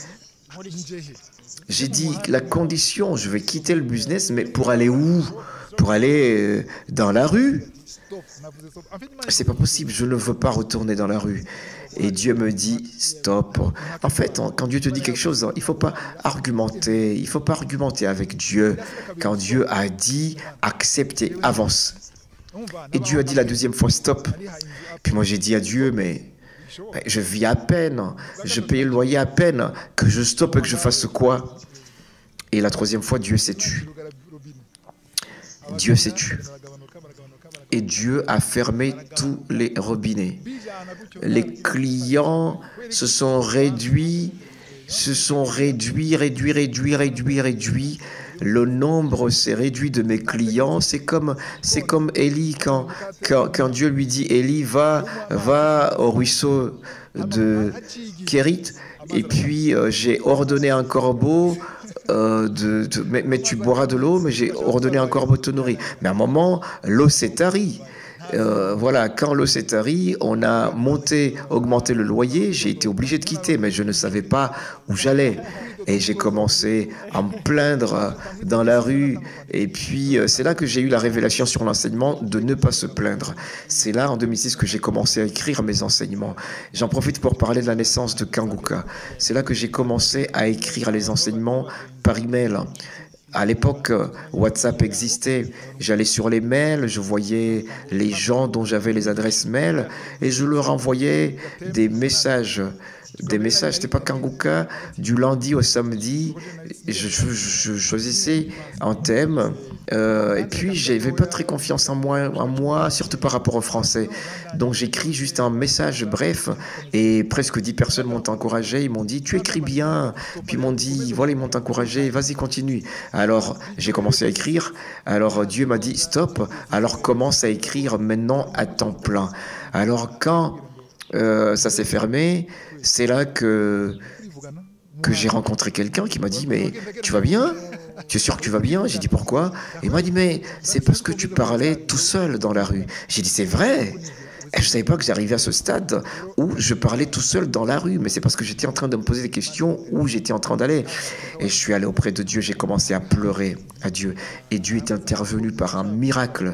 J'ai dit la condition, je vais quitter le business, mais pour aller où? Pour aller euh, dans la rue? C'est pas possible, je ne veux pas retourner dans la rue. Et Dieu me dit stop. En fait, quand Dieu te dit quelque chose, il ne faut pas argumenter, il ne faut pas argumenter avec Dieu. Quand Dieu a dit accepter, avance. Et Dieu a dit la deuxième fois stop. Puis moi j'ai dit à Dieu, mais, mais je vis à peine, je paye le loyer à peine, que je stoppe et que je fasse quoi? Et la troisième fois, Dieu s'est tu. Dieu s'est tu. Et Dieu a fermé tous les robinets. Les clients se sont réduits, se sont réduits, réduits, réduits, réduits, réduits. Le nombre s'est réduit de mes clients. C'est comme, c'est comme Élie quand, quand, quand Dieu lui dit, Élie, va, va au ruisseau de Kérit. Et puis euh, j'ai ordonné un corbeau, euh, de, de, mais, mais tu boiras de l'eau, mais j'ai ordonné un corbeau de te nourrir. Mais à un moment, l'eau s'est tarie. Euh, voilà, quand l'eau s'est tarie, on a monté, augmenté le loyer, j'ai été obligé de quitter, mais je ne savais pas où j'allais. Et j'ai commencé à me plaindre dans la rue. Et puis, euh, c'est là que j'ai eu la révélation sur l'enseignement de ne pas se plaindre. C'est là, en deux mille six, que j'ai commencé à écrire mes enseignements. J'en profite pour parler de la naissance de Kanguka. C'est là que j'ai commencé à écrire les enseignements par email. À l'époque, WhatsApp existait. J'allais sur les mails, je voyais les gens dont j'avais les adresses mail et je leur envoyais des messages. Des messages, c'était pas Kanguka, du lundi au samedi, je, je, je choisissais un thème, euh, et puis j'avais pas très confiance en moi, en moi, surtout par rapport au français. Donc j'écris juste un message bref, et presque dix personnes m'ont encouragé, ils m'ont dit tu écris bien, puis ils m'ont dit voilà, ils m'ont encouragé, vas-y continue. Alors j'ai commencé à écrire, alors Dieu m'a dit stop, alors commence à écrire maintenant à temps plein. Alors quand euh, ça s'est fermé, c'est là que, que j'ai rencontré quelqu'un qui m'a dit « Mais tu vas bien? Tu es sûr que tu vas bien ?» J'ai dit « Pourquoi ?» Il m'a dit « Mais c'est parce que tu parlais tout seul dans la rue. » J'ai dit « C'est vrai ?» Et je ne savais pas que j'arrivais à ce stade où je parlais tout seul dans la rue, mais c'est parce que j'étais en train de me poser des questions où j'étais en train d'aller. Et je suis allé auprès de Dieu, j'ai commencé à pleurer à Dieu. Et Dieu est intervenu par un miracle.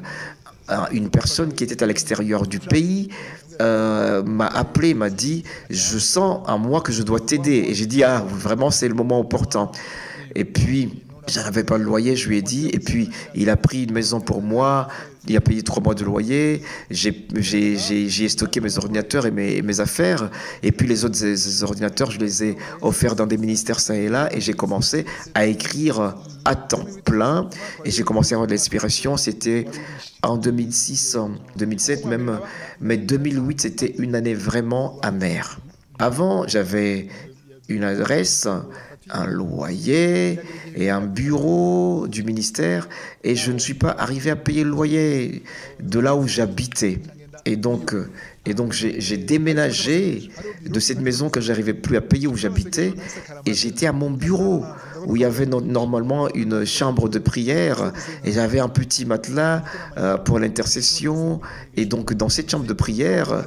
Une personne qui était à l'extérieur du pays Euh, m'a appelé, m'a dit je sens en moi que je dois t'aider, et j'ai dit ah vraiment c'est le moment opportun. Et puis je n'avais pas le loyer, je lui ai dit, et puis il a pris une maison pour moi, il a payé trois mois de loyer, j'ai j'ai j'ai j'ai stocké mes ordinateurs et mes, mes affaires, et puis les autres les ordinateurs je les ai offerts dans des ministères ça et là, et j'ai commencé à écrire à temps plein, et j'ai commencé à avoir de l'inspiration. C'était en deux mille six, en deux mille sept même, mais deux mille huit c'était une année vraiment amère. Avant j'avais une adresse, un loyer et un bureau du ministère, et je ne suis pas arrivé à payer le loyer de là où j'habitais. Et donc, et donc j'ai, j'ai déménagé de cette maison que j'arrivais plus à payer où j'habitais, et j'étais à mon bureau où il y avait no- normalement une chambre de prière, et j'avais un petit matelas euh, pour l'intercession. Et donc dans cette chambre de prière,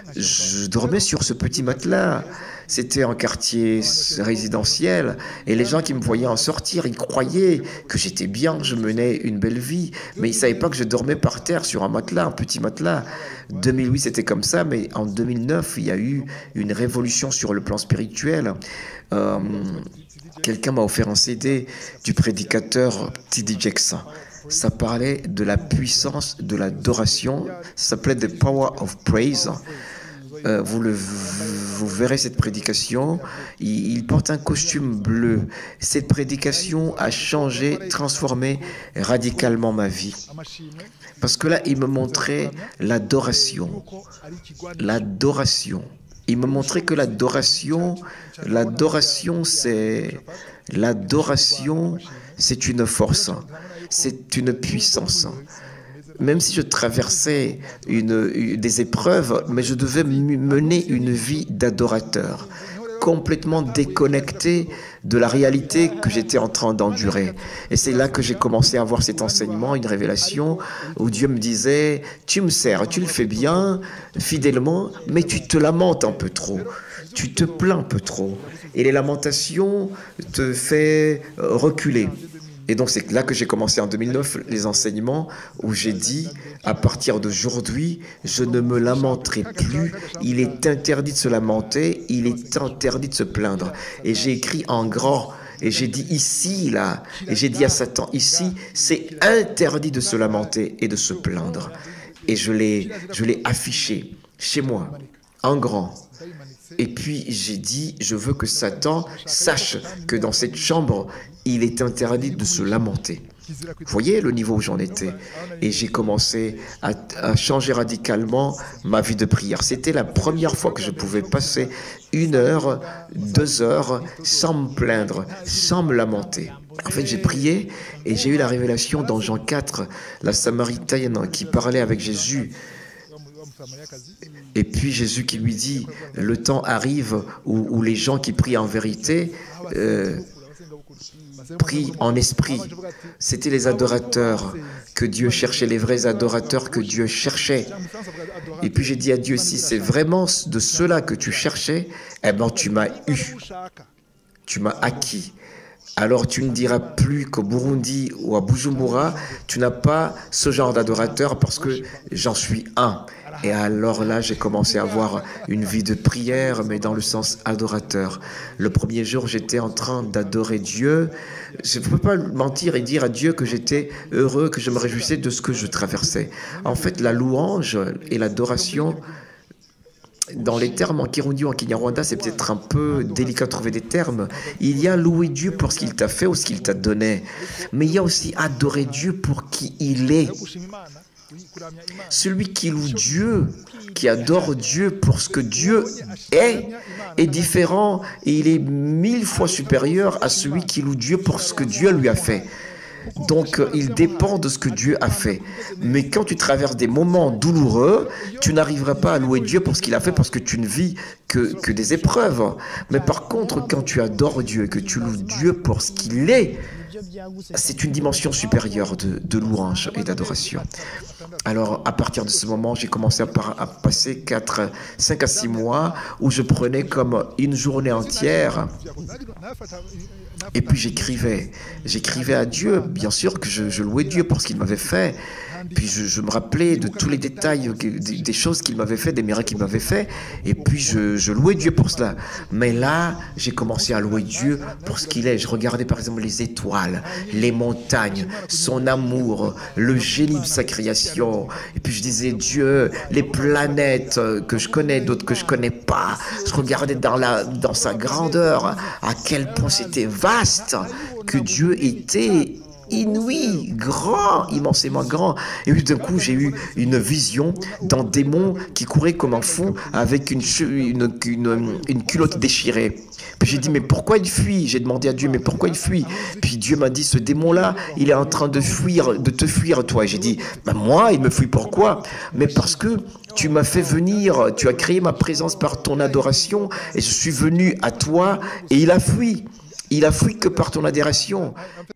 je dormais sur ce petit matelas. C'était un quartier résidentiel, et les gens qui me voyaient en sortir, ils croyaient que j'étais bien, que je menais une belle vie, mais ils ne savaient pas que je dormais par terre sur un matelas, un petit matelas. deux mille huit c'était comme ça, mais en deux mille neuf il y a eu une révolution sur le plan spirituel. Euh, quelqu'un m'a offert un C D du prédicateur T D Jakes. ça parlait de la puissance de l'adoration. Ça s'appelait The Power of Praise. Euh, vous, le, vous verrez cette prédication. Il, il porte un costume bleu. Cette prédication a changé, transformé radicalement ma vie. Parce que là, il me montrait l'adoration. L'adoration. Il me montrait que l'adoration, l'adoration, c'est, l'adoration, c'est une force, c'est une puissance. Même si je traversais une, une, des épreuves, mais je devais mener une vie d'adorateur, complètement déconnecté de la réalité que j'étais en train d'endurer. Et c'est là que j'ai commencé à avoir cet enseignement, une révélation, où Dieu me disait, tu me sers, tu le fais bien, fidèlement, mais tu te lamentes un peu trop, tu te plains un peu trop. Et les lamentations te font reculer. Et donc c'est là que j'ai commencé en deux mille neuf les enseignements où j'ai dit, à partir d'aujourd'hui, je ne me lamenterai plus, il est interdit de se lamenter, il est interdit de se plaindre. Et j'ai écrit en grand, et j'ai dit ici, là, et j'ai dit à Satan, ici, c'est interdit de se lamenter et de se plaindre. Et je l'ai, je l'ai affiché chez moi, en grand. Et puis j'ai dit, je veux que Satan sache que dans cette chambre, il est interdit de se lamenter. Vous voyez le niveau où j'en étais. Et j'ai commencé à, à changer radicalement ma vie de prière. C'était la première fois que je pouvais passer une heure, deux heures sans me plaindre, sans me lamenter. En fait, j'ai prié et j'ai eu la révélation dans Jean quatre, la Samaritaine qui parlait avec Jésus. Et puis Jésus qui lui dit, le temps arrive où, où les gens qui prient en vérité euh, prient en esprit. C'était les adorateurs que Dieu cherchait, les vrais adorateurs que Dieu cherchait. Et puis j'ai dit à Dieu, si c'est vraiment de cela que tu cherchais, eh bien tu m'as eu, tu m'as acquis. Alors tu ne diras plus qu'au Burundi ou à Bujumbura, tu n'as pas ce genre d'adorateur parce que j'en suis un. Et alors là, j'ai commencé à avoir une vie de prière, mais dans le sens adorateur. Le premier jour, j'étais en train d'adorer Dieu. Je ne peux pas mentir et dire à Dieu que j'étais heureux, que je me réjouissais de ce que je traversais. En fait, la louange et l'adoration, dans les termes en Kirundi ou en Kinyarwanda, c'est peut-être un peu délicat de trouver des termes. Il y a louer Dieu pour ce qu'il t'a fait ou ce qu'il t'a donné. Mais il y a aussi adorer Dieu pour qui il est. Celui qui loue Dieu, qui adore Dieu pour ce que Dieu est, est différent et il est mille fois supérieur à celui qui loue Dieu pour ce que Dieu lui a fait. Donc, il dépend de ce que Dieu a fait. Mais quand tu traverses des moments douloureux, tu n'arriveras pas à louer Dieu pour ce qu'il a fait parce que tu ne vis que, que des épreuves. Mais par contre, quand tu adores Dieu et que tu loues Dieu pour ce qu'il est, c'est une dimension supérieure de, de louange et d'adoration. Alors, à partir de ce moment, j'ai commencé à, par, à passer quatre, cinq à six mois où je prenais comme une journée entière. Et puis j'écrivais. J'écrivais à Dieu, bien sûr que je, je louais Dieu pour ce qu'il m'avait fait. Puis je, je me rappelais de tous les détails, des, des choses qu'il m'avait fait, des miracles qu'il m'avait fait. Et puis je, je louais Dieu pour cela. Mais là, j'ai commencé à louer Dieu pour ce qu'il est. Je regardais par exemple les étoiles, les montagnes, son amour, le génie de sa création. Et puis je disais, Dieu, les planètes que je connais, d'autres que je ne connais pas. Je regardais dans, la, dans sa grandeur, à quel point c'était vaste, que Dieu était inouï, grand, immensément grand. Et puis d'un coup, j'ai eu une vision d'un démon qui courait comme un fou avec une, une, une, une culotte déchirée. Puis j'ai dit, mais pourquoi il fuit? J'ai demandé à Dieu, mais pourquoi il fuit? Puis Dieu m'a dit, ce démon-là, il est en train de fuir, de te fuir, toi. Et j'ai dit, ben moi, il me fuit pourquoi? Mais parce que tu m'as fait venir, tu as créé ma présence par ton adoration, et je suis venu à toi, et il a fui. Il a fui que par ton adoration.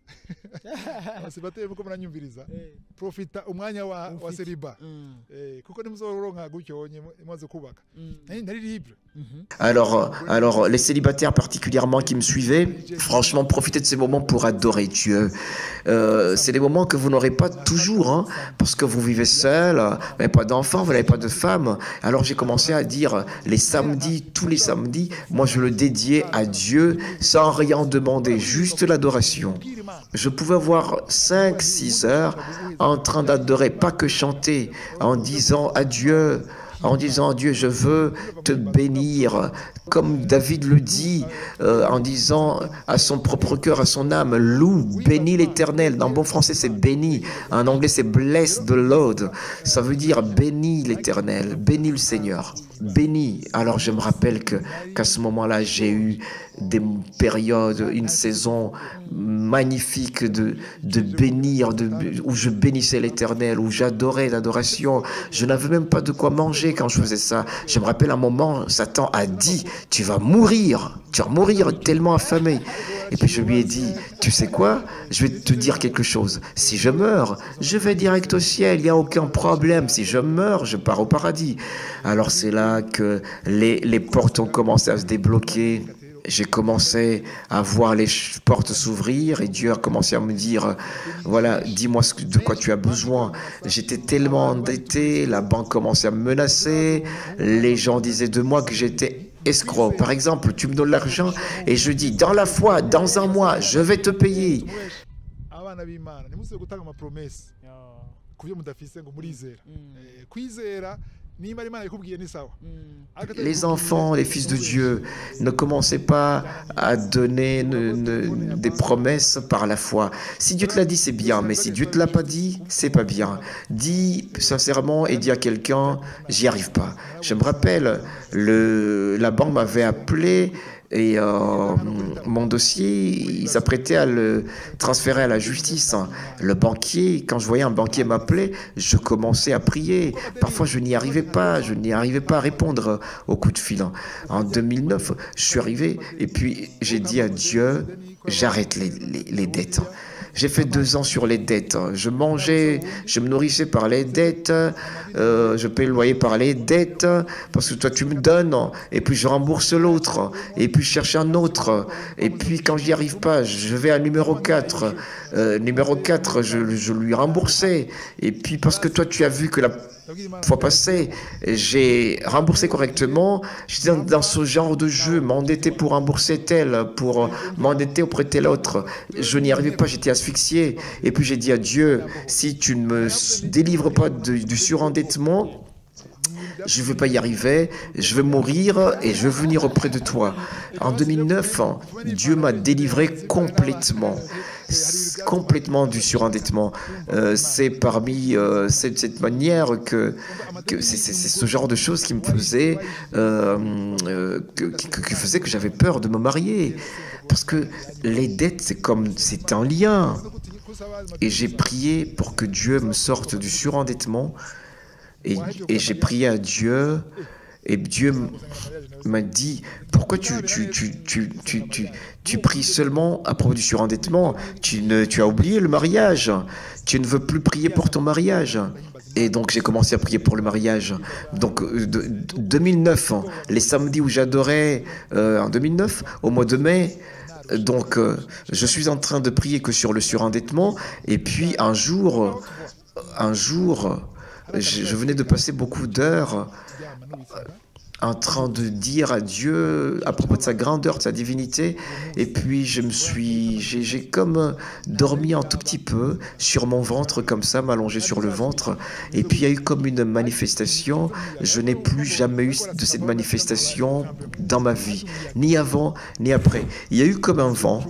abasibateye muko muranyumviriza profita umwanya wa wa seriba eh kuko nimuzoronka gutyo imaze kubaka nari libre. Alors, alors, les célibataires particulièrement qui me suivaient, franchement, profitez de ces moments pour adorer Dieu. Euh, c'est des moments que vous n'aurez pas toujours, hein, parce que vous vivez seul, vous n'avez pas d'enfants, vous n'avez pas de femme. Alors j'ai commencé à dire, les samedis, tous les samedis, moi je le dédiais à Dieu sans rien demander, juste l'adoration. Je pouvais avoir heures, cinq, six heures, en train d'adorer, pas que chanter, en disant à Dieu, en disant à Dieu, je veux te bénir, comme David le dit, euh, en disant à son propre cœur, à son âme, loue, bénis l'Éternel. Dans bon français, c'est béni. En anglais, c'est bless the Lord. Ça veut dire bénis l'Éternel, bénis le Seigneur, bénis. Alors, je me rappelle que qu'à ce moment-là, j'ai eu des périodes, une saison magnifique de, de bénir, de, où je bénissais l'Éternel, où j'adorais l'adoration. Je n'avais même pas de quoi manger quand je faisais ça. Je me rappelle un moment, Satan a dit, tu vas mourir, tu vas mourir tellement affamé. Et puis je lui ai dit, tu sais quoi, je vais te dire quelque chose. Si je meurs, je vais direct au ciel, il n'y a aucun problème. Si je meurs, je pars au paradis. Alors c'est là que les, les portes ont commencé à se débloquer. J'ai commencé à voir les portes s'ouvrir et Dieu a commencé à me dire, voilà, dis-moi de quoi tu as besoin. J'étais tellement endetté, la banque commençait à me menacer, les gens disaient de moi que j'étais escroc. Par exemple, tu me donnes l'argent et je dis, dans la foi, dans un mois, je vais te payer. Les enfants, les fils de Dieu, ne commencez pas à donner ne, ne, des promesses par la foi. Si Dieu te l'a dit, c'est bien, mais si Dieu te l'a pas dit, c'est pas bien. Dis sincèrement et dis à quelqu'un, j'y arrive pas. Je me rappelle, le, la banque m'avait appelé et euh, mon dossier, il s'apprêtait à le transférer à la justice. Le banquier, quand je voyais un banquier m'appeler, je commençais à prier. Parfois, je n'y arrivais pas, je n'y arrivais pas à répondre au coup de fil. En deux mille neuf, je suis arrivé et puis j'ai dit à Dieu, j'arrête les, les, les dettes. J'ai fait deux ans sur les dettes. Je mangeais, je me nourrissais par les dettes, euh, je paye le loyer par les dettes, parce que toi tu me donnes, et puis je rembourse l'autre, et puis je cherche un autre, et puis quand j'y arrive pas, je vais à numéro quatre. Euh, numéro quatre, je, je lui remboursais, et puis parce que toi tu as vu que la fois passée, j'ai remboursé correctement. J'étais dans, dans ce genre de jeu, m'endetter pour rembourser tel, pour m'endetter auprès de tel autre. Je n'y arrivais pas, j'étais asphyxié. Et puis j'ai dit à Dieu, si tu ne me délivres pas de, du surendettement, je ne vais pas y arriver, je vais mourir et je vais venir auprès de toi. En deux mille neuf, Dieu m'a délivré complètement. complètement du surendettement. Euh, c'est parmi euh, cette, cette manière que, que c'est ce genre de choses qui me faisait euh, euh, que, que, qui faisait que j'avais peur de me marier, parce que les dettes, c'est comme c'est un lien. Et j'ai prié pour que Dieu me sorte du surendettement, et, et j'ai prié à Dieu. Et Dieu m'a dit, pourquoi tu, tu, tu, tu, tu, tu, tu pries seulement à propos du surendettement? Tu, ne, tu as oublié le mariage. Tu ne veux plus prier pour ton mariage. Et donc j'ai commencé à prier pour le mariage. Donc de, de, deux mille neuf, les samedis où j'adorais, euh, en deux mille neuf, au mois de mai, donc euh, je suis en train de prier que sur le surendettement. Et puis un jour, un jour, je, je venais de passer beaucoup d'heures en train de dire à Dieu à propos de sa grandeur, de sa divinité, et puis je me suis, j'ai comme dormi un tout petit peu sur mon ventre, comme ça, m'allonger sur le ventre, et puis il y a eu comme une manifestation. Je n'ai plus jamais eu de cette manifestation dans ma vie, ni avant, ni après. Il y a eu comme un vent,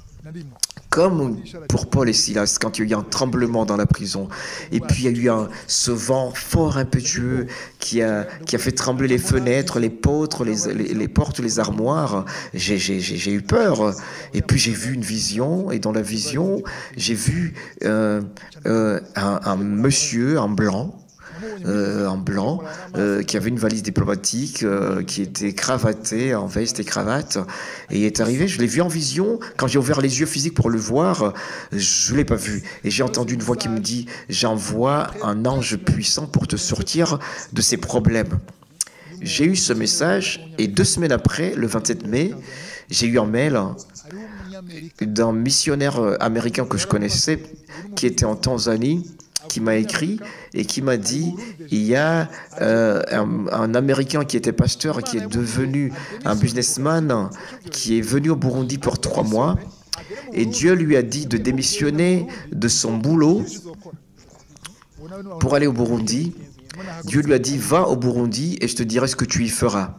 comme pour Paul et Silas, quand il y a eu un tremblement dans la prison. Et puis il y a eu un, ce vent fort impétueux qui a, qui a fait trembler les fenêtres, les poutres, les, les, les portes, les armoires. J'ai eu peur. Et puis j'ai vu une vision, et dans la vision, j'ai vu euh, euh, un, un monsieur, un blanc, Euh, en blanc, euh, qui avait une valise diplomatique, euh, qui était cravaté en veste et cravate, et il est arrivé, je l'ai vu en vision. Quand j'ai ouvert les yeux physiques pour le voir, je ne l'ai pas vu, et j'ai entendu une voix qui me dit, j'envoie un ange puissant pour te sortir de ces problèmes. J'ai eu ce message, et deux semaines après, le vingt-sept mai, j'ai eu un mail d'un missionnaire américain que je connaissais, qui était en Tanzanie, qui m'a écrit et qui m'a dit, il y a euh, un, un Américain qui était pasteur, qui est devenu un businessman, qui est venu au Burundi pour trois mois, Et Dieu lui a dit de démissionner de son boulot pour aller au Burundi. Dieu lui a dit, va au Burundi et je te dirai ce que tu y feras.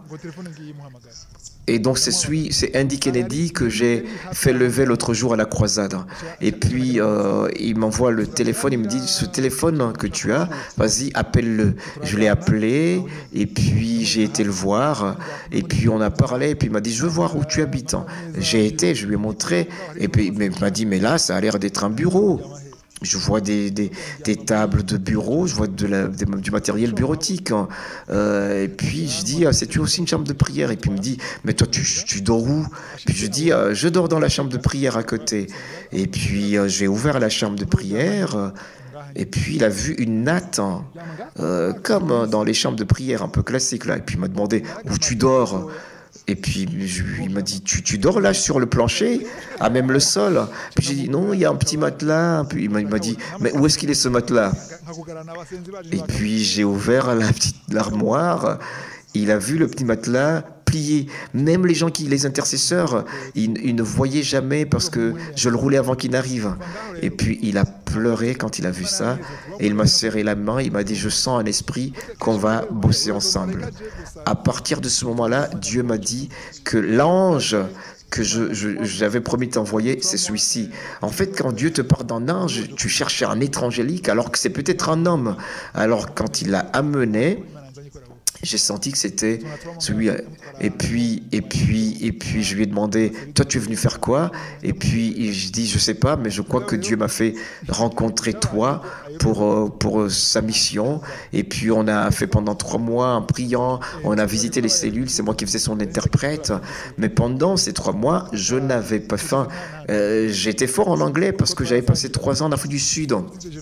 Et donc c'est c'est Andy Kennedy que j'ai fait lever l'autre jour à la croisade. Et puis euh, il m'envoie le téléphone, il me dit, ce téléphone que tu as, vas-y, appelle-le. Je l'ai appelé et puis j'ai été le voir et puis on a parlé et puis il m'a dit, je veux voir où tu habites. J'ai été, je lui ai montré et puis il m'a dit, mais là ça a l'air d'être un bureau. Je vois des, des, des tables de bureau, je vois de la, des, du matériel bureautique. Hein. Euh, et puis je dis, ah, c'est-tu aussi une chambre de prière? Et puis il me dit, mais toi tu, tu dors où? Puis je dis, ah, je dors dans la chambre de prière à côté. Et puis euh, j'ai ouvert la chambre de prière. Et puis il a vu une natte, hein, euh, comme dans les chambres de prière un peu classiques là. Et puis il m'a demandé, où tu dors? Et puis je, il m'a dit, tu, tu dors là sur le plancher, à même le sol? Puis j'ai dit, non, il y a un petit matelas. Puis il m'a dit, mais où est-ce qu'il est ce matelas? Et puis j'ai ouvert la petite l'armoire. Il a vu le petit matelas plié. Même les gens qui, les intercesseurs, ils, ils ne voyaient jamais parce que je le roulais avant qu'il n'arrive. Et puis il a pleuré quand il a vu ça. Et il m'a serré la main. Il m'a dit, je sens un esprit qu'on va bosser ensemble. À partir de ce moment-là, Dieu m'a dit que l'ange que je, je, j'avais promis de t'envoyer, c'est celui-ci. En fait, quand Dieu te parle d'un ange, tu cherches un être angélique alors que c'est peut-être un homme. Alors quand il l'a amené, j'ai senti que c'était celui. Et puis, et puis, et puis, je lui ai demandé, toi, tu es venu faire quoi? Et puis, je dis, je sais pas, mais je crois que Dieu m'a fait rencontrer toi pour pour sa mission. Et puis, on a fait pendant trois mois en priant, on a visité les cellules. C'est moi qui faisais son interprète. Mais pendant ces trois mois, je n'avais pas faim. Euh, j'étais fort en anglais parce que j'avais passé trois ans en Afrique du Sud.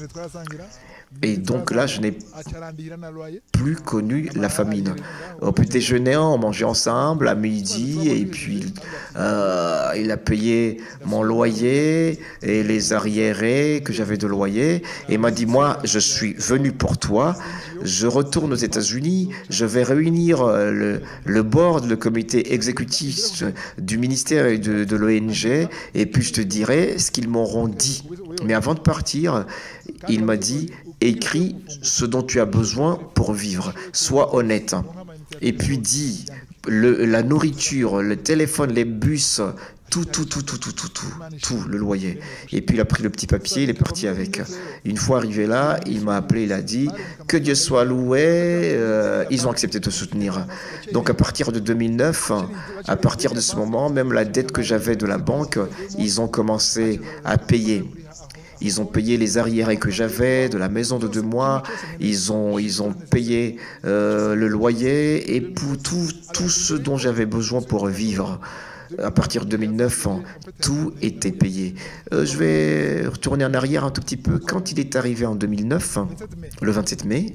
Et donc là, je n'ai plus connu la famine. Au petit déjeuner, on mangeait ensemble à midi, et puis euh, il a payé mon loyer et les arriérés que j'avais de loyer. Et il m'a dit, moi, je suis venu pour toi, je retourne aux États-Unis, je vais réunir le, le board, le comité exécutif du ministère et de, de l'O N G, et puis je te dirai ce qu'ils m'auront dit. Mais avant de partir, il m'a dit, écris ce dont tu as besoin pour vivre. Sois honnête. Et puis dis, le, la nourriture, le téléphone, les bus, tout, tout, tout, tout, tout, tout, tout, tout, le loyer. Et puis il a pris le petit papier, il est parti avec. Une fois arrivé là, il m'a appelé, il a dit, que Dieu soit loué, euh, ils ont accepté de te soutenir. Donc à partir de deux mille neuf, à partir de ce moment, même la dette que j'avais de la banque, ils ont commencé à payer. Ils ont payé les arriérés que j'avais de la maison de deux mois. Ils ont, ils ont payé euh, le loyer et pour tout, tout ce dont j'avais besoin pour vivre. À partir de deux mille neuf, tout était payé. Euh, je vais retourner en arrière un tout petit peu. Quand il est arrivé en deux mille neuf, le vingt-sept mai,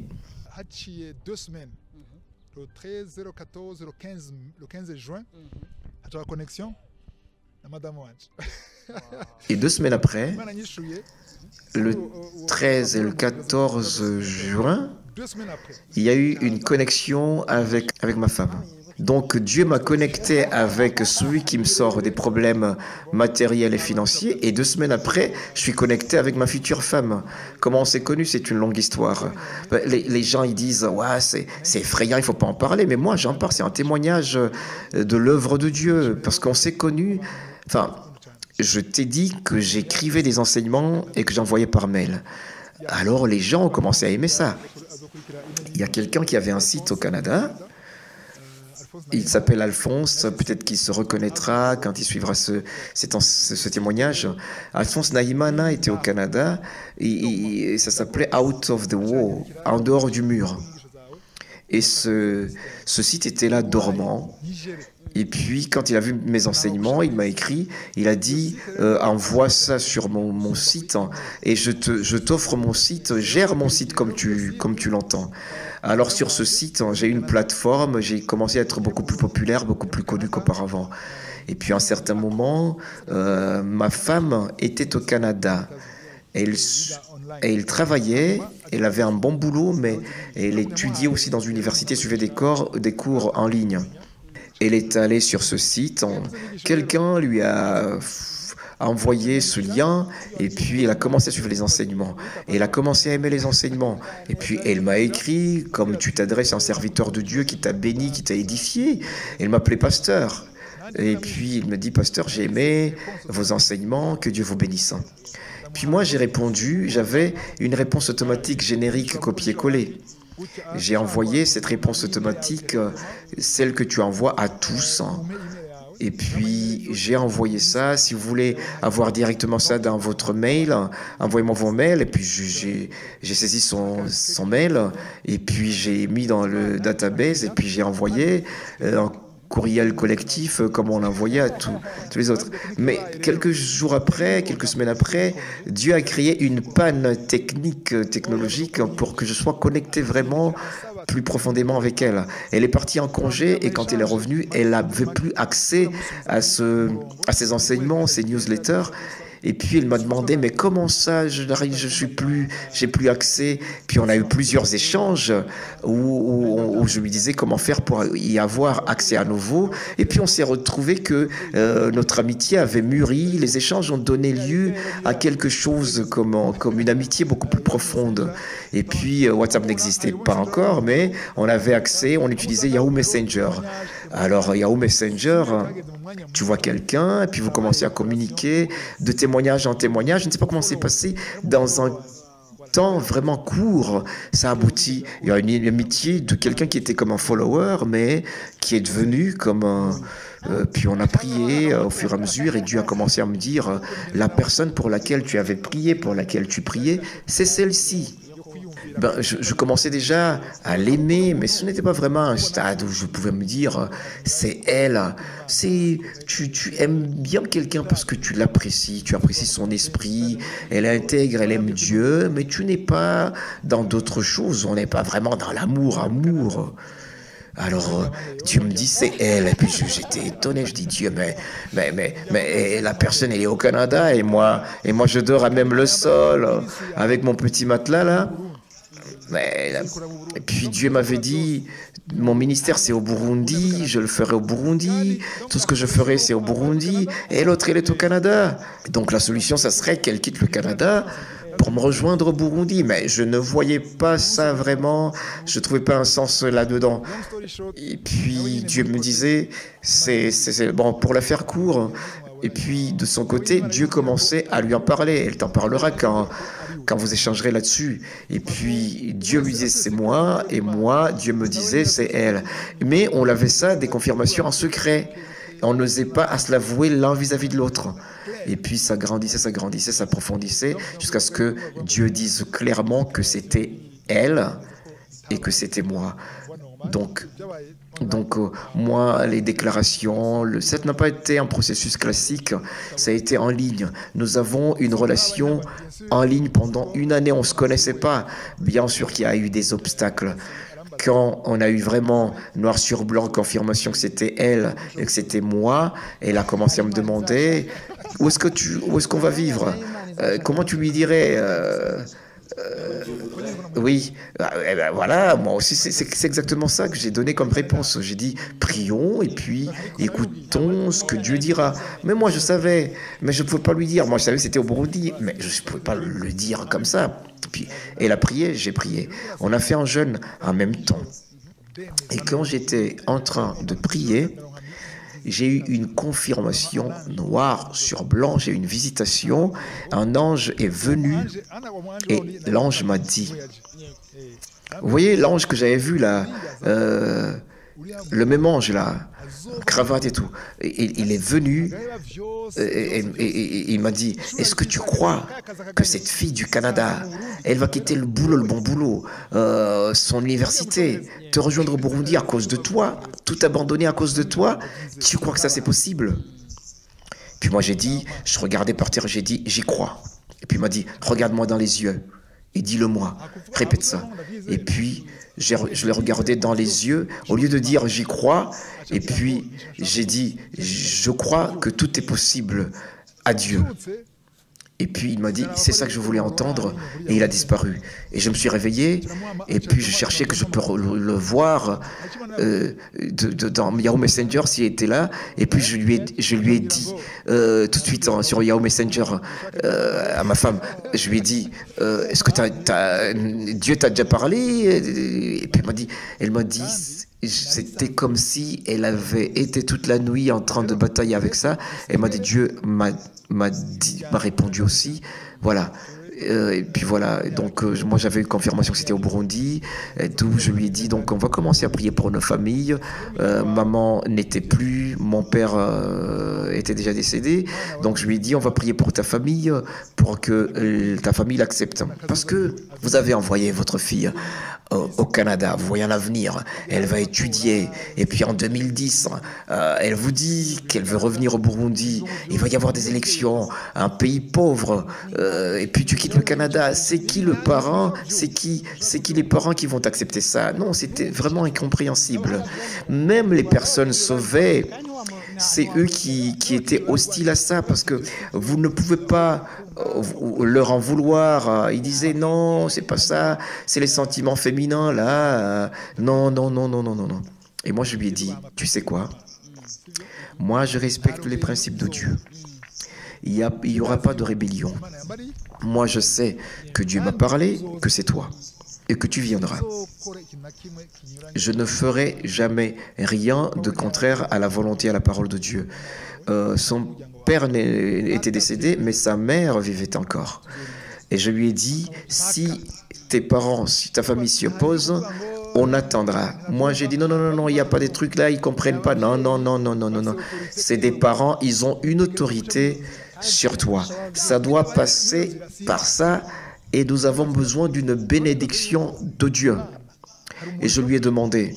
le treize, le quatorze, le quinze, le quinze juin, à la connexion, Madame Wange. Et deux semaines après, le treize et le quatorze juin, il y a eu une connexion avec, avec ma femme. Donc Dieu m'a connecté avec celui qui me sort des problèmes matériels et financiers, et deux semaines après, je suis connecté avec ma future femme. Comment on s'est connus, c'est une longue histoire. Les, les gens ils disent ouais, c'est c'est effrayant, il faut pas en parler, mais moi j'en parle, c'est un témoignage de l'œuvre de Dieu, parce qu'on s'est connus. Enfin, je t'ai dit que j'écrivais des enseignements et que j'envoyais par mail. Alors les gens ont commencé à aimer ça. Il y a quelqu'un qui avait un site au Canada. Il s'appelle Alphonse, peut-être qu'il se reconnaîtra quand il suivra ce, ce, ce témoignage. Alphonse Nahimana était au Canada et, et ça s'appelait Out of the Wall, en dehors du mur. Et ce, ce site était là dormant. Et puis, quand il a vu mes enseignements, il m'a écrit, il a dit euh, « Envoie ça sur mon, mon site et je te, je t'offre mon site, gère mon site comme tu, comme tu l'entends. » Alors sur ce site, j'ai une plateforme, j'ai commencé à être beaucoup plus populaire, beaucoup plus connu qu'auparavant. Et puis à un certain moment, euh, ma femme était au Canada. Elle, elle travaillait, elle avait un bon boulot, mais elle étudiait aussi dans une université, suivait des cours, des cours en ligne. Elle est allée sur ce site, quelqu'un lui a envoyé ce lien et puis elle a commencé à suivre les enseignements. Et elle a commencé à aimer les enseignements. Et puis elle m'a écrit, comme tu t'adresses à un serviteur de Dieu qui t'a béni, qui t'a édifié. Elle m'appelait pasteur. Et puis il me dit, pasteur, j'ai aimé vos enseignements, que Dieu vous bénisse. Puis moi j'ai répondu, j'avais une réponse automatique générique copier-coller. J'ai envoyé cette réponse automatique, celle que tu envoies à tous. Et puis, j'ai envoyé ça. Si vous voulez avoir directement ça dans votre mail, envoyez-moi vos mails. Et puis, j'ai saisi son, son mail. Et puis, j'ai mis dans le database. Et puis, j'ai envoyé euh, un courriel collectif euh, comme on l'envoyait à tous les autres. Mais quelques jours après, quelques semaines après, Dieu a créé une panne technique, technologique pour que je sois connecté vraiment plus profondément avec elle. Elle est partie en congé et quand elle est revenue, elle n'avait plus accès à, ce, à ces enseignements, ces newsletters. Et puis elle m'a demandé, mais comment ça, je n'arrive, je suis plus, j'ai plus accès. Puis on a eu plusieurs échanges où, où, où je lui disais comment faire pour y avoir accès à nouveau. Et puis on s'est retrouvé que euh, notre amitié avait mûri. Les échanges ont donné lieu à quelque chose comme, comme une amitié beaucoup plus profonde. Et puis euh, WhatsApp n'existait pas encore, mais on avait accès, on utilisait Yahoo Messenger. Alors Yahoo Messenger, tu vois quelqu'un et puis vous commencez à communiquer de témoignage en témoignage. Je ne sais pas comment c'est passé dans un temps vraiment court. Ça aboutit. Il y a une amitié de quelqu'un qui était comme un follower, mais qui est devenu comme un... Euh, puis on a prié euh, au fur et à mesure et Dieu a commencé à me dire euh, la personne pour laquelle tu avais prié, pour laquelle tu priais, c'est celle-ci. Ben, je, je commençais déjà à l'aimer, mais ce n'était pas vraiment un stade où je pouvais me dire c'est elle. C'est tu, tu aimes bien quelqu'un parce que tu l'apprécies, tu apprécies son esprit, elle intègre, elle aime Dieu, mais tu n'es pas dans d'autres choses. On n'est pas vraiment dans l'amour, amour. Alors euh, Dieu me dit c'est elle et puis j'étais étonné, je dis Dieu mais mais mais mais la personne elle est au Canada et moi et moi je dors à même le sol avec mon petit matelas là. Mais, et puis Dieu m'avait dit, mon ministère c'est au Burundi, je le ferai au Burundi, tout ce que je ferai c'est au Burundi, et l'autre elle est au Canada. Donc la solution ça serait qu'elle quitte le Canada pour me rejoindre au Burundi, mais je ne voyais pas ça vraiment, je ne trouvais pas un sens là-dedans. Et puis Dieu me disait, c'est, c'est, c'est bon pour la faire court. Et puis, de son côté, Dieu commençait à lui en parler. Elle t'en parlera quand, quand vous échangerez là-dessus. Et puis, Dieu lui disait, c'est moi. Et moi, Dieu me disait, c'est elle. Mais on avait ça, des confirmations en secret. On n'osait pas à se l'avouer l'un vis-à-vis de l'autre. Et puis, ça grandissait, ça grandissait, ça approfondissait, jusqu'à ce que Dieu dise clairement que c'était elle et que c'était moi. Donc, donc euh, moi, les déclarations, le, ça n'a pas été un processus classique, ça a été en ligne. Nous avons une relation en ligne pendant une année, on ne se connaissait pas. Bien sûr qu'il y a eu des obstacles. Quand on a eu vraiment noir sur blanc confirmation que c'était elle et que c'était moi, elle a commencé à me demander où est-ce que tu, où est-ce qu'on va vivre, euh, comment tu lui dirais. Euh, Euh, oui, eh ben voilà, moi aussi c'est exactement ça que j'ai donné comme réponse. J'ai dit prions et puis écoutons ce que Dieu dira. Mais moi je savais, mais je ne pouvais pas lui dire. Moi je savais que c'était au Burundi, mais je ne pouvais pas le dire comme ça. Puis elle a prié, j'ai prié. On a fait un jeûne en même temps. Et quand j'étais en train de prier, j'ai eu une confirmation noire sur blanc, j'ai eu une visitation, un ange est venu et l'ange m'a dit, vous voyez l'ange que j'avais vu là, euh, le même ange là, cravate et tout, il, il est venu et, et, et, et il m'a dit, est-ce que tu crois que cette fille du Canada, elle va quitter le boulot, le bon boulot, euh, son université, te rejoindre au Burundi à cause de toi, tout abandonner à cause de toi, tu crois que ça c'est possible? Puis moi j'ai dit, je regardais par terre, j'ai dit, j'y crois. Et puis il m'a dit, regarde-moi dans les yeux et dis-le-moi, répète ça. Et puis je l'ai regardé dans les yeux, au lieu de dire j'y crois, et puis j'ai dit, je crois que tout est possible à Dieu. Et puis il m'a dit, c'est ça que je voulais entendre, et il a disparu. Et je me suis réveillé, et puis je cherchais que je peux le, le voir euh, de, de, dans Yahoo Messenger s'il était là, et puis je lui ai, je lui ai dit euh, tout de suite hein, sur Yahoo Messenger euh, à ma femme, je lui ai dit, euh, est-ce que t'as, t'as, Dieu t'a déjà parlé? Et puis elle m'a dit, elle m'a dit, c'était comme si elle avait été toute la nuit en train de batailler avec ça. Elle m'a dit, Dieu m'a m'a dit, m'a répondu aussi, voilà. Euh, et puis voilà, donc euh, moi j'avais eu confirmation que c'était au Burundi, d'où je lui ai dit, donc on va commencer à prier pour nos familles. Euh, maman n'était plus, mon père euh, était déjà décédé, donc je lui ai dit, on va prier pour ta famille, pour que euh, ta famille l'accepte. Parce que vous avez envoyé votre fille au Canada, vous voyez un avenir, elle va étudier, et puis en deux mille dix, euh, elle vous dit qu'elle veut revenir au Burundi, il va y avoir des élections, un pays pauvre, euh, et puis tu quittes le Canada, c'est qui le parent, c'est qui, c'est qui les parents qui vont accepter ça? Non, c'était vraiment incompréhensible. Même les personnes sauvées, c'est eux qui, qui étaient hostiles à ça, parce que vous ne pouvez pas leur en vouloir. Ils disaient non, c'est pas ça, c'est les sentiments féminins là. Non, non, non, non, non, non, non. Et moi je lui ai dit, tu sais quoi? Moi je respecte les principes de Dieu. Il n'y aura pas de rébellion. Moi je sais que Dieu m'a parlé, que c'est toi et que tu viendras. Je ne ferai jamais rien de contraire à la volonté et à la parole de Dieu. Euh, son père était décédé, mais sa mère vivait encore. Et je lui ai dit, si tes parents, si ta famille s'y oppose, on attendra. Moi, j'ai dit, non, non, non, non, il n'y a pas des trucs là, ils ne comprennent pas. Non, non, non, non, non, non, non. C'est des parents, ils ont une autorité sur toi. Ça doit passer par ça. Et nous avons besoin d'une bénédiction de Dieu. Et je lui ai demandé,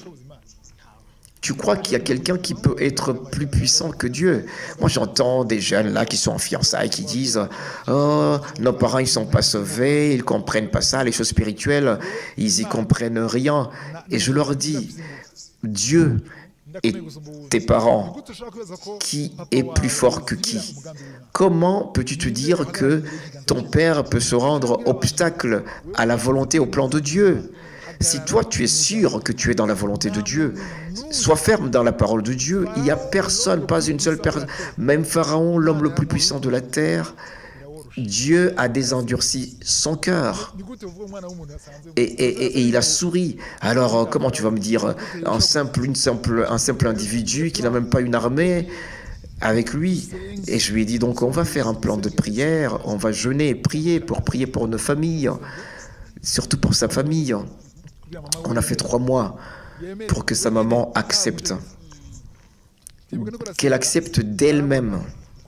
tu crois qu'il y a quelqu'un qui peut être plus puissant que Dieu? Moi, j'entends des jeunes là qui sont en fiançailles, qui disent, oh, nos parents, ils ne sont pas sauvés, ils ne comprennent pas ça, les choses spirituelles, ils n'y comprennent rien. Et je leur dis, Dieu et tes parents, qui est plus fort que qui? Comment peux-tu te dire que ton père peut se rendre obstacle à la volonté, au plan de Dieu? Si toi tu es sûr que tu es dans la volonté de Dieu, sois ferme dans la parole de Dieu. Il n'y a personne, pas une seule personne, même Pharaon, l'homme le plus puissant de la terre, Dieu a désendurci son cœur et, et, et, et il a souri. Alors comment tu vas me dire un simple, une simple, un simple individu qui n'a même pas une armée avec lui? Et je lui ai dit, donc on va faire un plan de prière, on va jeûner et prier pour prier pour nos familles, surtout pour sa famille. On a fait trois mois pour que sa maman accepte, qu'elle accepte d'elle-même.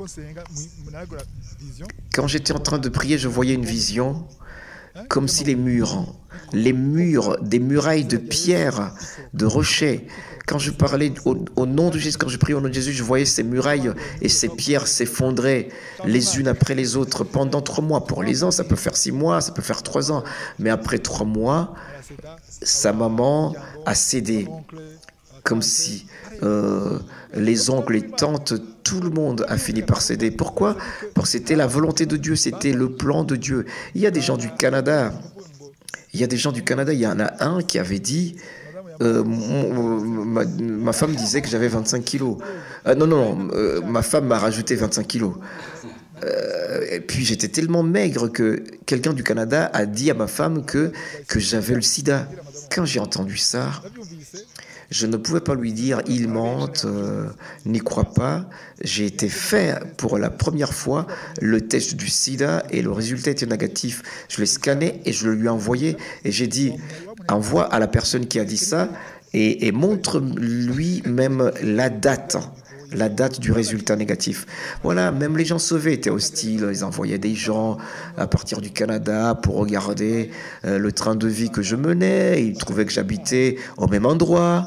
Quand j'étais en train de prier, je voyais une vision comme si les murs, les murs, des murailles de pierre, de rochers. Quand je parlais au, au nom de Jésus, quand je priais au nom de Jésus, je voyais ces murailles et ces pierres s'effondrer les unes après les autres pendant trois mois. Pour les ans, ça peut faire six mois, ça peut faire trois ans. Mais après trois mois, sa maman a cédé. Comme si euh, les oncles, les tantes, tout le monde a fini par céder. Pourquoi? Parce que c'était la volonté de Dieu, c'était le plan de Dieu. Il y a des gens du Canada, il y a des gens du Canada, il y en a un qui avait dit, euh, mon, ma, ma femme disait que j'avais vingt-cinq kilos. Euh, non, non, non euh, ma femme m'a rajouté vingt-cinq kilos. Euh, et puis j'étais tellement maigre que quelqu'un du Canada a dit à ma femme que, que j'avais le sida. Quand j'ai entendu ça, je ne pouvais pas lui dire, il mente, euh, n'y crois pas. J'ai été fait pour la première fois le test du sida et le résultat était négatif. Je l'ai scanné et je le lui ai envoyé. Et j'ai dit, envoie à la personne qui a dit ça et, et montre-lui même la date. La date du résultat négatif. Voilà, même les gens sauvés étaient hostiles. Ils envoyaient des gens à partir du Canada pour regarder euh, le train de vie que je menais. Ils trouvaient que j'habitais au même endroit.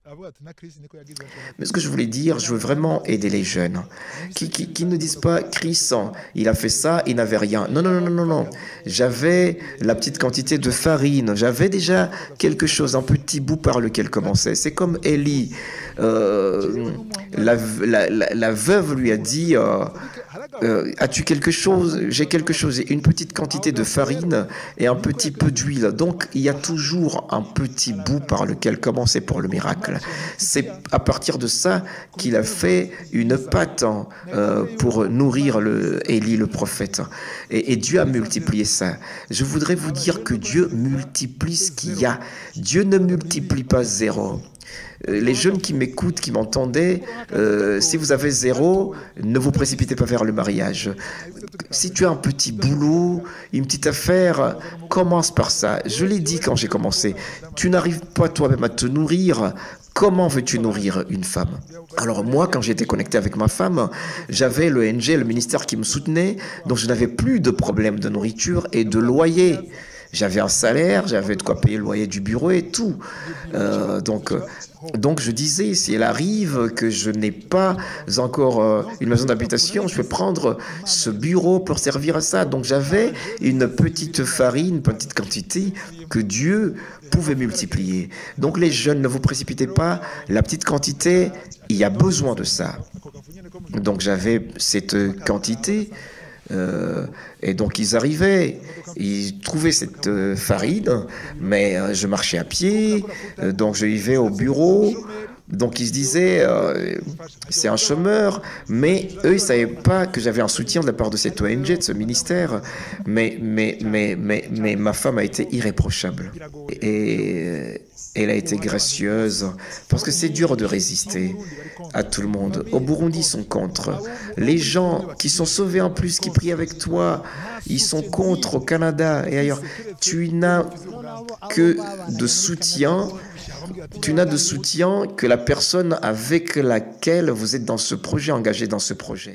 Mais ce que je voulais dire, je veux vraiment aider les jeunes qui, qui, qui ne disent pas Chris, il a fait ça, il n'avait rien. Non, non, non, non, non. J'avais la petite quantité de farine, j'avais déjà quelque chose, un petit bout par lequel commencer. C'est comme Élie, euh, la, la, la, la veuve lui a dit. Euh, Euh, as-tu quelque chose? J'ai quelque chose, j'ai une petite quantité de farine et un petit peu d'huile. Donc, il y a toujours un petit bout par lequel commencer pour le miracle. C'est à partir de ça qu'il a fait une pâte hein, euh, pour nourrir le, Élie, le prophète. Et, et Dieu a multiplié ça. Je voudrais vous dire que Dieu multiplie ce qu'il y a. Dieu ne multiplie pas zéro. Les jeunes qui m'écoutent, qui m'entendaient, euh, si vous avez zéro, ne vous précipitez pas vers le mariage. Si tu as un petit boulot, une petite affaire, commence par ça. Je l'ai dit quand j'ai commencé. Tu n'arrives pas toi-même à te nourrir. Comment veux-tu nourrir une femme? Alors moi, quand j'étais connecté avec ma femme, j'avais le N G, le ministère qui me soutenait, donc je n'avais plus de problème de nourriture et de loyer. J'avais un salaire, j'avais de quoi payer le loyer du bureau et tout. Euh, donc, donc je disais, si elle arrive que je n'ai pas encore euh, une maison d'habitation, je vais prendre ce bureau pour servir à ça. Donc j'avais une petite farine, une petite quantité que Dieu pouvait multiplier. Donc les jeunes, ne vous précipitez pas. La petite quantité, il y a besoin de ça. Donc j'avais cette quantité. Euh, et donc ils arrivaient, ils trouvaient cette euh, farine, mais euh, je marchais à pied, euh, donc je vivais au bureau. Donc ils se disaient, euh, c'est un chômeur, mais eux, ils ne savaient pas que j'avais un soutien de la part de cette O N G, de ce ministère. Mais, mais, mais, mais, mais ma femme a été irréprochable. Et elle a été gracieuse, parce que c'est dur de résister à tout le monde. Au Burundi, ils sont contre. Les gens qui sont sauvés en plus, qui prient avec toi, ils sont contre au Canada et ailleurs. Tu n'as que de soutien. Tu n'as de soutien que la personne avec laquelle vous êtes dans ce projet, engagé dans ce projet.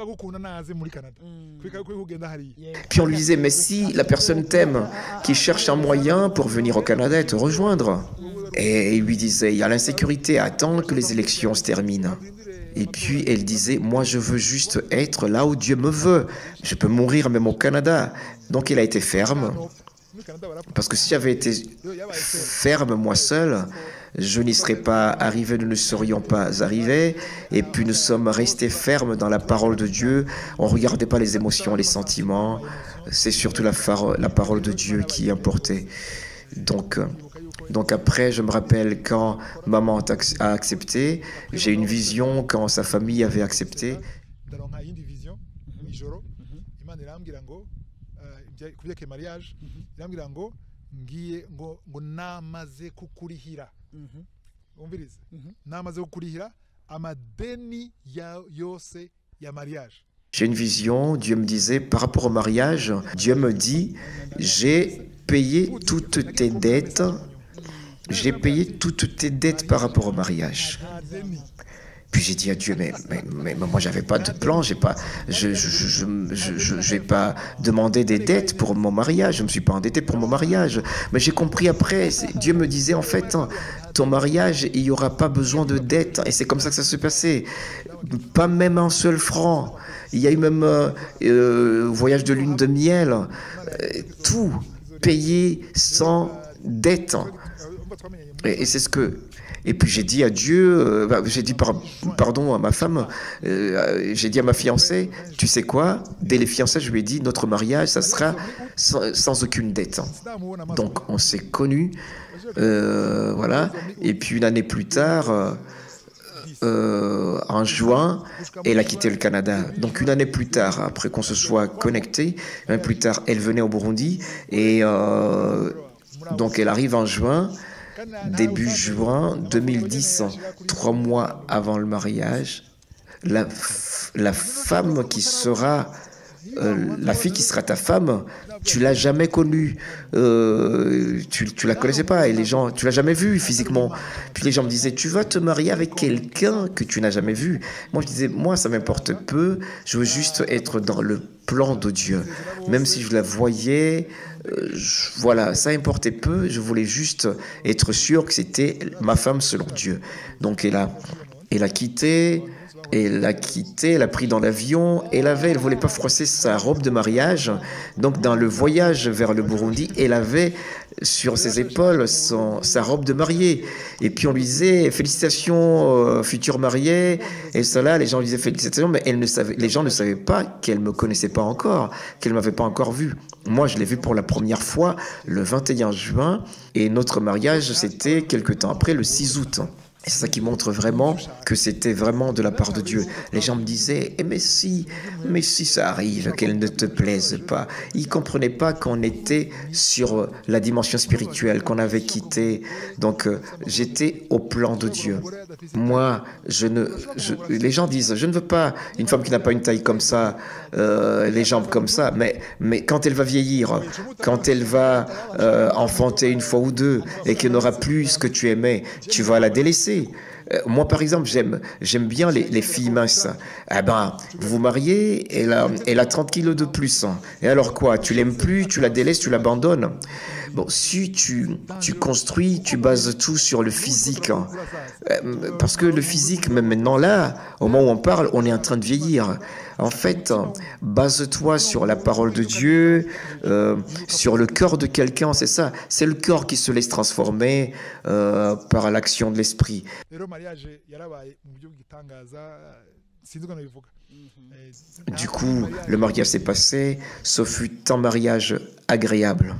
Puis on lui disait, mais si la personne t'aime, qui cherche un moyen pour venir au Canada et te rejoindre. Et il lui disait, il y a l'insécurité à attendre que les élections se terminent. Et puis elle disait, moi je veux juste être là où Dieu me veut. Je peux mourir même au Canada. Donc elle a été ferme. Parce que si j'avais été ferme moi seul, je n'y serais pas arrivé, nous ne serions pas arrivés. Et puis nous sommes restés fermes dans la parole de Dieu. On ne regardait pas les émotions, les sentiments. C'est surtout la, la parole de Dieu qui importait. Donc, donc après, je me rappelle quand maman a accepté, j'ai une vision quand sa famille avait accepté. Kubyeke mariage irambwira ngo ngiye ngo ngo namaze kukurihira umvirize namaze kukurihira amadeni ya yose ya mariage. J'ai une vision, Dieu me disait par rapport au mariage, Dieu me dit j'ai payé toutes tes dettes, j'ai payé toutes tes dettes par rapport au mariage. Puis j'ai dit à Dieu, mais, mais, mais moi, j'avais pas de plan, j'ai pas, je je, je, je, je, je vais pas demander des dettes pour mon mariage, je me suis pas endetté pour mon mariage. Mais j'ai compris après, Dieu me disait, en fait, ton mariage, il n'y aura pas besoin de dettes. Et c'est comme ça que ça s'est passé. Pas même un seul franc. Il y a eu même euh, euh, voyage de lune de miel. Euh, tout payé sans dette. Et, et c'est ce que... Et puis j'ai dit à Dieu, euh, j'ai dit par, pardon à ma femme, euh, j'ai dit à ma fiancée, tu sais quoi, dès les fiançailles, je lui ai dit, notre mariage, ça sera sans, sans aucune dette. Donc on s'est connus, euh, voilà. Et puis une année plus tard, euh, euh, en juin, elle a quitté le Canada. Donc une année plus tard, après qu'on se soit connectés, une année plus tard, elle venait au Burundi. Et euh, donc elle arrive en juin. Début juin deux mille dix, trois mois avant le mariage, la, la femme qui sera euh, la fille qui sera ta femme, tu l'as jamais connue, euh, tu, tu la connaissais pas, et les gens, tu l'as jamais vue physiquement. Puis les gens me disaient, tu vas te marier avec quelqu'un que tu n'as jamais vu. Moi je disais, moi ça m'importe peu, je veux juste être dans le plan de Dieu. Même si je la voyais, euh, je, voilà, ça importait peu, je voulais juste être sûr que c'était ma femme selon Dieu. Donc elle a, elle a quitté, elle a quitté, elle a pris dans l'avion, elle avait, elle voulait pas froisser sa robe de mariage, donc dans le voyage vers le Burundi, elle avait sur ses épaules son, sa robe de mariée. Et puis on lui disait félicitations euh, future mariée, et cela, les gens lui disaient félicitations, mais elle ne savait, les gens ne savaient pas qu'elle me connaissait pas encore, qu'elle m'avait pas encore vu. Moi, je l'ai vue pour la première fois le vingt et un juin, et notre mariage, c'était quelque temps après, le six août. Et c'est ça qui montre vraiment que c'était vraiment de la part de Dieu. Les gens me disaient, eh mais si, mais si ça arrive qu'elle ne te plaise pas. Ils ne comprenaient pas qu'on était sur la dimension spirituelle, qu'on avait quitté. Donc euh, j'étais au plan de Dieu. Moi, je ne, je, les gens disent, je ne veux pas une femme qui n'a pas une taille comme ça, euh, les jambes comme ça, mais, mais quand elle va vieillir, quand elle va euh, enfanter une fois ou deux et qu'elle n'aura plus ce que tu aimais, tu vas la délaisser. Euh, moi, par exemple, j'aime j'aime bien les, les filles minces. Eh ben, vous vous mariez, elle a, elle a trente kilos de plus. Et alors quoi? Tu l'aimes plus, tu la délaisses, tu l'abandonnes. Bon, si tu, tu construis, tu bases tout sur le physique. Euh, parce que le physique, même maintenant là, au moment où on parle, on est en train de vieillir. En fait, base-toi sur la parole de Dieu, euh, sur le cœur de quelqu'un, c'est ça. C'est le cœur qui se laisse transformer euh, par l'action de l'esprit. Du coup, le mariage s'est passé, ce fut un mariage agréable.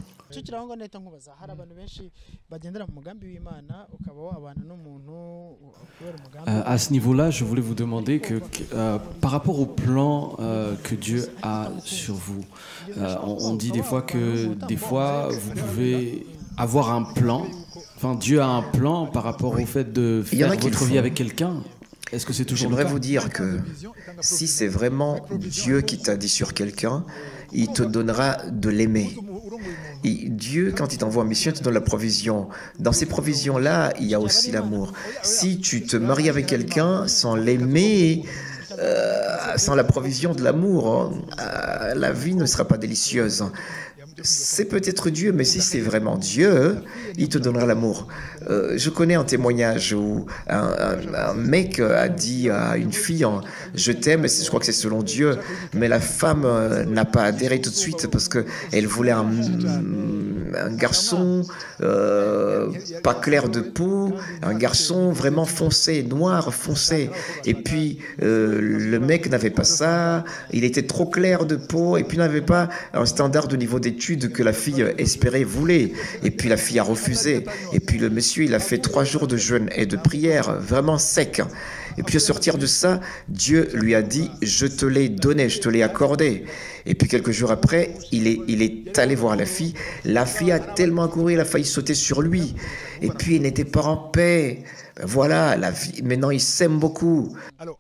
Euh, à ce niveau-là, je voulais vous demander que, que euh, par rapport au plan euh, que Dieu a sur vous, euh, on, on dit des fois que des fois vous pouvez avoir un plan. Enfin, Dieu a un plan par rapport oui. au fait de faire votre vie avec quelqu'un. Est-ce que c'est toujours le cas? J'aimerais vous dire que si c'est vraiment Dieu qui t'a dit sur quelqu'un, il te donnera de l'aimer. Dieu, quand il t'envoie en mission, il te donne la provision. Dans ces provisions-là, il y a aussi l'amour. Si tu te maries avec quelqu'un sans l'aimer, euh, sans la provision de l'amour, euh, la vie ne sera pas délicieuse. C'est peut-être Dieu, mais si c'est vraiment Dieu, il te donnera l'amour. Euh, je connais un témoignage où un, un, un mec a dit à une fille « Je t'aime », je crois que c'est selon Dieu, mais la femme n'a pas adhéré tout de suite parce qu'elle voulait un, un garçon euh, pas clair de peau, un garçon vraiment foncé, noir, foncé. Et puis, euh, le mec n'avait pas ça, il était trop clair de peau, et puis n'avait pas un standard de niveau d'études que la fille espérait, voulait. Et puis la fille a refusé. Et puis le monsieur, il a fait trois jours de jeûne et de prière, vraiment sec. Et puis à sortir de ça, Dieu lui a dit, je te l'ai donné, je te l'ai accordé. Et puis quelques jours après, il est, il est allé voir la fille. La fille a tellement couru, elle a failli sauter sur lui. Et puis il n'était pas en paix. Voilà, la vie. Maintenant il s'aime beaucoup. Alors,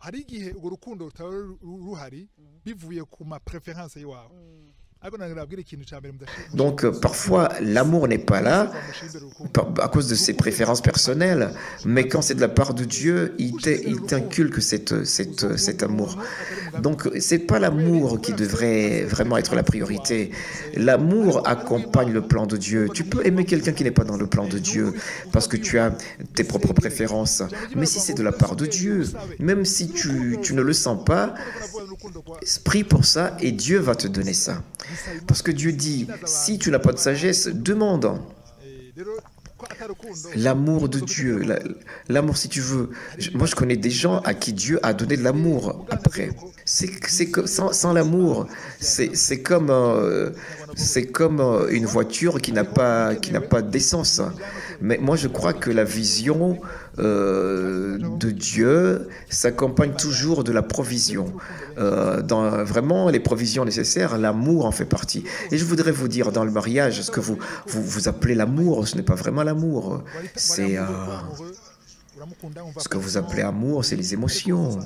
donc euh, parfois l'amour n'est pas là par, à cause de ses préférences personnelles, mais quand c'est de la part de Dieu, il t'inculque cette, cette, cet amour. Donc c'est pas l'amour qui devrait vraiment être la priorité. L'amour accompagne le plan de Dieu. Tu peux aimer quelqu'un qui n'est pas dans le plan de Dieu parce que tu as tes propres préférences, mais si c'est de la part de Dieu, même si tu, tu ne le sens pas, prie pour ça et Dieu va te donner ça. Parce que Dieu dit, si tu n'as pas de sagesse, demande. L'amour de Dieu, l'amour si tu veux. Moi je connais des gens à qui Dieu a donné de l'amour après. C'est sans, sans l'amour, c'est comme, euh, c'est comme une voiture qui n'a pas, qui n'a pas d'essence. Mais moi je crois que la vision euh, de Dieu s'accompagne toujours de la provision. Euh, dans vraiment les provisions nécessaires, l'amour en fait partie. Et je voudrais vous dire, dans le mariage, ce que vous vous, vous appelez l'amour, ce n'est pas vraiment l'amour. C'est euh, Ce que vous appelez amour, c'est les émotions.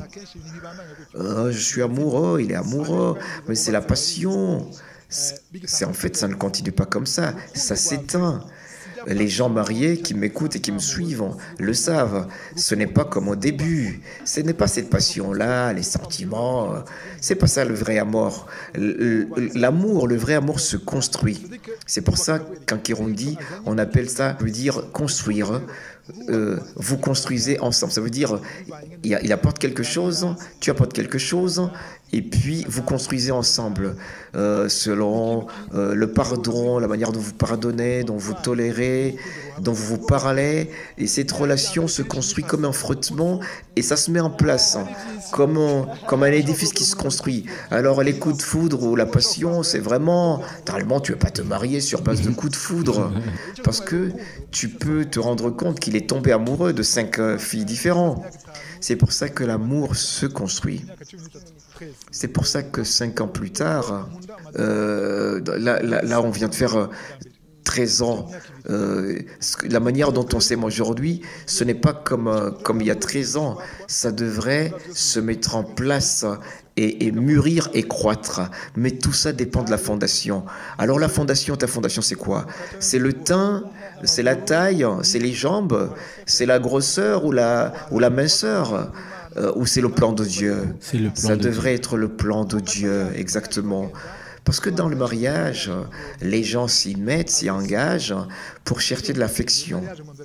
Euh, je suis amoureux, il est amoureux, mais c'est la passion. C'est en fait, ça ne continue pas comme ça, ça s'éteint. Les gens mariés qui m'écoutent et qui me suivent le savent. Ce n'est pas comme au début. Ce n'est pas cette passion-là, les sentiments. C'est pas ça le vrai amour. L'amour, le vrai amour se construit. C'est pour ça qu'en Kirundi, on appelle ça, veut dire construire. Euh, vous construisez ensemble. Ça veut dire, il, il apporte quelque chose, tu apportes quelque chose, et puis vous construisez ensemble euh, selon euh, le pardon, la manière dont vous pardonnez, dont vous tolérez, dont vous vous parlez. Et cette relation se construit comme un frottement et ça se met en place comme un, comme un édifice qui se construit. Alors les coups de foudre ou la passion, c'est vraiment... Normalement, tu ne veux pas te marier sur base de coups de foudre parce que tu peux te rendre compte qu'il est tombé amoureux de cinq euh, filles différentes. C'est pour ça que l'amour se construit. C'est pour ça que cinq ans plus tard, euh, là, là, là, on vient de faire euh, treize ans. Euh, la manière dont on s'aime aujourd'hui, ce n'est pas comme, euh, comme il y a treize ans. Ça devrait se mettre en place et, et mûrir et croître. Mais tout ça dépend de la fondation. Alors la fondation, ta fondation, c'est quoi? C'est le teint, c'est la taille, c'est les jambes, c'est la grosseur ou la, ou la minceur. Euh, ou c'est le plan de Dieu? Le plan Ça de devrait Dieu. être le plan de Dieu, exactement. Parce que dans le mariage, les gens s'y mettent, s'y engagent pour chercher de l'affection.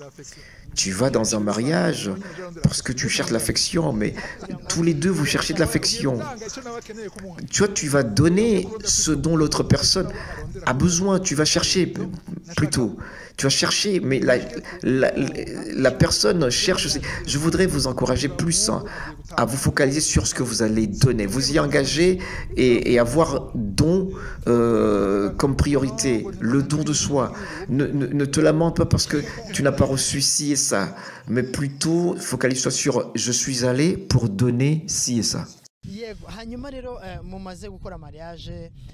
Tu vas dans un mariage parce que tu cherches l'affection, mais tous les deux, vous cherchez de l'affection. Tu vois, tu vas donner ce dont l'autre personne a besoin. Tu vas chercher, plutôt. Tu vas chercher, mais la, la, la personne cherche aussi. Je voudrais vous encourager plus hein, à vous focaliser sur ce que vous allez donner. Vous y engager et, et avoir don euh, comme priorité, le don de soi. Ne, ne, ne te lamente pas parce que tu n'as pas reçu ci et ça, mais plutôt focalise-toi sur je suis allé pour donner ci et ça. yego hanyuma rero eh, mumaze gukora mariage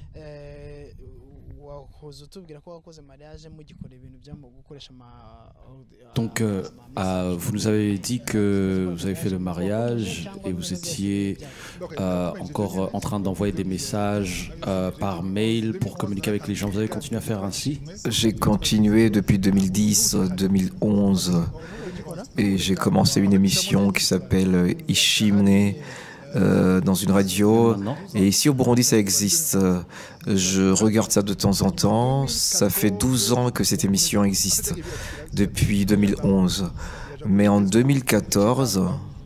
eh, wakoze utubwira ko wakoze mariage mugikora ibintu byo gukoresha ma Donc, euh, euh, vous nous avez dit que vous avez fait le mariage et vous étiez euh, encore en train d'envoyer des messages euh, par mail pour communiquer avec les gens. Vous avez continué à faire ainsi? J'ai continué depuis deux mille dix, deux mille onze et j'ai commencé une émission qui s'appelle Ishimne euh, dans une radio. Et ici au Burundi, ça existe. Je regarde ça de temps en temps. Ça fait douze ans que cette émission existe, depuis deux mille onze. Mais en deux mille quatorze,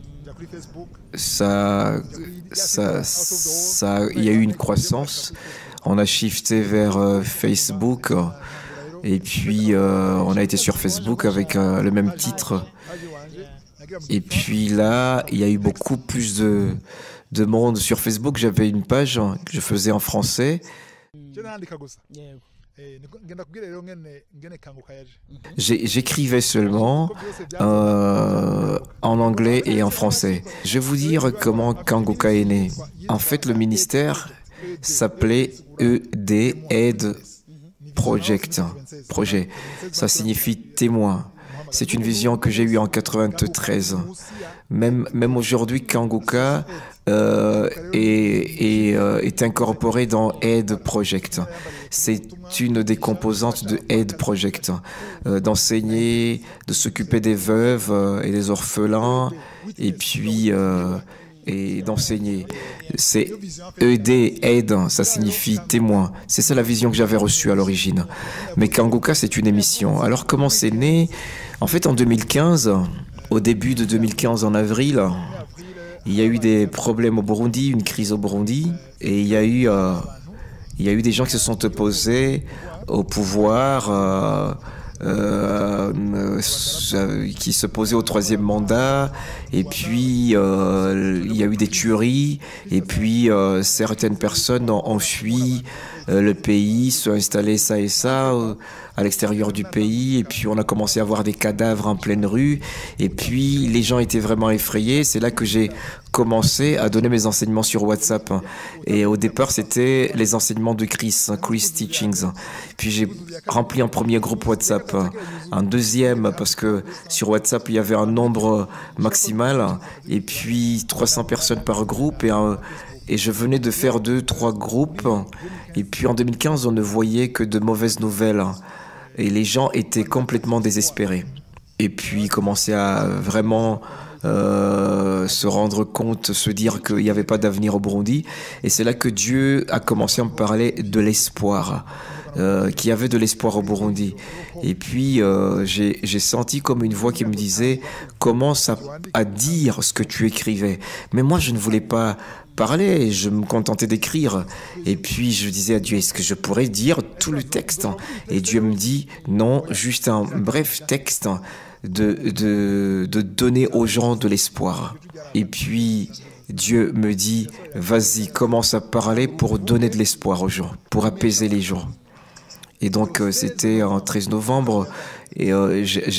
ça, ça, ça, il y a eu une croissance. On a shifté vers euh, Facebook. Et puis, euh, on a été sur Facebook avec euh, le même titre. Et puis là, il y a eu beaucoup plus de, de monde sur Facebook. J'avais une page que je faisais en français. J'écrivais seulement euh, en anglais et en français. Je vais vous dire comment Kanguka est né. En fait, le ministère s'appelait E D, Aide Project, projet. Ça signifie témoin. C'est une vision que j'ai eue en quatre-vingt-treize. Même, même aujourd'hui, Kanguka euh, est, est, euh, est incorporé dans Aide Project. C'est une des composantes de Aide Project, euh, d'enseigner, de s'occuper des veuves euh, et des orphelins, et puis euh, et d'enseigner. C'est E D, aide, ça signifie témoin. C'est ça la vision que j'avais reçue à l'origine. Mais Kanguka, c'est une émission. Alors comment c'est né? En fait, en deux mille quinze, au début de deux mille quinze, en avril, il y a eu des problèmes au Burundi, une crise au Burundi, et il y a eu, euh, il y a eu des gens qui se sont opposés au pouvoir, euh, euh, euh, qui s'opposaient au troisième mandat, et puis euh, il y a eu des tueries, et puis euh, certaines personnes ont, ont fui euh, le pays, se installer ça et ça euh, à l'extérieur du pays. Et puis on a commencé à voir des cadavres en pleine rue. Et puis les gens étaient vraiment effrayés. C'est là que j'ai commencé à donner mes enseignements sur WhatsApp. Et au départ, c'était les enseignements de Chris, Chris Teachings. Puis j'ai rempli un premier groupe WhatsApp, un deuxième parce que sur WhatsApp, il y avait un nombre maximal et puis trois cents personnes par groupe et, un, et je venais de faire deux, trois groupes. Et puis en deux mille quinze, on ne voyait que de mauvaises nouvelles et les gens étaient complètement désespérés. Et puis commençaient à vraiment Euh, se rendre compte, se dire qu'il n'y avait pas d'avenir au Burundi. Et c'est là que Dieu a commencé à me parler de l'espoir, euh, qu'il y avait de l'espoir au Burundi. Et puis euh, j'ai senti comme une voix qui me disait « Commence à, à dire ce que tu écrivais ». Mais moi, je ne voulais pas parler, je me contentais d'écrire. Et puis je disais à Dieu, est-ce que je pourrais dire tout le texte? Et Dieu me dit « Non, juste un bref texte ». De, de, de donner aux gens de l'espoir. Et puis, Dieu me dit, vas-y, commence à parler pour donner de l'espoir aux gens, pour apaiser les gens. Et donc, euh, c'était en treize novembre, et euh,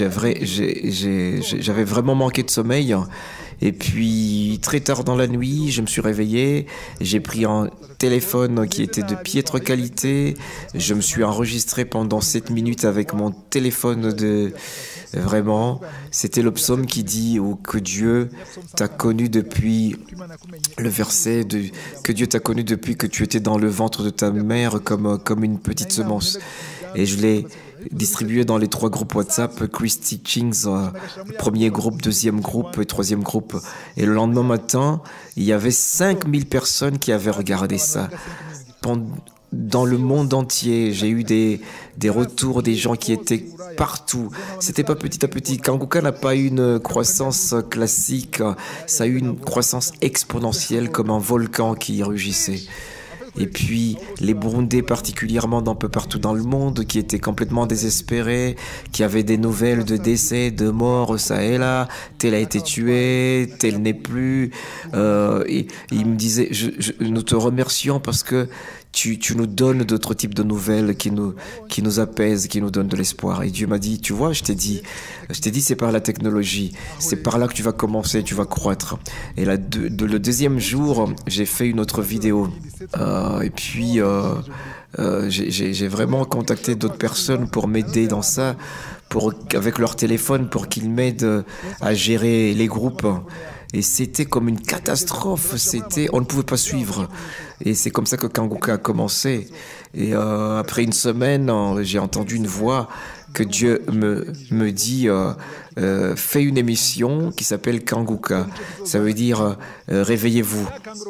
j'avais vraiment manqué de sommeil. Et puis, très tard dans la nuit, je me suis réveillé, j'ai pris un téléphone qui était de piètre qualité, je me suis enregistré pendant sept minutes avec mon téléphone de... Vraiment, c'était le psaume qui dit oh, que Dieu t'a connu depuis le verset de, que Dieu t'a connu depuis que tu étais dans le ventre de ta mère comme, comme une petite semence. Et je l'ai distribué dans les trois groupes WhatsApp, Chris Teachings, euh, premier groupe, deuxième groupe et troisième groupe. Et le lendemain matin, il y avait cinq mille personnes qui avaient regardé ça. Pendant Dans le monde entier, j'ai eu des, des retours des gens qui étaient partout. C'était pas petit à petit. Kanguka n'a pas eu une croissance classique. Ça a eu une croissance exponentielle comme un volcan qui rugissait. Et puis, les Burundais particulièrement d'un peu partout dans le monde qui étaient complètement désespérés, qui avaient des nouvelles de décès, de morts, ça et là, tel a été tué, tel n'est plus. Euh, et, et ils me disaient, je, je, nous te remercions parce que tu, tu nous donnes d'autres types de nouvelles qui nous, qui nous apaisent, qui nous donnent de l'espoir. Et Dieu m'a dit, tu vois, je t'ai dit, je t'ai dit, c'est par la technologie, c'est par là que tu vas commencer, tu vas croître. Et là, de, de, le deuxième jour, j'ai fait une autre vidéo. Euh, et puis, euh, euh, j'ai vraiment contacté d'autres personnes pour m'aider dans ça, pour, avec leur téléphone, pour qu'ils m'aident à gérer les groupes. Et c'était comme une catastrophe, c'était, on ne pouvait pas suivre. Et c'est comme ça que Kanguka a commencé. Et euh, après une semaine, j'ai entendu une voix que Dieu me, me dit euh, euh, fais une émission qui s'appelle Kanguka. Ça veut dire euh, réveillez-vous.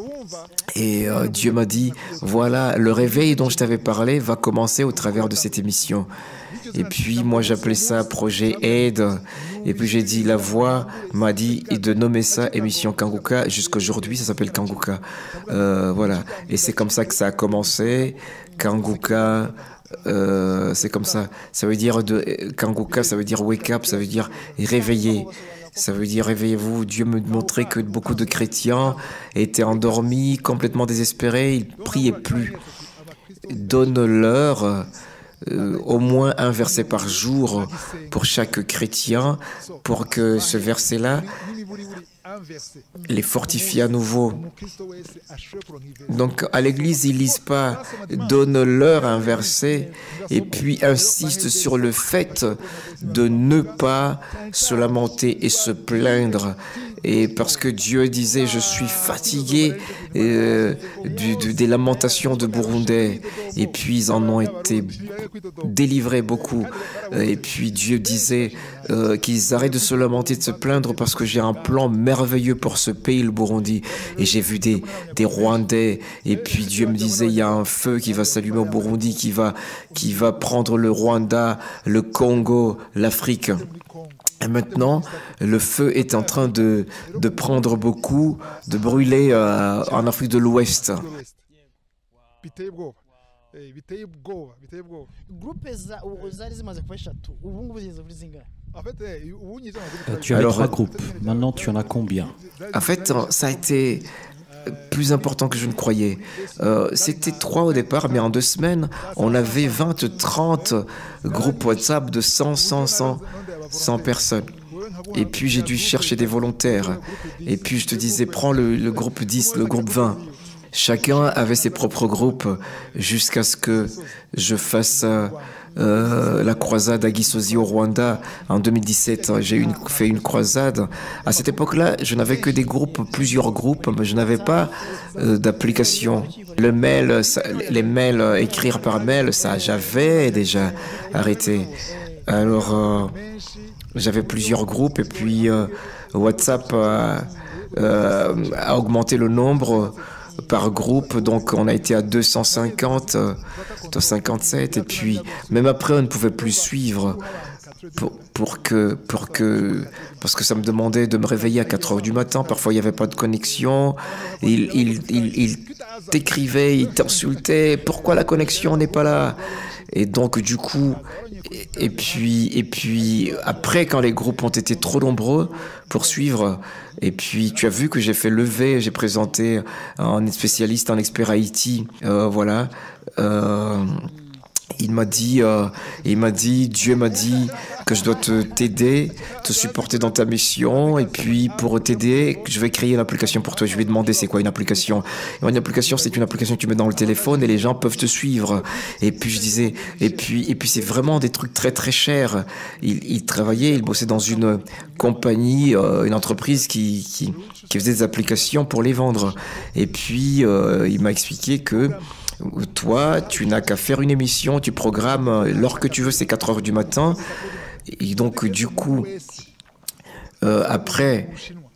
Et euh, Dieu m'a dit voilà, le réveil dont je t'avais parlé va commencer au travers de cette émission. Et puis moi j'appelais ça projet aide. Et puis j'ai dit la voix m'a dit de nommer ça émission Kanguka. Jusqu'aujourd'hui ça s'appelle Kanguka. Euh, voilà. Et c'est comme ça que ça a commencé. Kanguka. Euh, c'est comme ça. Ça veut dire de Kanguka, ça veut dire wake up, ça veut dire réveiller. Ça veut dire réveillez-vous. Dieu me montrait que beaucoup de chrétiens étaient endormis, complètement désespérés, ils priaient plus. Donne-leur euh, au moins un verset par jour pour chaque chrétien, pour que ce verset-là les fortifie à nouveau. Donc à l'église, ils lisent pas, donne-leur un verset et puis insistent sur le fait de ne pas se lamenter et se plaindre. Et parce que Dieu disait, je suis fatigué euh, du, du, des lamentations de Burundais. Et puis ils en ont été délivrés beaucoup. Et puis Dieu disait euh, qu'ils arrêtent de se lamenter, de se plaindre parce que j'ai un plan merveilleux pour ce pays, le Burundi. Et j'ai vu des, des Rwandais. Et puis Dieu me disait, il y a un feu qui va s'allumer au Burundi, qui va, qui va prendre le Rwanda, le Congo, l'Afrique. Et maintenant, le feu est en train de, de prendre beaucoup, de brûler euh, en Afrique de l'Ouest. Euh, tu avais Alors, trois groupes. Maintenant, tu en as combien? En fait, ça a été plus important que je ne croyais. Euh, C'était trois au départ, mais en deux semaines, on avait vingt, trente groupes WhatsApp de cent, cent, cent, cent personnes. Et puis j'ai dû chercher des volontaires. Et puis je te disais, prends le, le groupe dix, le groupe vingt. Chacun avait ses propres groupes jusqu'à ce que je fasse euh, la croisade à Gisozi au Rwanda en deux mille dix-sept. J'ai une, fait une croisade. À cette époque-là, je n'avais que des groupes, plusieurs groupes, mais je n'avais pas euh, d'application. Le mail, ça, les mails, euh, écrire par mail, ça, j'avais déjà arrêté. Alors, euh, j'avais plusieurs groupes et puis euh, WhatsApp a, euh, a augmenté le nombre par groupe, donc on a été à deux cent cinquante, deux cent cinquante-sept, et puis même après on ne pouvait plus suivre pour, pour que, pour que, parce que ça me demandait de me réveiller à quatre heures du matin, parfois il n'y avait pas de connexion, il, il, il, il t'écrivait, il t'insultait, pourquoi la connexion n'est pas là? Et donc du coup, et puis, et puis après quand les groupes ont été trop nombreux pour suivre, et puis tu as vu que j'ai fait lever, j'ai présenté un spécialiste, un expert I T, euh, voilà. Euh, il m'a dit, euh, il m'a dit, Dieu m'a dit que je dois te t'aider, te supporter dans ta mission, et puis pour t'aider, je vais créer une application pour toi. Je lui ai demandé c'est quoi une application. Et une application, c'est une application que tu mets dans le téléphone et les gens peuvent te suivre. Et puis je disais, et puis et puis c'est vraiment des trucs très très chers. Il, il travaillait, il bossait dans une compagnie, euh, une entreprise qui, qui qui faisait des applications pour les vendre. Et puis euh, il m'a expliqué que toi, tu n'as qu'à faire une émission, tu programmes l'heure que tu veux, c'est quatre heures du matin. Et donc, du coup, euh, après,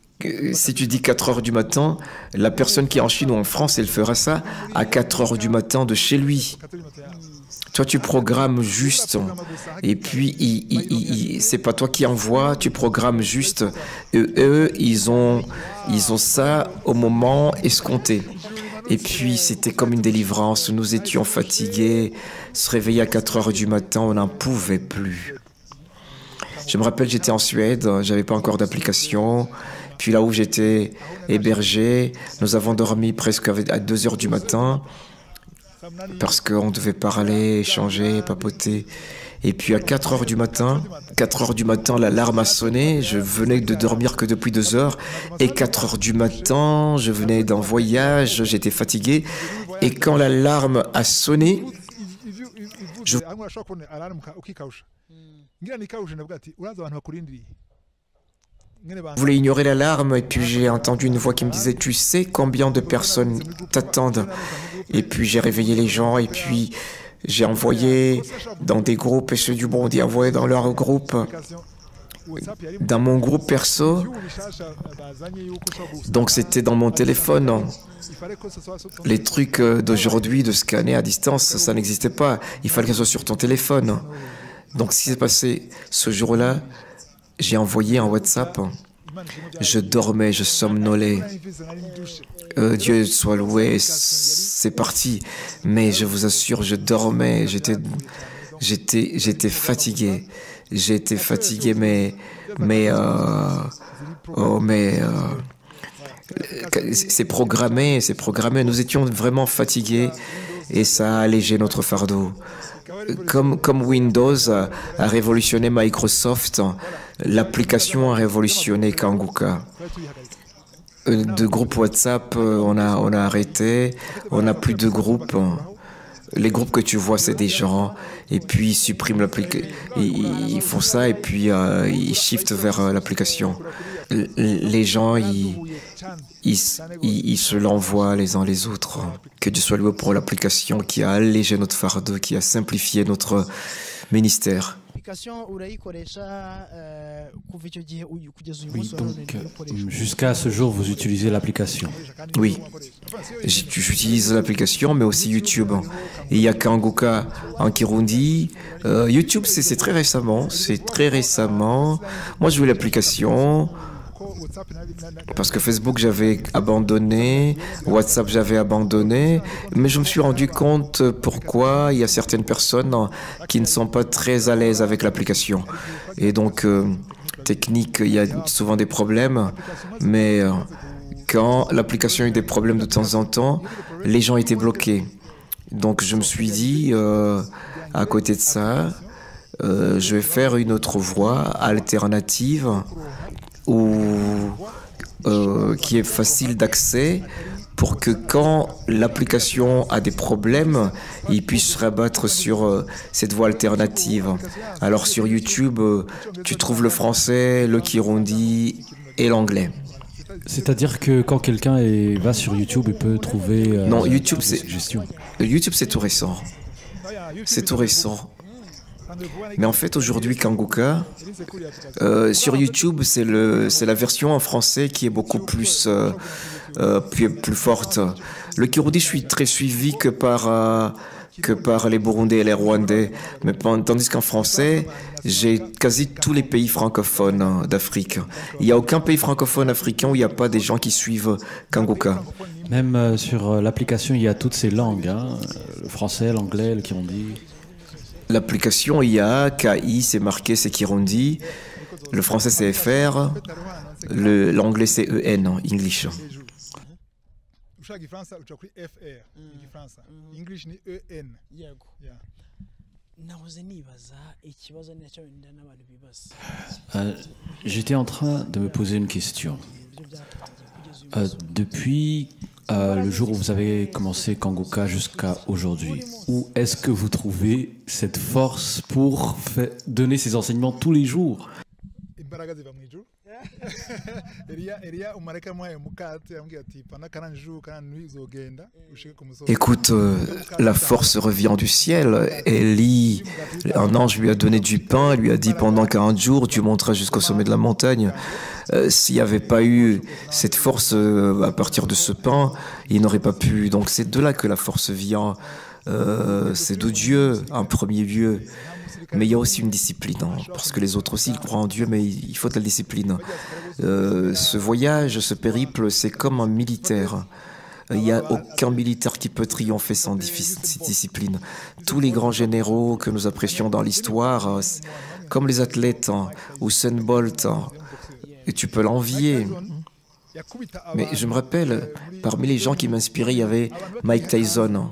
si tu dis quatre heures du matin, la personne qui est en Chine ou en France, elle fera ça à quatre heures du matin de chez lui. Toi, tu programmes juste. Et puis, il, il, il, c'est pas toi qui envoies, tu programmes juste. Eux, eux ils, ont, ils ont ça au moment escompté. Et puis, c'était comme une délivrance. Nous étions fatigués. Se réveiller à quatre heures du matin, on n'en pouvait plus. Je me rappelle, j'étais en Suède, j'avais pas encore d'application. Puis là où j'étais hébergé, nous avons dormi presque à deux heures du matin parce qu'on devait parler, échanger, papoter. Et puis à quatre heures du matin, quatre heures du matin, l'alarme a sonné. Je venais de dormir que depuis deux heures. Et quatre heures du matin, je venais d'un voyage, j'étais fatigué. Et quand l'alarme a sonné, je voulais ignorer l'alarme. Et puis j'ai entendu une voix qui me disait « Tu sais combien de personnes t'attendent ?» Et puis j'ai réveillé les gens et puis j'ai envoyé dans des groupes et ceux du monde y envoyé dans leur groupe. Dans mon groupe perso, donc c'était dans mon téléphone. Les trucs d'aujourd'hui, de scanner à distance, ça n'existait pas. Il fallait que ce soit sur ton téléphone. Donc ce qui s'est passé ce jour-là, j'ai envoyé un WhatsApp. Je dormais, je somnolais. Euh, Dieu soit loué, c'est parti. Mais je vous assure, je dormais, j'étais, j'étais, j'étais fatigué. J'étais fatigué, mais, mais, euh, oh, mais, euh, c'est programmé, c'est programmé. Nous étions vraiment fatigués et ça a allégé notre fardeau. Comme, comme Windows a, a révolutionné Microsoft, l'application a révolutionné Kanguka. De groupes WhatsApp, on a, on a arrêté, on n'a plus de groupes. Les groupes que tu vois, c'est des gens, et puis ils suppriment l'application, ils, ils font ça, et puis euh, ils shiftent vers euh, l'application. Les gens, ils, ils, ils, ils se l'envoient les uns les autres. Que Dieu soit loué pour l'application qui a allégé notre fardeau, qui a simplifié notre ministère. Oui, donc jusqu'à ce jour, vous utilisez l'application? Oui, j'utilise l'application, mais aussi YouTube. Et il y a Kanguka en Kirundi. Euh, YouTube, c'est très récemment. C'est très récemment. Moi, je joue l'application parce que Facebook, j'avais abandonné. WhatsApp, j'avais abandonné. Mais je me suis rendu compte pourquoi il y a certaines personnes qui ne sont pas très à l'aise avec l'application. Et donc, euh, technique, il y a souvent des problèmes. Mais euh, quand l'application a eu des problèmes de temps en temps, les gens étaient bloqués. Donc je me suis dit, euh, à côté de ça, euh, je vais faire une autre voie alternative où, euh, qui est facile d'accès pour que quand l'application a des problèmes, il puisse se rabattre sur euh, cette voie alternative. Alors sur YouTube, euh, tu trouves le français, le kirundi et l'anglais. C'est-à-dire que quand quelqu'un est- va sur YouTube, il peut trouver euh, Non, YouTube, toutes les c'est- suggestions. YouTube, c'est tout récent. C'est tout récent. Mais en fait, aujourd'hui, Kanguka, euh, sur YouTube, c'est le, c'est la version en français qui est beaucoup plus, euh, euh, plus, plus forte. Le Kirundi, je suis très suivi que par, euh, que par les Burundais et les Rwandais. Mais pen- tandis qu'en français, j'ai quasi tous les pays francophones hein, d'Afrique. Il n'y a aucun pays francophone africain où il n'y a pas des gens qui suivent Kanguka. Même euh, sur euh, l'application, il y a toutes ces langues, hein, le français, l'anglais, le kirundi. L'application, il y a K I, c'est marqué, c'est Kirundi. Le français, c'est F R. Le- L'anglais, c'est E N, English. ushaka igifaransa uca kuri fr igifaransa english ni en. yego Yeah. nahoze nibaza ikibazo nacyo wenda n'abantu bibaza Euh, J'étais en train de me poser une question. ibyo byatangiye kugeza uyu Euh, depuis euh, le jour où vous avez commencé Kanguka jusqu'à aujourd'hui, où est-ce que vous trouvez cette force pour fa- donner ces enseignements tous les jours? imbaraga ziva mu ijuru. Eliya Eliya umareka mwaye mukate ambwira ati pana kana njuru kana nui uzogenda ushike ku musozi. Écoute, euh, la force revient du ciel. Élie, un ange lui a donné du pain, lui a dit pendant quarante jours, tu monteras jusqu'au sommet de la montagne. Euh, S'il n'y avait pas eu cette force euh, à partir de ce pain, il n'aurait pas pu. Donc c'est de là que la force vient. Euh, c'est de Dieu, en premier lieu. Mais il y a aussi une discipline, hein, parce que les autres aussi, ils croient en Dieu, mais il faut de la discipline. Euh, ce voyage, ce périple, c'est comme un militaire. Il n'y a aucun militaire qui peut triompher sans diffi- discipline. Tous les grands généraux que nous apprécions dans l'histoire, euh, c'est- comme les athlètes, hein, Usain Bolt, hein, et tu peux l'envier. Mais je me rappelle, parmi les gens qui m'inspiraient, il y avait Mike Tyson.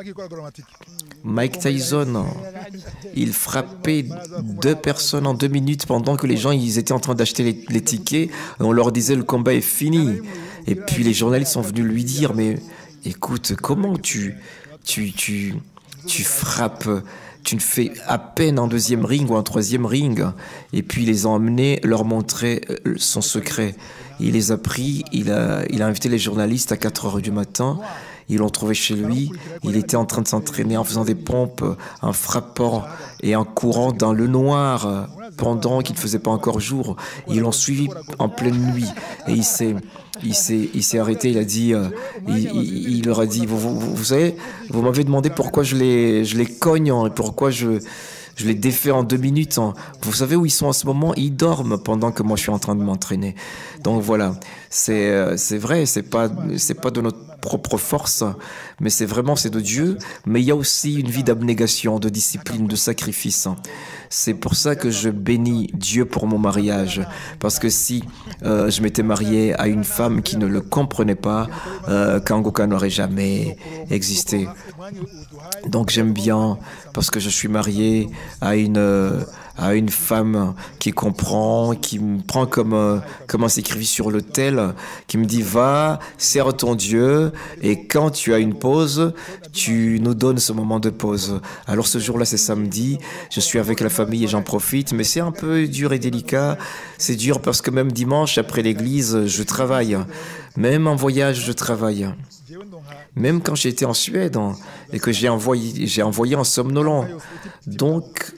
Mike Tyson, il frappait deux personnes en deux minutes pendant que les gens ils étaient en train d'acheter les, les tickets. On leur disait le combat est fini. Et puis les journalistes sont venus lui dire mais écoute, comment tu, tu, tu, tu frappes, tu ne fais à peine un deuxième ring ou un troisième ring. Et puis ils les ont amenés, leur montrer son secret. Il les a pris, il a, il a invité les journalistes à quatre heures du matin. Ils l'ont trouvé chez lui. Il était en train de s'entraîner en faisant des pompes, en frappant et en courant dans le noir pendant qu'il ne faisait pas encore jour. Ils l'ont suivi en pleine nuit et il s'est, il s'est, il s'est arrêté. Il a dit, euh, il, il, il leur a dit, vous, vous, vous savez, vous m'avez demandé pourquoi je les, je les cogne et pourquoi je Je les défais en deux minutes. Hein. Vous savez où ils sont en ce moment? Ils dorment pendant que moi je suis en train de m'entraîner. Donc voilà, c'est euh, c'est vrai, c'est pas c'est pas de notre propre force, mais c'est vraiment c'est de Dieu. Mais il y a aussi une vie d'abnégation, de discipline, de sacrifice. C'est pour ça que je bénis Dieu pour mon mariage, parce que si euh, je m'étais marié à une femme qui ne le comprenait pas, euh, Kanguka n'aurait jamais existé. Donc j'aime bien parce que je suis marié à une euh, à une femme qui comprend, qui me prend comme euh, comme un sacrifice sur l'autel, qui me dit va, sers ton Dieu et quand tu as une pause, tu nous donnes ce moment de pause. Alors ce jour-là c'est samedi, je suis avec la famille et j'en profite, mais c'est un peu dur et délicat. C'est dur parce que même dimanche après l'église, je travaille. Même en voyage, je travaille. Même quand j'étais en Suède hein, et que j'ai envoyé, j'ai envoyé un somnolent. Donc,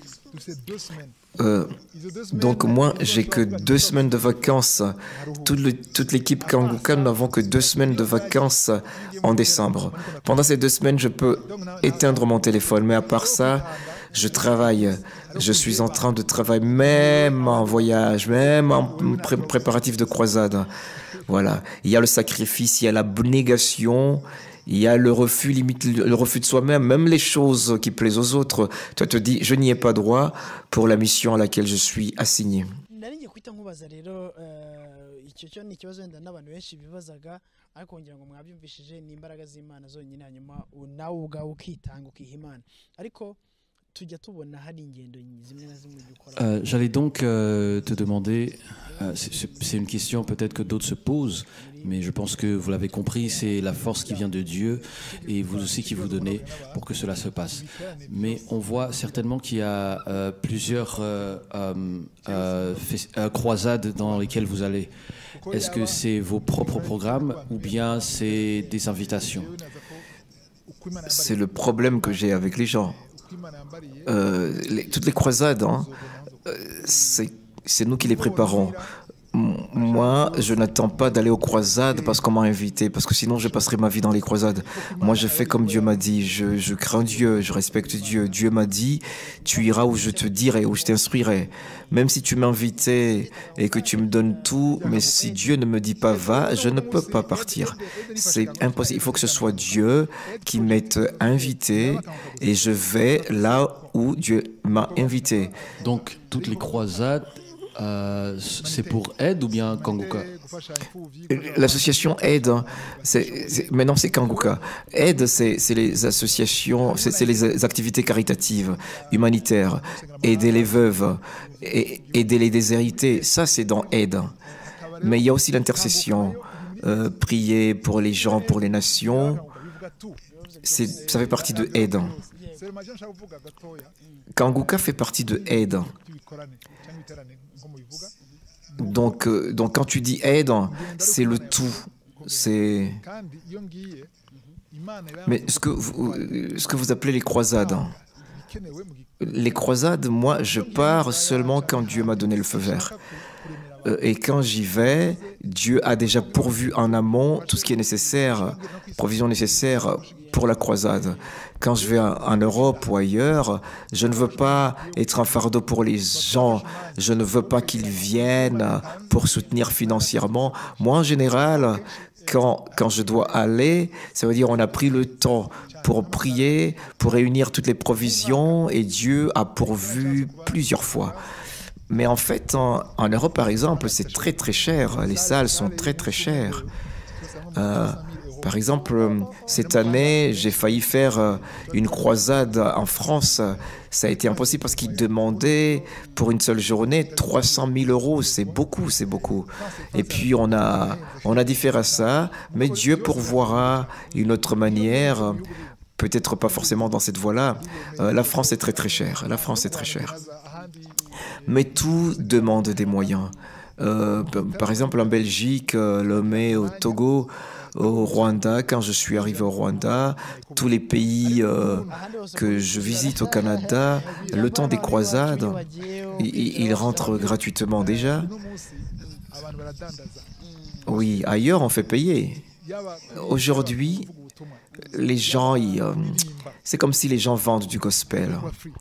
euh, donc moi, j'ai que deux semaines de vacances. Toute, le, toute l'équipe Kanguka, nous n'avons que deux semaines de vacances en décembre. Pendant ces deux semaines, je peux éteindre mon téléphone. Mais à part ça, je travaille. Je suis en train de travailler, même en voyage, même en pré- préparatif de croisade. Voilà. Il y a le sacrifice, il y a l'abnégation. Il y a le refus, limite le refus de soi-même, même les choses qui plaisent aux autres. Toi, te dis, je n'y ai pas droit pour la mission à laquelle je suis assigné. nari ngiye kwita nkubaza kubaza rero eh, icyo cyo ni ikibazo wenda n'abantu benshi bibazaga ariko ngira ngo mwabyumvishije ni imbaraga z'Imana zonyine hanyuma u- nawe ubwawe ukitanga ukiha Imana ariko tujya tubona hari ingendo zimwe na zimwe dukora Euh, J'allais donc euh, te demander, euh, c'est c'est- c'est une question peut-être que d'autres se posent, mais je pense que vous l'avez compris, c'est la force qui vient de Dieu et vous aussi qui vous donnez pour que cela se passe. Mais on voit certainement qu'il y a euh, plusieurs euh, euh, euh, fes- euh, croisades dans lesquelles vous allez. Est-ce que c'est vos propres programmes ou bien c'est des invitations? C'est le problème que j'ai avec les gens. Euh, les- toutes les croisades, hein, euh, c'est c'est nous qui les préparons. M- Moi, je n'attends pas d'aller aux croisades parce qu'on m'a invité, parce que sinon je passerai ma vie dans les croisades. Moi, je fais comme Dieu m'a dit. Je, je crains Dieu, je respecte Dieu. Dieu m'a dit, tu iras où je te dirai, où je t'instruirai. Même si tu m'invitais et que tu me donnes tout, mais si Dieu ne me dit pas va, je ne peux pas partir. C'est impossible. Il faut que ce soit Dieu qui m'ait invité et je vais là où Dieu m'a invité. Donc toutes les croisades, euh, c'est pour aide ou bien Kanguka? L'association Aide, hein, c'est, c'est- maintenant c'est Kanguka. Aide, c'est c'est les associations, c'est c'est les activités caritatives, humanitaires, aider les veuves, et- aider les déshérités, ça c'est dans Aide. Mais il y a aussi l'intercession, euh, prier pour les gens, pour les nations, c'est- ça fait partie de Aide. Kanguka fait partie de Aide. Donc, euh, donc quand tu dis aide, c'est le tout. C'est... Mais ce que, vous, ce que vous appelez les croisades, les croisades, moi, je pars seulement quand Dieu m'a donné le feu vert. Euh, Et quand j'y vais, Dieu a déjà pourvu en amont tout ce qui est nécessaire, provision nécessaire pour la croisade. Quand je vais en en Europe ou ailleurs, je ne veux pas être un fardeau pour les gens, je ne veux pas qu'ils viennent pour soutenir financièrement. Moi, en général, quand, quand je dois aller, ça veut dire on a pris le temps pour prier, pour réunir toutes les provisions et Dieu a pourvu plusieurs fois. Mais en fait, en, en Europe, par exemple, c'est très très cher. Les salles sont très très chères. Euh, par exemple, euh, cette année, j'ai failli faire euh, une croisade en France. Ça a été impossible parce qu'ils demandaient pour une seule journée trois cent mille euros. C'est beaucoup, c'est beaucoup. Et puis on a, on a différé à ça, mais Dieu pourvoira une autre manière. Peut-être pas forcément dans cette voie-là. Euh, la France est très très chère. La France est très chère. Mais tout demande des moyens. Euh, par exemple, en Belgique, euh, Lomé, au Togo, au Rwanda, quand je suis arrivé au Rwanda, tous les pays euh, que je visite au Canada, le temps des croisades, ils, ils rentrent gratuitement déjà. Oui, ailleurs on fait payer. Aujourd'hui, les gens, ils, euh, c'est comme si les gens vendent du gospel.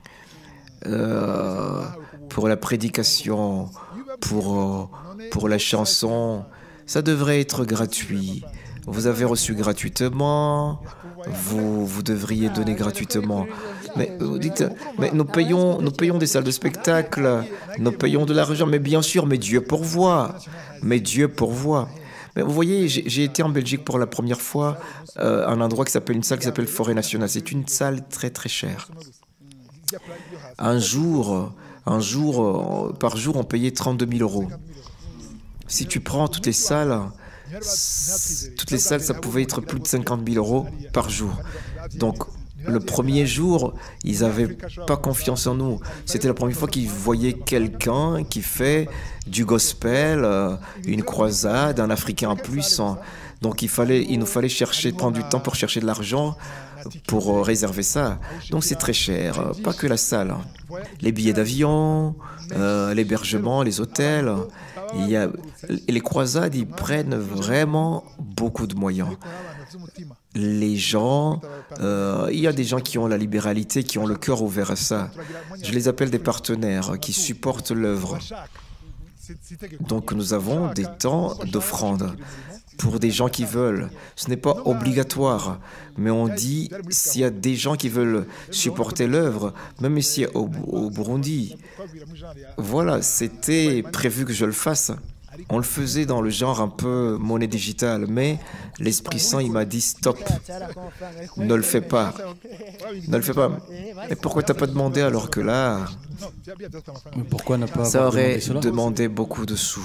Euh, pour la prédication, pour, euh, pour la chanson, ça devrait être gratuit. Vous avez reçu gratuitement, vous, vous devriez donner gratuitement. Mais vous dites, mais nous payons, nous payons des salles de spectacle, nous payons de l'argent, mais bien sûr, mais Dieu pourvoit, mais Dieu pourvoit. Mais vous voyez, j'ai j'ai été en Belgique pour la première fois, euh, à un endroit qui s'appelle, une salle qui s'appelle Forêt Nationale. C'est une salle très très chère. Un jour, un jour, euh, par jour, on payait trente-deux mille euros. Si tu prends toutes les salles, toutes les salles, ça pouvait être plus de cinquante mille euros par jour. Donc, le premier jour, ils n'avaient pas confiance en nous. C'était la première fois qu'ils voyaient quelqu'un qui fait du gospel, euh, une croisade, un Africain en plus. Donc, il, fallait, il nous fallait chercher, prendre du temps pour chercher de l'argent pour euh, réserver ça. Donc, c'est très cher. Euh, Pas que la salle. Les billets d'avion, euh, l'hébergement, les hôtels. Il y a, les croisades, ils prennent vraiment beaucoup de moyens. Les gens, euh, il y a des gens qui ont la libéralité, qui ont le cœur ouvert à ça. Je les appelle des partenaires qui supportent l'œuvre. Donc nous avons des temps d'offrande. pour des gens qui veulent. Ce n'est pas obligatoire, mais on dit s'il y a des gens qui veulent supporter l'œuvre, même ici au, au Burundi. Voilà, c'était prévu que je le fasse. On le faisait dans le genre un peu monnaie digitale, mais l'Esprit Saint, il m'a dit stop, ne le fais pas, ne le fais pas. Et pourquoi t'as pas demandé alors que là, pourquoi ne pas ça aurait cela demandé beaucoup de sous.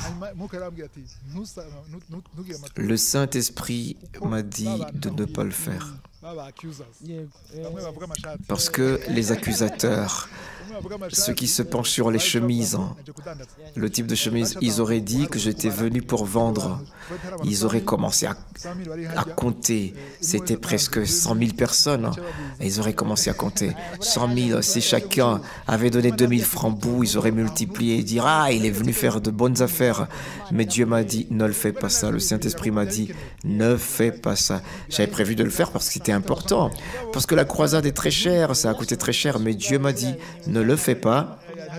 Le Saint-Esprit m'a dit de ne pas le faire. Parce que les accusateurs, ceux qui se penchent sur les chemises, le type de chemise, ils auraient dit que j'étais venu pour vendre. Ils auraient commencé à, à compter. C'était presque cent mille personnes. Et ils auraient commencé à compter. cent mille, si chacun avait donné deux mille francs bout, ils auraient multiplié et dire « Ah, il est venu faire de bonnes affaires. » Mais Dieu m'a dit « Ne le fais pas ça. » Le Saint-Esprit m'a dit « Ne fais pas ça. » J'avais prévu de le faire parce que c'était important. Parce que la croisade est très chère, ça a coûté très cher. Mais Dieu m'a dit « Ne le fais pas. »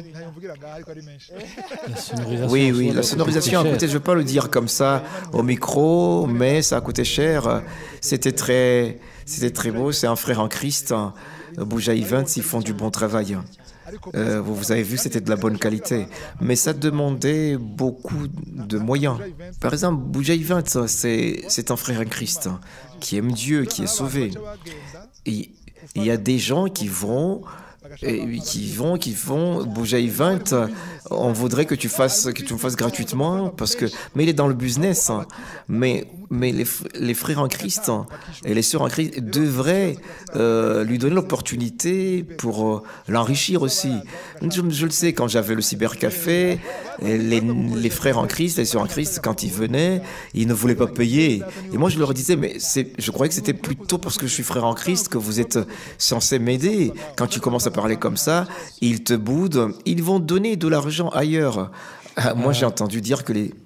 Oui, oui, la sonorisation a coûté, je ne veux pas le dire comme ça au micro, mais ça a coûté cher. C'était très, c'était très beau, c'est un frère en Christ. Bouja Events, ils font du bon travail. Euh, vous avez vu, c'était de la bonne qualité. Mais ça demandait beaucoup de moyens. Par exemple, Bouja Events, c'est un frère en Christ qui aime Dieu, qui est sauvé. Et il y a des gens qui vont... Et qui vont, qui vont, Bouja Event, on voudrait que tu fasses, que tu me fasses gratuitement, parce que, mais il est dans le business, hein. mais, mais les, les frères en Christ hein, et les sœurs en Christ devraient euh, lui donner l'opportunité pour euh, l'enrichir aussi. Je, je le sais, quand j'avais le cybercafé, les, les frères en Christ, les sœurs en Christ, quand ils venaient, ils ne voulaient pas payer. Et moi, je leur disais, mais c'est, je croyais que c'était plutôt parce que je suis frère en Christ que vous êtes censé m'aider. Quand tu commences à parler comme ça, ils te boudent, ils vont donner de l'argent ailleurs. Moi, j'ai entendu dire que les...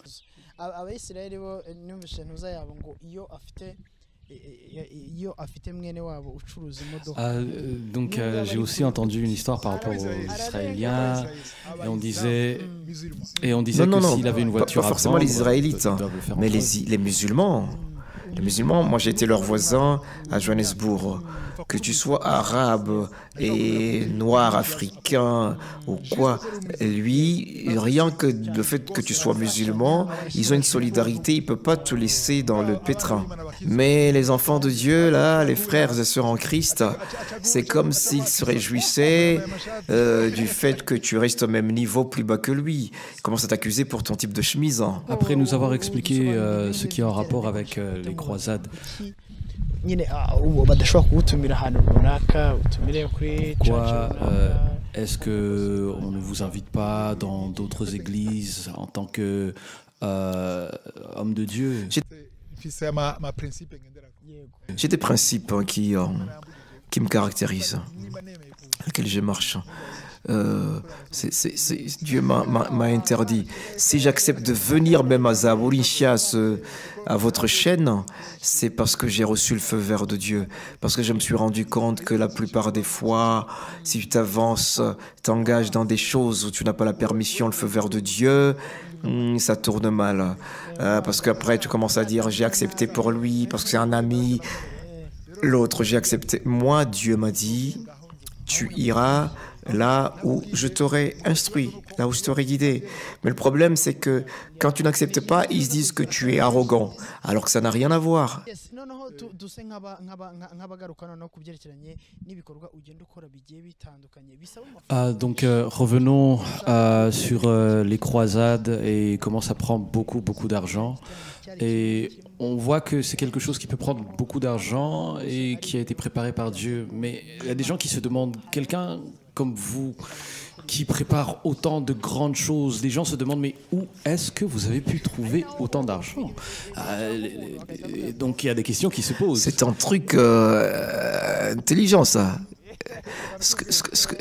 Ah, donc euh, j'ai aussi entendu une histoire par rapport aux Israéliens et on disait et on disait non, que non, s'il avait une voiture pas, pas forcément à vendre, les Israélites, hein, mais les, les musulmans. Les musulmans, moi j'ai été leur voisin à Johannesburg. Que tu sois arabe et noir, africain ou quoi, lui, rien que le fait que tu sois musulman, ils ont une solidarité, ils ne peuvent pas te laisser dans le pétrin. Mais les enfants de Dieu, là, les frères et sœurs en Christ, c'est comme s'ils se réjouissaient euh, du fait que tu restes au même niveau plus bas que lui. Ils commencent à t'accuser pour ton type de chemise. Hein. Après nous avoir expliqué euh, ce qui est en rapport avec euh, les croisades. Pourquoi euh, est-ce que on ne vous invite pas dans d'autres églises en tant que euh, homme de Dieu? J'ai des principes hein, qui, euh, qui me caractérisent, à lesquels je marche. Euh, c'est, c'est, c'est, Dieu m'a, m'a, m'a interdit. Si j'accepte de venir même à Zaborinchias, à votre chaîne, c'est parce que j'ai reçu le feu vert de Dieu. Parce que je me suis rendu compte que la plupart des fois, si tu t'avances, t'engages dans des choses où tu n'as pas la permission, le feu vert de Dieu, ça tourne mal. Euh, parce qu'après, tu commences à dire, j'ai accepté pour lui, parce que c'est un ami. L'autre, j'ai accepté. Moi, Dieu m'a dit, tu iras là où je t'aurais instruit, là où je t'aurais guidé. Mais le problème, c'est que quand tu n'acceptes pas, ils se disent que tu es arrogant, alors que ça n'a rien à voir. Ah, donc euh, revenons euh, sur euh, les croisades et comment ça prend beaucoup, beaucoup d'argent. Et on voit que c'est quelque chose qui peut prendre beaucoup d'argent et qui a été préparé par Dieu. Mais il y a des gens qui se demandent, quelqu'un comme vous, qui prépare autant de grandes choses, les gens se demandent, mais où est-ce que vous avez pu trouver autant d'argent? euh, Donc il y a des questions qui se posent. C'est un truc euh, intelligent, ça. Ce que, ce que, ce que...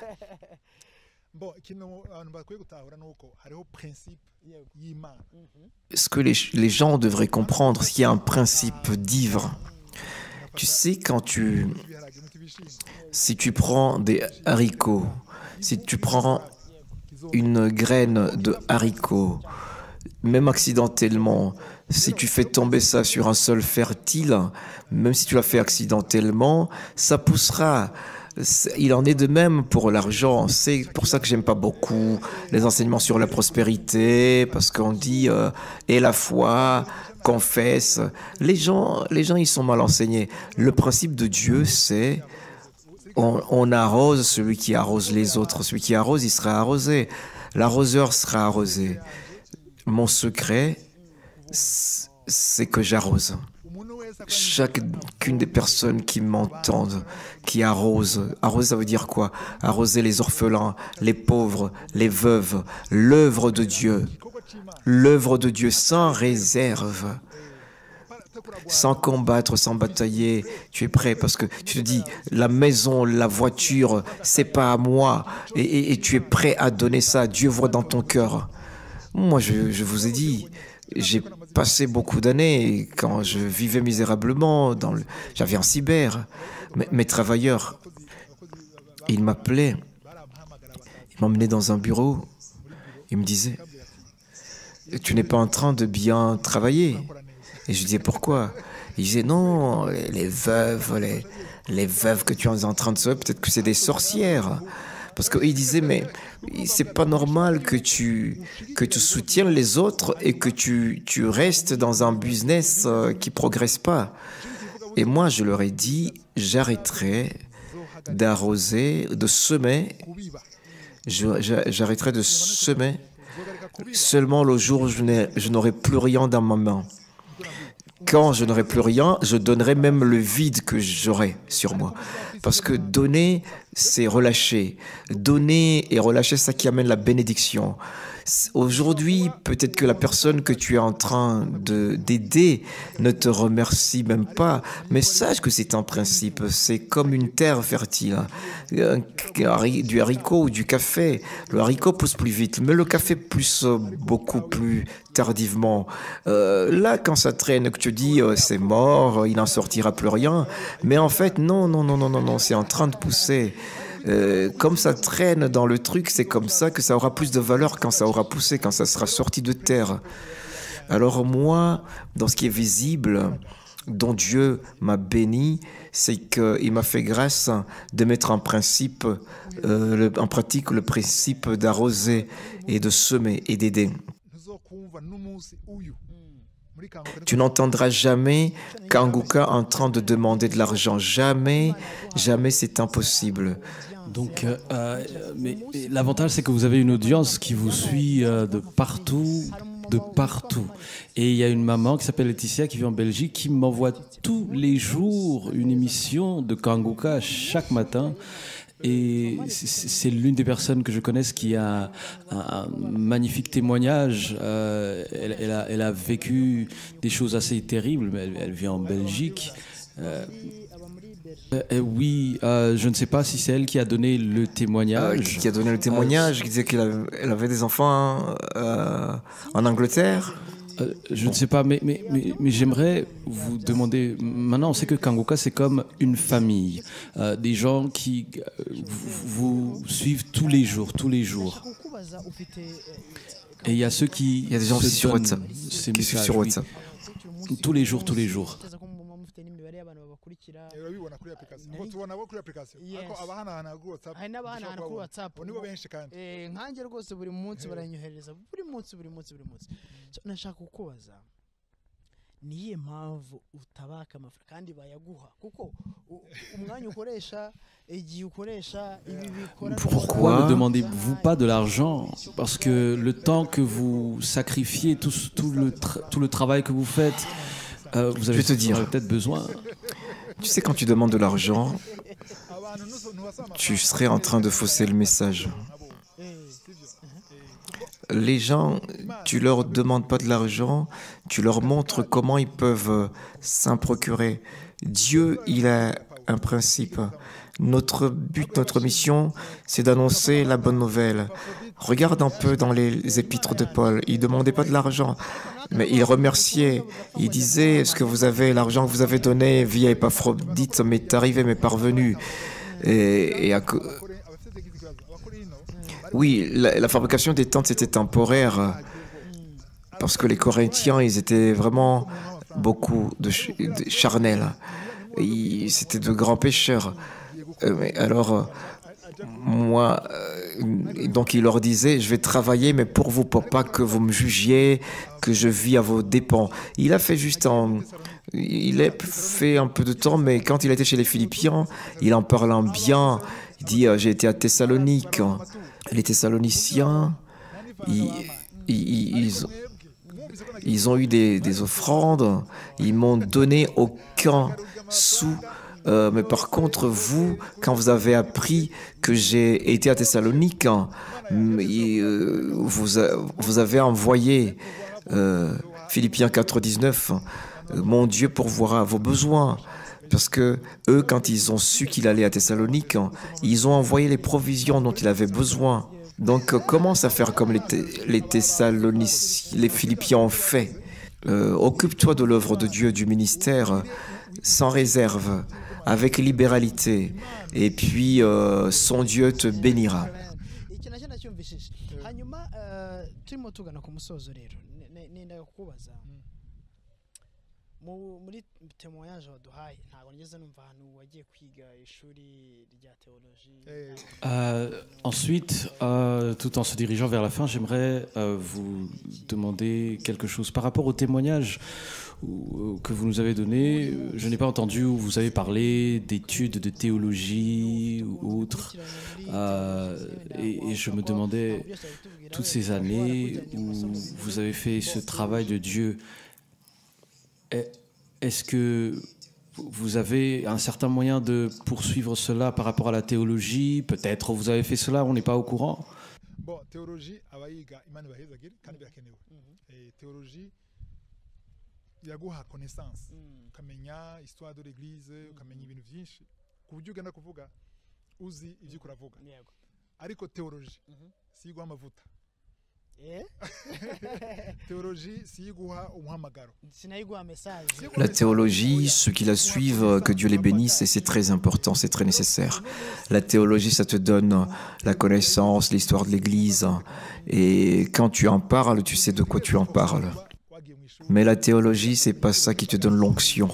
Ce que les, les gens devraient comprendre, c'est qu'il y a un principe d'ivre. Tu sais, quand tu... Si tu prends des haricots, si tu prends une graine de haricot, même accidentellement, Si tu fais tomber ça sur un sol fertile, même si tu l'as fait accidentellement, ça poussera. Il en est de même pour l'argent. C'est pour ça que j'aime pas beaucoup les enseignements sur la prospérité, parce qu'on dit euh, et la foi, confesse. Les gens, les gens, ils sont mal enseignés. Le principe de Dieu, c'est on, on arrose celui qui arrose les autres. Celui qui arrose, il sera arrosé. L'arroseur sera arrosé. Mon secret, c'est que j'arrose. Chacune des personnes qui m'entendent, qui arrosent. Arroser, ça veut dire quoi? Arroser les orphelins, les pauvres, les veuves. L'œuvre de Dieu. L'œuvre de Dieu sans réserve. Sans combattre, sans batailler. Tu es prêt parce que tu te dis, la maison, la voiture, c'est pas à moi. Et, et, et tu es prêt à donner ça. Dieu voit dans ton cœur. Moi, je, je vous ai dit, j'ai passé beaucoup d'années quand je vivais misérablement. Dans le... J'avais un cyber. Mes, mes travailleurs, ils m'appelaient. Ils m'emmenaient dans un bureau. Ils me disaient, tu n'es pas en train de bien travailler. Et je disais, pourquoi? Ils disaient, non, les, les veuves, les, les veuves que tu es en train de sauver, peut-être que c'est des sorcières. Parce qu'ils disaient, mais c'est pas normal que tu, que tu soutiennes les autres et que tu, tu restes dans un business euh, qui progresse pas. Et moi, je leur ai dit, j'arrêterai d'arroser, de semer. J'arrêterai de semer seulement le jour où je n'aurai plus rien dans ma main. Quand je n'aurai plus rien, je donnerai même le vide que j'aurai sur moi. Parce que donner, c'est relâcher. Donner et relâcher, c'est ça qui amène la bénédiction. Aujourd'hui, peut-être que la personne que tu es en train de, d'aider ne te remercie même pas, mais sache que c'est un principe. C'est comme une terre fertile. Du haricot ou du café. Le haricot pousse plus vite, mais le café pousse beaucoup plus tardivement. Euh, là, quand ça traîne, que tu dis euh, c'est mort, il n'en sortira plus rien, mais en fait, non, non, non, non, non, non, c'est en train de pousser. Euh, comme ça traîne dans le truc, c'est comme ça que ça aura plus de valeur quand ça aura poussé, quand ça sera sorti de terre. Alors moi, dans ce qui est visible, dont Dieu m'a béni, c'est qu'il m'a fait grâce de mettre en principe, euh, le, en pratique le principe d'arroser et de semer et d'aider. Tu n'entendras jamais Kanguka en train de demander de l'argent. Jamais, jamais, c'est impossible. Donc, euh, mais l'avantage, c'est que vous avez une audience qui vous suit euh, de partout, de partout. Et il y a une maman qui s'appelle Laetitia, qui vit en Belgique, qui m'envoie tous les jours une émission de Kanguka chaque matin. Et c'est l'une des personnes que je connaisse qui a un, un magnifique témoignage. Euh, elle, elle, a, elle a vécu des choses assez terribles, mais elle, elle vit en Belgique. Euh, euh, oui, euh, je ne sais pas si c'est elle qui a donné le témoignage. Euh, qui a donné le témoignage, euh, qui disait qu'elle avait, elle avait des enfants euh, en Angleterre. Euh, je ne sais pas, mais, mais, mais, mais j'aimerais vous demander, maintenant on sait que Kanguka c'est comme une famille, euh, des gens qui euh, vous, vous suivent tous les jours, tous les jours. Et il y a ceux qui... Il y a des gens aussi sur WhatsApp, qui suivent sur WhatsApp. Oui. Tous les jours, tous les jours. urabibona kuri application tubona bo kuri application ariko abahanahana kuri WhatsApp hari n'abahanahana kuri WhatsApp nibo benshi kandi eh nkanjye rwose buri munsi baranyohereza buri munsi buri munsi buri munsi nashaka kukubaza niye mpamvu utabaka amafaranga kandi bayaguha kuko umwanya ukoresha igihe ukoresha ibi bikora. Pourquoi ne demandez-vous pas de l'argent? Parce que le temps que vous sacrifiez, tout, tout, le, tout le travail que vous faites, euh, vous avez peut-être besoin. Tu sais, quand tu demandes de l'argent, tu serais en train de fausser le message. Les gens, tu leur demandes pas de l'argent, tu leur montres comment ils peuvent s'en procurer. Dieu, il a un principe. Notre but, notre mission, c'est d'annoncer la bonne nouvelle. Regarde un peu dans les épîtres de Paul. Il ne demandait pas de l'argent, mais il remerciait. Il disait, est-ce que vous avez l'argent que vous avez donné via Épaphrodite m'est arrivé, m'est parvenu. Et, et à... Oui, la, la fabrication des tentes, c'était temporaire. parce que les Corinthiens, ils étaient vraiment beaucoup de, ch de charnels. C'était de grands pécheurs. Euh, mais alors, euh, moi, euh, donc il leur disait, je vais travailler, mais pour vous, pour pas que vous me jugiez, que je vis à vos dépens. Il a fait juste un... Il a fait un peu de temps, mais quand il était chez les Philippiens, il en parlant bien. Il dit, euh, j'ai été à Thessalonique. Les Thessaloniciens, ils, ils, ils, ils ont eu des, des offrandes. Ils m'ont donné aucun sou. Euh, mais par contre, vous, quand vous avez appris que j'ai été à Thessalonique, hein, euh, vous, a, vous avez envoyé, euh, Philippiens quatre, dix-neuf, euh, mon Dieu pourvoira vos besoins. Parce que eux, quand ils ont su qu'il allait à Thessalonique, hein, ils ont envoyé les provisions dont il avait besoin. Donc, euh, commence à faire comme les, les Thessaloniciens, les Philippiens ont fait. Euh, Occupe-toi de l'œuvre de Dieu, du ministère, sans réserve, avec libéralité, et puis euh, son Dieu te bénira. Euh, ensuite, euh, tout en se dirigeant vers la fin, j'aimerais euh, vous demander quelque chose par rapport au témoignage que vous nous avez donné. Je n'ai pas entendu où vous avez parlé d'études de théologie ou autres. Euh, et, et je me demandais, toutes ces années où vous avez fait ce travail de Dieu, est-ce que vous avez un certain moyen de poursuivre cela par rapport à la théologie? Peut-être vous avez fait cela, on n'est pas au courant. Bon, théologie, théologie, il y a une connaissance. Ukamenya histoire de l'église, ukamenya ibintu byinshi. Kuburyo ugenda kuvuga uzi ibyo kuravuga. Ariko théologie, si iguha amavuta. La théologie, ceux qui la suivent, que Dieu les bénisse, et c'est très important, c'est très nécessaire. La théologie, ça te donne la connaissance, l'histoire de l'Église, et quand tu en parles, tu sais de quoi tu en parles. Mais la théologie, c'est pas ça qui te donne l'onction.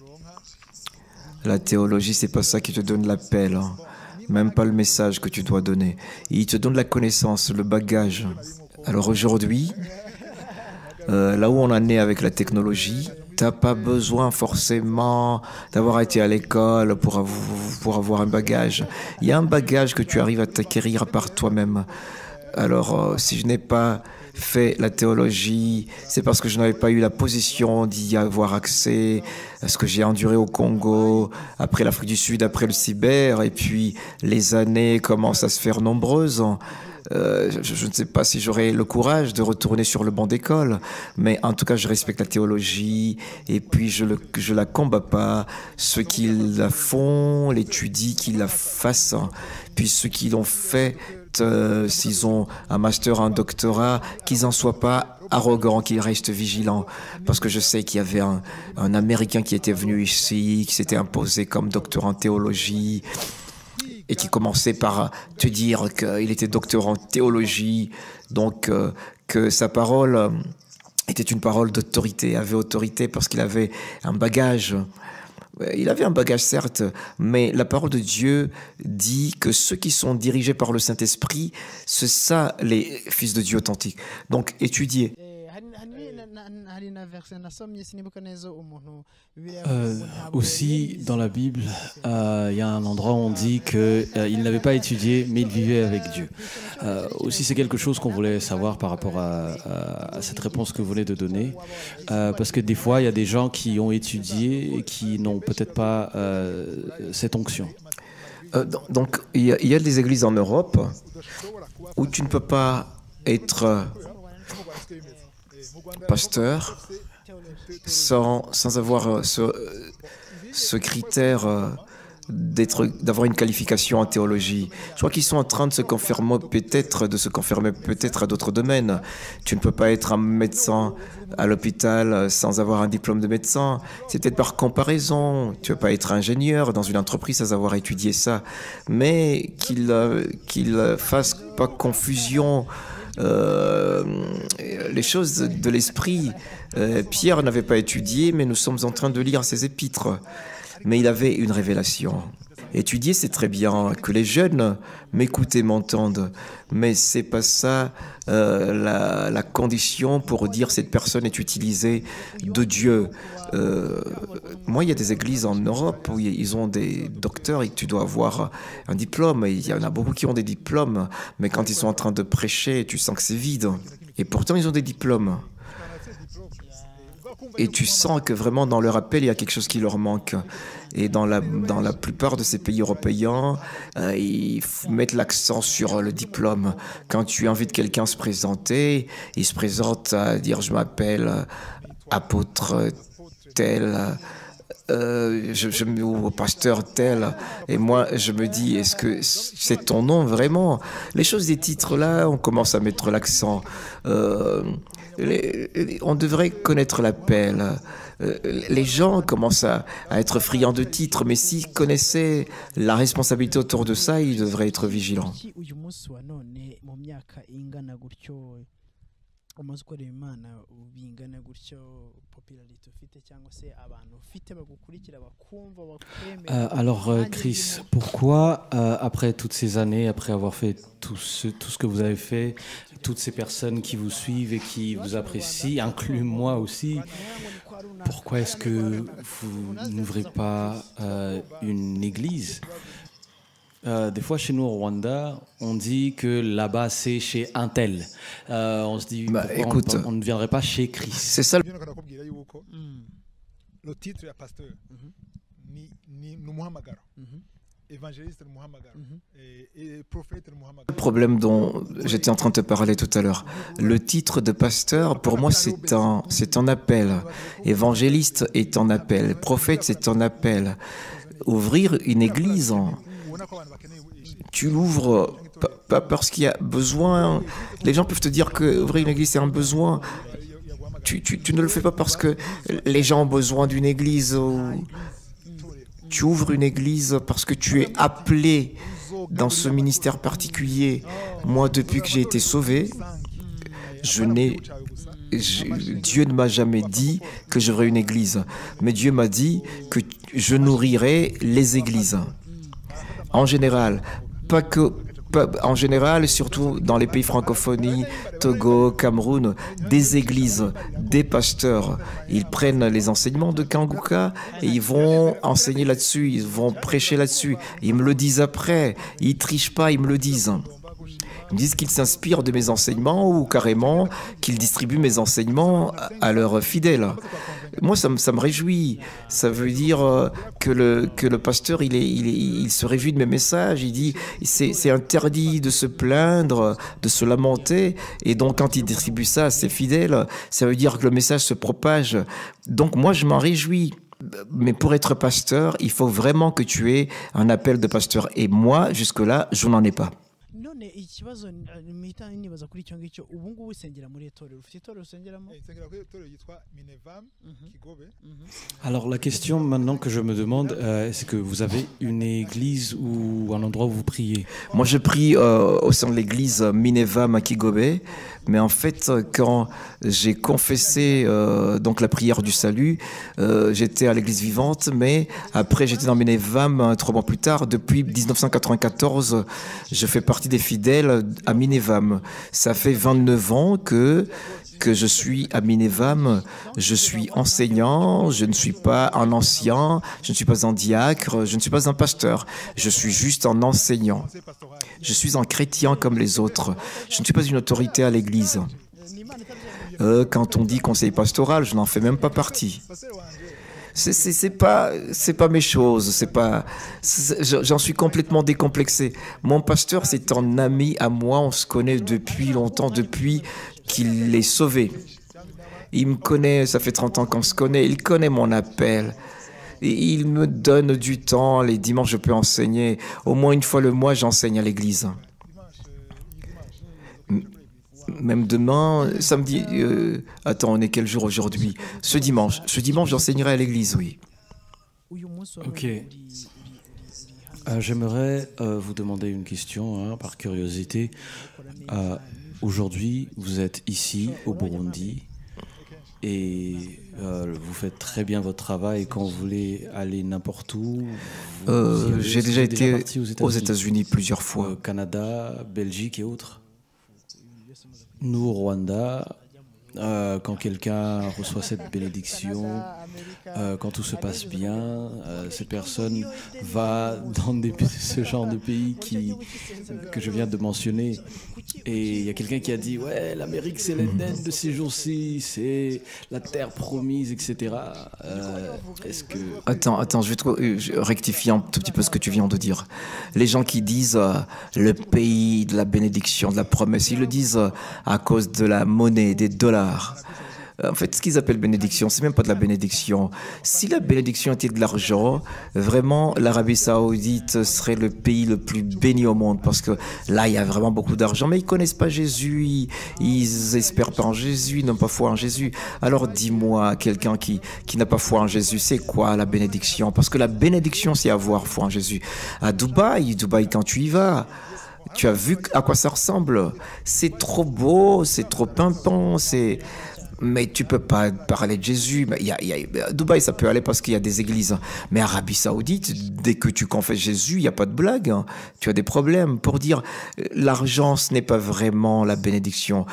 La théologie, c'est pas ça qui te donne l'appel, même pas le message que tu dois donner. Il te donne la connaissance, le bagage. Alors aujourd'hui, euh, là où on en est avec la technologie, tu n'as pas besoin forcément d'avoir été à l'école pour, av pour avoir un bagage. Il y a un bagage que tu arrives à t'acquérir par toi-même. Alors, euh, si je n'ai pas fait la théologie, c'est parce que je n'avais pas eu la position d'y avoir accès à ce que j'ai enduré au Congo, après l'Afrique du Sud, après le cyber, et puis les années commencent à se faire nombreuses. Euh, je, je ne sais pas si j'aurai le courage de retourner sur le banc d'école, mais en tout cas, je respecte la théologie et puis je ne je la combats pas. Ceux qui la font, l'étudient, qu'ils la fassent. Puis ceux qui l'ont fait, euh, s'ils ont un master, un doctorat, qu'ils n'en soient pas arrogants, qu'ils restent vigilants. Parce que je sais qu'il y avait un, un Américain qui était venu ici, qui s'était imposé comme docteur en théologie, et qui commençait par te dire qu'il était docteur en théologie, donc euh, que sa parole euh, était une parole d'autorité, avait autorité parce qu'il avait un bagage. Il avait un bagage, certes, mais la parole de Dieu dit que ceux qui sont dirigés par le Saint-Esprit, c'est ça les fils de Dieu authentiques. Donc, étudiez. Euh, aussi, dans la Bible, il euh, y a un endroit où on dit qu'il euh, n'avait pas étudié, mais il vivait avec Dieu. Euh, aussi, c'est quelque chose qu'on voulait savoir par rapport à, à, à cette réponse que vous venez de donner. Euh, parce que des fois, il y a des gens qui ont étudié et qui n'ont peut-être pas euh, cette onction. Euh, donc, il y, y a des églises en Europe où tu ne peux pas être pasteur sans, sans avoir ce, ce critère d'être, d'avoir une qualification en théologie. Je crois qu'ils sont en train de se confirmer peut-être, de se confirmer peut-être à d'autres domaines. Tu ne peux pas être un médecin à l'hôpital sans avoir un diplôme de médecin. C'est peut-être par comparaison. Tu ne peux pas être ingénieur dans une entreprise sans avoir étudié ça. Mais qu'il euh, qu'il fasse pas confusion euh, les choses de l'esprit. Euh, Pierre n'avait pas étudié, mais nous sommes en train de lire ses épîtres. Mais il avait une révélation. Étudier, c'est très bien. Que les jeunes m'écoutent et m'entendent. Mais c'est pas ça euh, la, la condition pour dire cette personne est utilisée de Dieu. Euh, moi, il y a des églises en Europe où ils ont des docteurs et tu dois avoir un diplôme. Il y en a beaucoup qui ont des diplômes, mais quand ils sont en train de prêcher, tu sens que c'est vide. Et pourtant, ils ont des diplômes. Et tu sens que vraiment dans leur appel, il y a quelque chose qui leur manque. Et dans la, dans la plupart de ces pays européens, euh, ils mettent l'accent sur le diplôme. Quand tu invites quelqu'un à se présenter, il se présente à dire « je m'appelle apôtre tel ». Euh, je, je, ou pasteur tel, et moi je me dis, est-ce que c'est ton nom vraiment? Les choses des titres là, on commence à mettre l'accent. Euh, les, on devrait connaître l'appel. Euh, les gens commencent à, à être friands de titres, mais s'ils connaissaient la responsabilité autour de ça, ils devraient être vigilants. umaze ukorera Imana bingana gutyo popularity ufite cyangwa se abantu ufite bagukurikira bakumva bakwemera. Alors euh, Chris, pourquoi euh, après toutes ces années, après avoir fait tout ce, tout ce que vous avez fait, toutes ces personnes qui vous suivent et qui vous apprécient, inclus moi aussi, pourquoi est-ce que vous n'ouvrez pas euh, une église? Euh, des fois, chez nous au Rwanda, on dit que là-bas, c'est chez un tel. Euh, on se dit, bah, écoute, on, on ne viendrait pas chez Christ. C'est ça. Le titre est pasteur. Ni ni Muhamagaro. Évangéliste Muhamagaro. Et prophète Muhamagaro. Le problème dont j'étais en train de te parler tout à l'heure. Le titre de pasteur, pour moi, c'est un, c'est un appel. Évangéliste est un appel. Prophète, c'est un appel. Ouvrir une église, tu l'ouvres pas parce qu'il y a besoin. Les gens peuvent te dire que ouvrir une église, c'est un besoin. Tu, tu, tu ne le fais pas parce que les gens ont besoin d'une église. Ou... Tu ouvres une église parce que tu es appelé dans ce ministère particulier. Moi, depuis que j'ai été sauvé, je n'ai... Je, Dieu ne m'a jamais dit que j'aurais une église, mais Dieu m'a dit que je nourrirais les églises. En général, pas que, pas, en général, surtout dans les pays francophonie, Togo, Cameroun, des églises, des pasteurs, ils prennent les enseignements de Kanguka et ils vont enseigner là-dessus, ils vont prêcher là-dessus. Ils me le disent après, ils trichent pas, ils me le disent. Ils me disent qu'ils s'inspirent de mes enseignements ou carrément qu'ils distribuent mes enseignements à leurs fidèles. Moi, ça me, ça me réjouit. Ça veut dire que le, que le pasteur, il, est, il, est, il se réjouit de mes messages. Il dit, c'est, c'est interdit de se plaindre, de se lamenter. Et donc, quand il distribue ça à ses fidèles, ça veut dire que le message se propage. Donc, moi, je m'en réjouis. Mais pour être pasteur, il faut vraiment que tu aies un appel de pasteur. Et moi, jusque-là, je n'en ai pas. none ikibazo mpita nibaza kuri icyo ngicyo ubu ngubu usengera muri itorero ufite itorero usengeramo? Nsengera kuri itorero yitwa Minevam Kigobe. Alors la question maintenant que je me demande, euh, est-ce que vous avez une église ou un endroit où vous priez? Moi je prie euh, au sein de l'église Minevam à Kigobe, mais en fait quand j'ai confessé euh, donc la prière du salut, euh, j'étais à l'église vivante, mais après j'étais dans Minevam trois mois plus tard. Depuis dix-neuf cent quatre-vingt-quatorze, je fais partie des fidèles à Minevam. Ça fait vingt-neuf ans que, que je suis à Minevam. Je suis enseignant, je ne suis pas un ancien, je ne suis pas un diacre, je ne suis pas un pasteur. Je suis juste un enseignant. Je suis un chrétien comme les autres. Je ne suis pas une autorité à l'église. Euh, quand on dit conseil pastoral, je n'en fais même pas partie. C'est, c'est, c'est pas, c'est pas mes choses, c'est pas, c'est, j'en suis complètement décomplexé. Mon pasteur, c'est un ami à moi, on se connaît depuis longtemps, depuis qu'il est sauvé. Il me connaît, ça fait trente ans qu'on se connaît, il connaît mon appel. Et il me donne du temps, les dimanches je peux enseigner. Au moins une fois le mois, j'enseigne à l'église. Même demain, samedi, euh, attends, on est quel jour aujourd'hui? Ce dimanche, ce dimanche, j'enseignerai à l'église, oui. Ok. Euh, j'aimerais euh, vous demander une question, hein, par curiosité. Euh, aujourd'hui, vous êtes ici, au Burundi, et euh, vous faites très bien votre travail. Et quand vous voulez aller n'importe où, vous- Euh, vous y allez. j'ai Vous déjà êtes été parti aux États-Unis plusieurs fois. Euh, Canada, Belgique et autres. Nous, au Rwanda, euh, quand quelqu'un reçoit cette bénédiction, euh, quand tout se passe bien, euh, cette personne va dans des, ce genre de pays qui, que je viens de mentionner. Et il y a quelqu'un qui a dit « Ouais, l'Amérique, c'est l'Éden de ces jours-ci, c'est la terre promise, et cetera » Euh, Est-ce que... Attends, attends, je vais te euh, je rectifie un tout petit peu ce que tu viens de dire. Les gens qui disent euh, le pays de la bénédiction, de la promesse, ils le disent euh, à cause de la monnaie, des dollars. En fait, ce qu'ils appellent bénédiction, c'est même pas de la bénédiction. Si la bénédiction était de l'argent, vraiment, l'Arabie Saoudite serait le pays le plus béni au monde, parce que là, il y a vraiment beaucoup d'argent, mais ils connaissent pas Jésus, ils, ils espèrent pas en Jésus, ils n'ont pas foi en Jésus. Alors, dis-moi, quelqu'un qui qui n'a pas foi en Jésus, c'est quoi la bénédiction? Parce que la bénédiction, c'est avoir foi en Jésus. À Dubaï, Dubaï, quand tu y vas, tu as vu à quoi ça ressemble. C'est trop beau, c'est trop pimpant, c'est... Mais tu peux pas parler de Jésus. Mais il y a, il y a, Dubaï, ça peut aller parce qu'il y a des églises. Mais Arabie Saoudite, dès que tu confesses Jésus, il n'y a pas de blague. Hein. Tu as des problèmes. Pour dire, l'argent, ce n'est pas vraiment la bénédiction.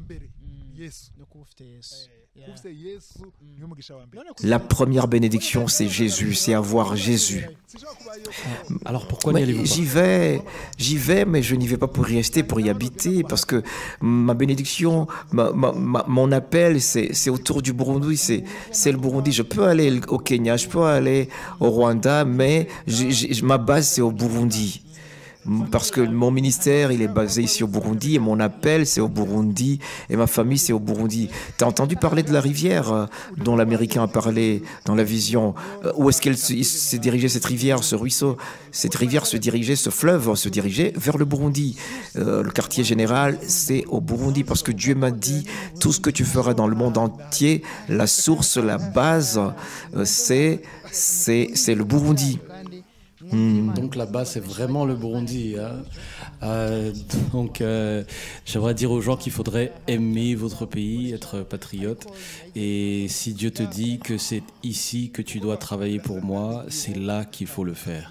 La première bénédiction, c'est Jésus, c'est avoir Jésus. Alors pourquoi n'y allez-vous pas? J'y vais, j'y vais, mais je n'y vais pas pour y rester, pour y habiter, parce que ma bénédiction, ma, ma, ma, mon appel, c'est, c'est autour du Burundi, c'est, c'est le Burundi. Je peux aller au Kenya, je peux aller au Rwanda, mais j'ai, j'ai, ma base, c'est au Burundi. Parce que mon ministère, il est basé ici au Burundi, et mon appel, c'est au Burundi, et ma famille, c'est au Burundi. Tu as entendu parler de la rivière euh, dont l'Américain a parlé dans la vision? euh, Où est-ce qu'elle se- s'est dirigée, cette rivière, ce ruisseau? Cette rivière se dirigeait, ce fleuve se dirigeait vers le Burundi. Euh, le quartier général, c'est au Burundi, parce que Dieu m'a dit, tout ce que tu feras dans le monde entier, la source, la base, euh, c'est, c'est, c'est le Burundi. Hmm. Donc là-bas, c'est vraiment le Burundi. Hein. Euh, donc, euh, j'aimerais dire aux gens qu'il faudrait aimer votre pays, être patriote. Et si Dieu te dit que c'est ici que tu dois travailler pour moi, c'est là qu'il faut le faire.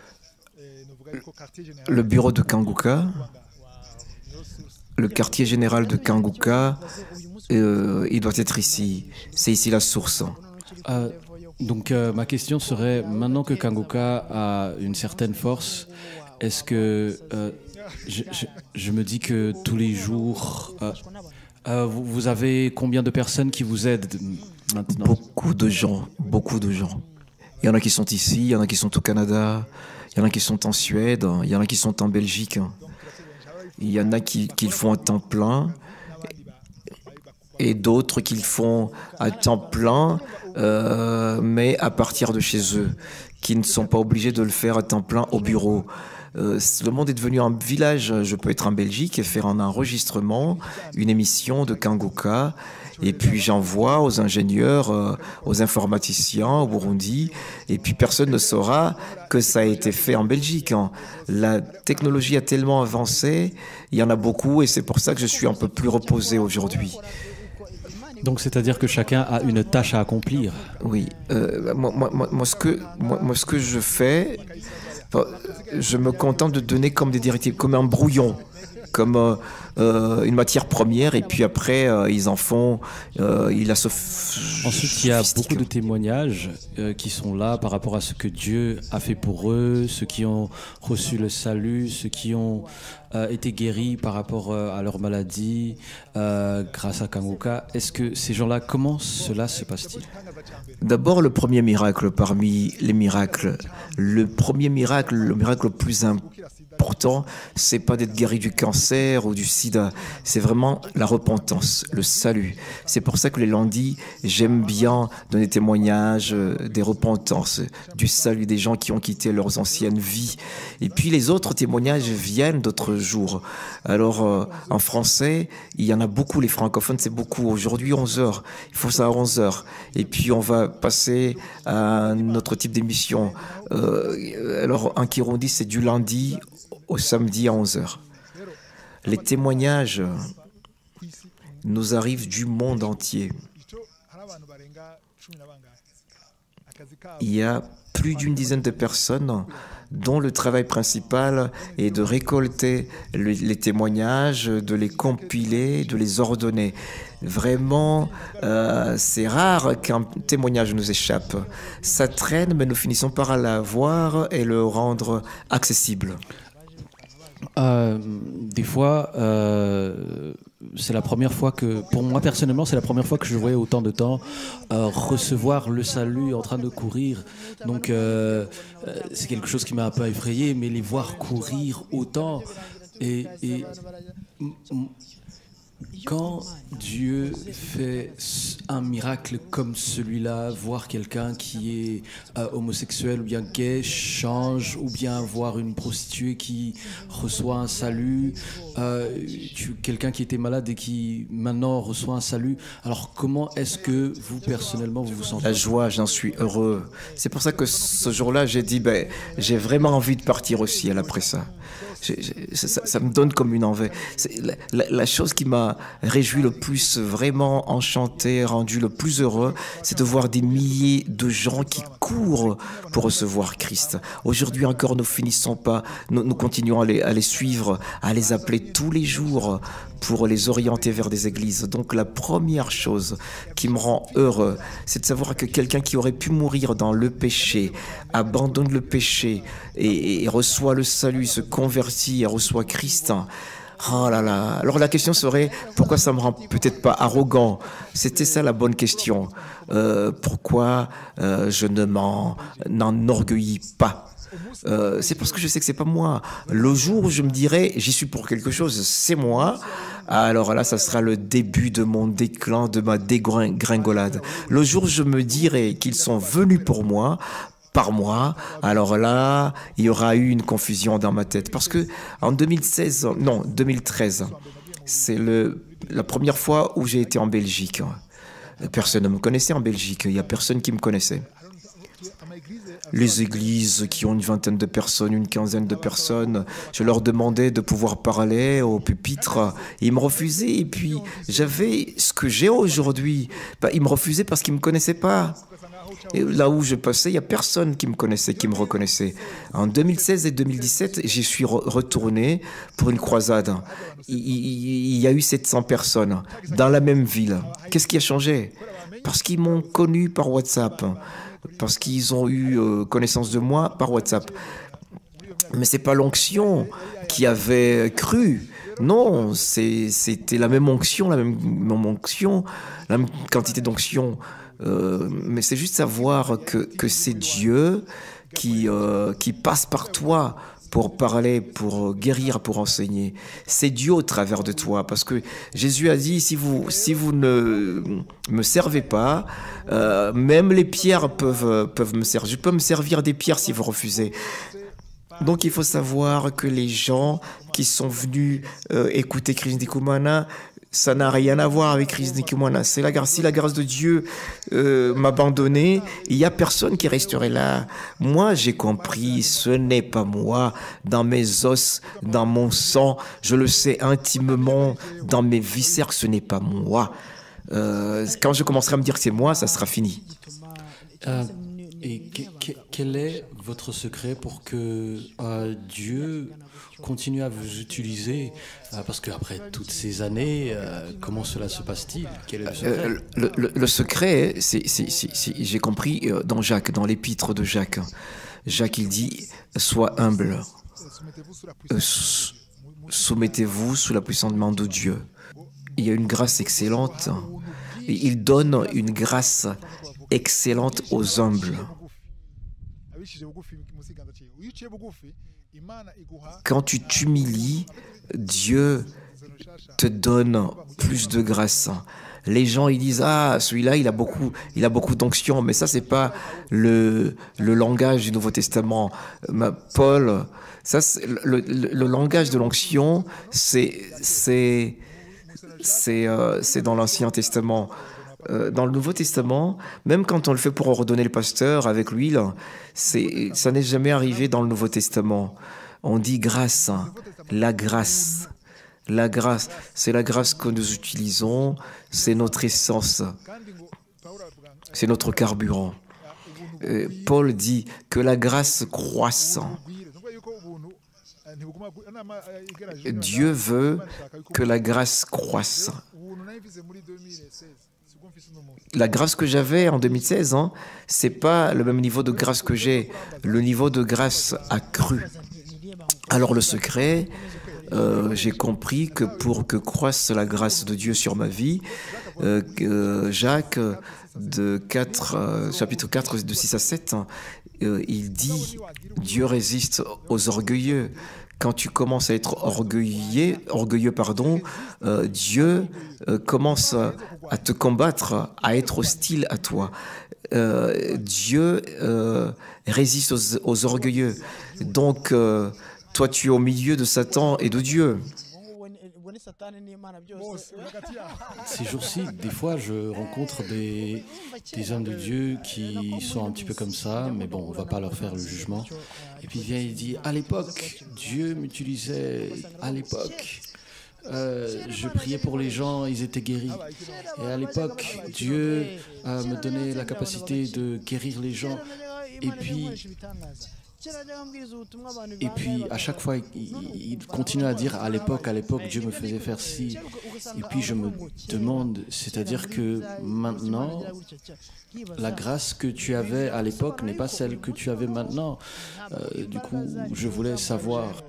Le bureau de Kanguka, le quartier général de Kanguka, euh, il doit être ici. C'est ici la source. Euh, donc, euh, ma question serait, maintenant que Kanguka a une certaine force, est-ce que euh, je, je, je me dis que tous les jours, euh, euh, vous, vous avez combien de personnes qui vous aident maintenant? Beaucoup de gens, beaucoup de gens. Il y en a qui sont ici, il y en a qui sont au Canada, il y en a qui sont en Suède, il y en a qui sont en Belgique. Il y en a qui, qui le font à temps plein et d'autres qui le font à temps plein, euh, mais à partir de chez eux, qui ne sont pas obligés de le faire à temps plein au bureau. Euh, le monde est devenu un village. Je peux être en Belgique et faire un enregistrement, une émission de Kanguka, et puis j'envoie aux ingénieurs, euh, aux informaticiens au Burundi, et puis personne ne saura que ça a été fait en Belgique. Hein. La technologie a tellement avancé, il y en a beaucoup, et c'est pour ça que je suis un peu plus reposé aujourd'hui. Donc, c'est-à-dire que chacun a une tâche à accomplir. Oui, euh, moi, moi, moi, moi, ce que, moi, moi, ce que je fais, je me contente de donner comme des directives, comme un brouillon, comme euh, euh, une matière première, et puis après, euh, ils en font, euh, ils la soph... Ensuite, il y a beaucoup de témoignages euh, qui sont là par rapport à ce que Dieu a fait pour eux, ceux qui ont reçu le salut, ceux qui ont euh, été guéris par rapport euh, à leur maladie euh, grâce à Kanguka. Est-ce que ces gens-là, comment cela se passe-t-il? D'abord, le premier miracle parmi les miracles, le premier miracle, le miracle le plus important, c'est pas d'être guéri du cancer ou du sida, c'est vraiment la repentance, le salut. C'est pour ça que les lundis, j'aime bien donner témoignages des repentances, du salut des gens qui ont quitté leurs anciennes vies. Et puis les autres témoignages viennent d'autres jours. Alors, euh, en français, il y en a beaucoup, les francophones, c'est beaucoup. Aujourd'hui, onze heures, il faut ça à onze heures. Et puis on va passer à un autre type d'émission. Euh, alors, en Kirundi, c'est du lundi au samedi à onze heures. Les témoignages nous arrivent du monde entier. Il y a plus d'une dizaine de personnes dont le travail principal est de récolter le, les témoignages, de les compiler, de les ordonner. Vraiment, euh, c'est rare qu'un témoignage nous échappe. Ça traîne, mais nous finissons par l'avoir et le rendre accessible. Euh, des fois, euh, c'est la première fois que, pour moi personnellement, c'est la première fois que je voyais autant de temps euh, recevoir le salut en train de courir. Donc, euh, euh, c'est quelque chose qui m'a un peu effrayé, mais les voir courir autant et, et quand Dieu fait un miracle comme celui-là, voir quelqu'un qui est euh, homosexuel ou bien gay change, ou bien voir une prostituée qui reçoit un salut, euh, quelqu'un qui était malade et qui maintenant reçoit un salut, alors comment est-ce que vous personnellement vous vous sentez? La joie, j'en suis heureux. C'est pour ça que ce jour-là, j'ai dit, ben, j'ai vraiment envie de partir au ciel après ça. J'ai, j'ai, ça, ça me donne comme une envie. C'est la, la, la chose qui m'a réjoui le plus, vraiment enchanté, rendu le plus heureux, c'est de voir des milliers de gens qui courent pour recevoir Christ. Aujourd'hui encore, nous finissons pas, nous, nous continuons à les, à les suivre, à les appeler tous les jours pour les orienter vers des églises. Donc la première chose qui me rend heureux, c'est de savoir que quelqu'un qui aurait pu mourir dans le péché, abandonne le péché et, et reçoit le salut, se convertit et reçoit Christ. Oh là là. Alors la question serait, pourquoi ça me rend peut-être pas arrogant? C'était ça la bonne question. Euh, pourquoi euh, je ne m'en enorgueillis pas? Euh, c'est parce que je sais que c'est pas moi. Le jour où je me dirai j'y suis pour quelque chose, c'est moi, alors là ça sera le début de mon déclin, de ma dégringolade. Le jour où je me dirai qu'ils sont venus pour moi, par moi, alors là il y aura eu une confusion dans ma tête, parce que en deux mille seize, non deux mille treize, c'est le la première fois où j'ai été en Belgique. Personne ne me connaissait en Belgique, il n'y a personne qui me connaissait. Les églises qui ont une vingtaine de personnes, une quinzaine de personnes, je leur demandais de pouvoir parler au pupitre. Ils me refusaient, et puis j'avais ce que j'ai aujourd'hui. Ben, ils me refusaient parce qu'ils ne me connaissaient pas. Et là où je passais, il n'y a personne qui me connaissait, qui me reconnaissait. En deux mille seize et deux mille dix-sept, j'y suis re retourné pour une croisade. Il, il, il y a eu sept cents personnes dans la même ville. Qu'est-ce qui a changé? Parce qu'ils m'ont connu par WhatsApp. Parce qu'ils ont eu euh, connaissance de moi par WhatsApp. Mais c'est pas l'onction qui avait cru. Non, c'était la même onction, la même, même onction, la même quantité d'onction. Euh, mais c'est juste savoir que, que c'est Dieu qui, euh, qui passe par toi pour parler, pour guérir, pour enseigner. C'est Dieu au travers de toi, parce que Jésus a dit, si vous, si vous ne me servez pas, euh, même les pierres peuvent, peuvent me servir. Je peux me servir des pierres si vous refusez. Donc il faut savoir que les gens qui sont venus euh, écouter Chris Ndikumana, ça n'a rien à voir avec Chris Ndikumana. C'est la grâce. Si la grâce de Dieu euh, m'abandonnait, il n'y a personne qui resterait là. Moi, j'ai compris, ce n'est pas moi. Dans mes os, dans mon sang, je le sais intimement, dans mes viscères, ce n'est pas moi. Euh, quand je commencerai à me dire que c'est moi, ça sera fini. Euh, et que, que, quel est votre secret pour que euh, Dieu continue à vous utiliser, euh, parce qu'après toutes ces années, euh, comment cela se passe-t-il? Quel est le secret? euh, le, le, le secret, c'est, j'ai compris dans Jacques, dans l'épître de Jacques. Jacques, il dit, sois humble, euh, soumettez-vous sous la puissance de Dieu. Il y a une grâce excellente, et il donne une grâce excellente aux humbles. Quand tu t'humilies, Dieu te donne plus de grâce. Les gens, ils disent, ah, celui-là, il a beaucoup, il a beaucoup d'onction, mais ça, c'est pas le, le langage du Nouveau Testament. Paul, ça, le, le, le langage de l'onction, c'est, c'est, c'est, euh, c'est dans l'Ancien Testament. Euh, dans le Nouveau Testament, même quand on le fait pour ordonner le pasteur avec l'huile, ça n'est jamais arrivé dans le Nouveau Testament. On dit grâce, la grâce, La grâce, c'est la grâce que nous utilisons, c'est notre essence, c'est notre carburant. Euh, Paul dit que la grâce croisse. Dieu veut que la grâce croisse. La grâce que j'avais en deux mille seize, hein, ce n'est pas le même niveau de grâce que j'ai. Le niveau de grâce a cru. Alors le secret, euh, j'ai compris que pour que croisse la grâce de Dieu sur ma vie, euh, euh, Jacques, de quatre, euh, chapitre quatre, de six à sept, euh, il dit « Dieu résiste aux orgueilleux ». Quand tu commences à être orgueilleux, orgueilleux pardon, euh, Dieu euh, commence à te combattre, à être hostile à toi. Euh, Dieu euh, résiste aux, aux orgueilleux. Donc, euh, toi, tu es au milieu de Satan et de Dieu. Ces jours-ci, des fois, je rencontre des, des hommes de Dieu qui sont un petit peu comme ça, mais bon, on ne va pas leur faire le jugement. Et puis il vient et dit, à l'époque, Dieu m'utilisait, à l'époque, euh, je priais pour les gens, ils étaient guéris. Et à l'époque, Dieu euh, me donnait la capacité de guérir les gens. Et puis... Et puis, à chaque fois, il, il continue à dire, à l'époque, à l'époque, Dieu me faisait faire ci. Et puis, je me demande, c'est-à-dire que maintenant, la grâce que tu avais à l'époque n'est pas celle que tu avais maintenant. Euh, du coup, je voulais savoir.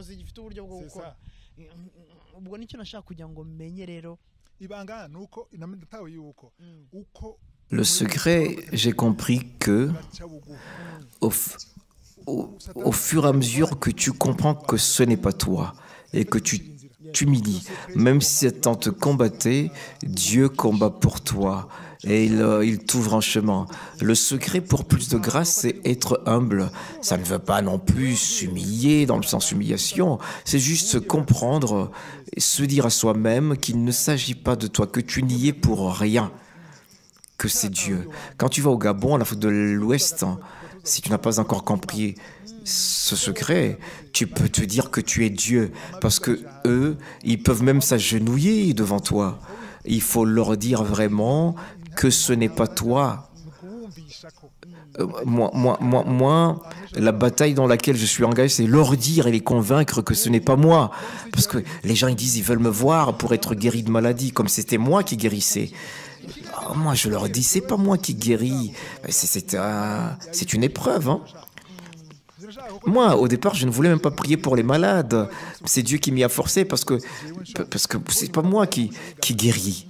Le secret, j'ai compris que au Au, au fur et à mesure que tu comprends que ce n'est pas toi et que tu t'humilies, même si Satan te combattait, Dieu combat pour toi et il, il t'ouvre un chemin. Le secret pour plus de grâce, c'est être humble. Ça ne veut pas non plus s'humilier dans le sens humiliation, c'est juste se comprendre et se dire à soi-même qu'il ne s'agit pas de toi, que tu n'y es pour rien, que c'est Dieu. Quand tu vas au Gabon, à l'Afrique de l'Ouest, si tu n'as pas encore compris ce secret, tu peux te dire que tu es Dieu, parce que eux, ils peuvent même s'agenouiller devant toi. Il faut leur dire vraiment que ce n'est pas toi. Euh, moi, moi, moi, moi, la bataille dans laquelle je suis engagé, c'est leur dire et les convaincre que ce n'est pas moi. Parce que les gens, ils disent, ils veulent me voir pour être guéri de maladie, comme c'était moi qui guérissais. Oh, moi, je leur dis, c'est pas moi qui guéris. C'est un, c'est une épreuve. Hein. Moi, au départ, je ne voulais même pas prier pour les malades. C'est Dieu qui m'y a forcé parce que parce que c'est pas moi qui qui guéris.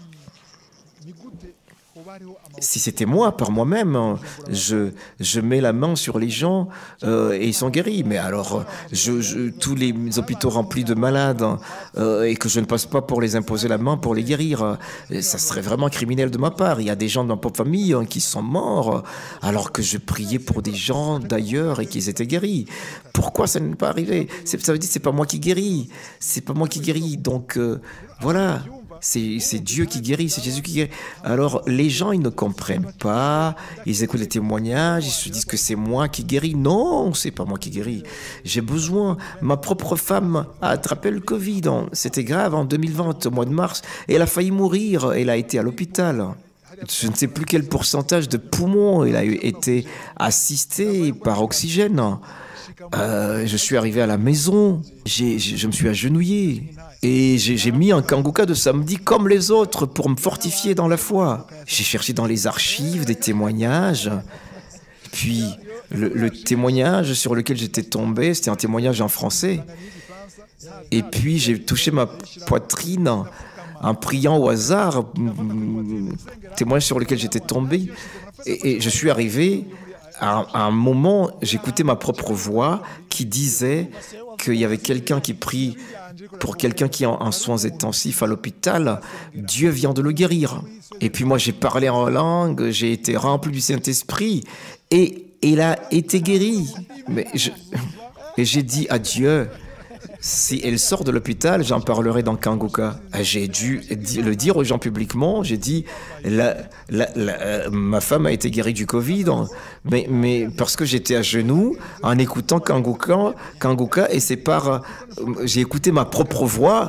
Si c'était moi, par moi-même, je, je mets la main sur les gens euh, et ils sont guéris. Mais alors, je, je, tous les hôpitaux remplis de malades euh, et que je ne passe pas pour les imposer la main pour les guérir, ça serait vraiment criminel de ma part. Il y a des gens dans ma propre famille hein, qui sont morts alors que je priais pour des gens d'ailleurs et qu'ils étaient guéris. Pourquoi ça n'est pas arrivé? Ça veut dire que c'est pas moi qui guéris. C'est pas moi qui guéris. Donc, euh, voilà. C'est Dieu qui guérit, c'est Jésus qui guérit. Alors, les gens, ils ne comprennent pas, ils écoutent les témoignages, ils se disent que c'est moi qui guéris. Non, c'est pas moi qui guéris. J'ai besoin. Ma propre femme a attrapé le Covid. C'était grave en deux mille vingt, au mois de mars. Et elle a failli mourir. Elle a été à l'hôpital. Je ne sais plus quel pourcentage de poumons. Elle a été assistée par oxygène. Euh, je suis arrivé à la maison. J'ai, je me suis agenouillé. Et j'ai mis un kanguka de samedi comme les autres pour me fortifier dans la foi. J'ai cherché dans les archives des témoignages. Puis le, le témoignage sur lequel j'étais tombé, c'était un témoignage en français. Et puis j'ai touché ma poitrine en priant au hasard, témoignage sur lequel j'étais tombé. Et, et je suis arrivé à, à un moment, j'écoutais ma propre voix qui disait qu'il y avait quelqu'un qui prie pour quelqu'un qui est en soins intensifs à l'hôpital, Dieu vient de le guérir. Et puis moi, j'ai parlé en langue, j'ai été rempli du Saint-Esprit, et il a été guéri. Mais je, et j'ai dit à Dieu, si elle sort de l'hôpital, j'en parlerai dans Kanguka. J'ai dû le dire aux gens publiquement. J'ai dit, la, la, la, ma femme a été guérie du Covid, mais, mais parce que j'étais à genoux en écoutant Kanguka, Kanguka et c'est par, j'ai écouté ma propre voix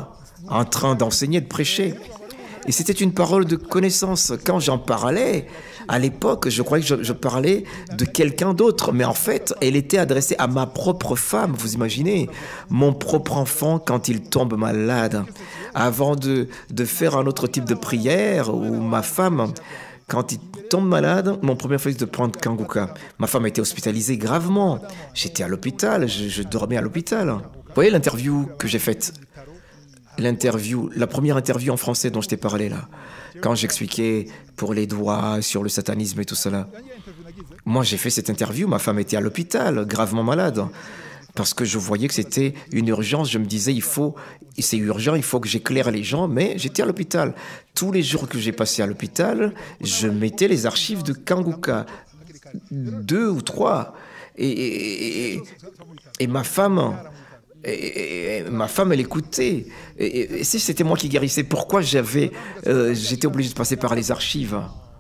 en train d'enseigner, de prêcher. Et c'était une parole de connaissance. Quand j'en parlais, à l'époque, je croyais que je, je parlais de quelqu'un d'autre. Mais en fait, elle était adressée à ma propre femme, vous imaginez. Mon propre enfant, quand il tombe malade. Avant de, de faire un autre type de prière, ou ma femme, quand il tombe malade, mon premier réflexe de prendre Kanguka. Ma femme a été hospitalisée gravement. J'étais à l'hôpital, je, je dormais à l'hôpital. Vous voyez l'interview que j'ai faite? L'interview, la première interview en français dont je t'ai parlé là, quand j'expliquais pour les doigts sur le satanisme et tout cela. Moi, j'ai fait cette interview, ma femme était à l'hôpital, gravement malade, parce que je voyais que c'était une urgence. Je me disais, il faut, c'est urgent, il faut que j'éclaire les gens, mais j'étais à l'hôpital. Tous les jours que j'ai passé à l'hôpital, je mettais les archives de Kanguka, deux ou trois, et, et, et, et ma femme... Et, et, et ma femme, elle écoutait. Et, et, et si c'était moi qui guérissais, pourquoi j'avais, euh, j'étais obligé de passer par les archives?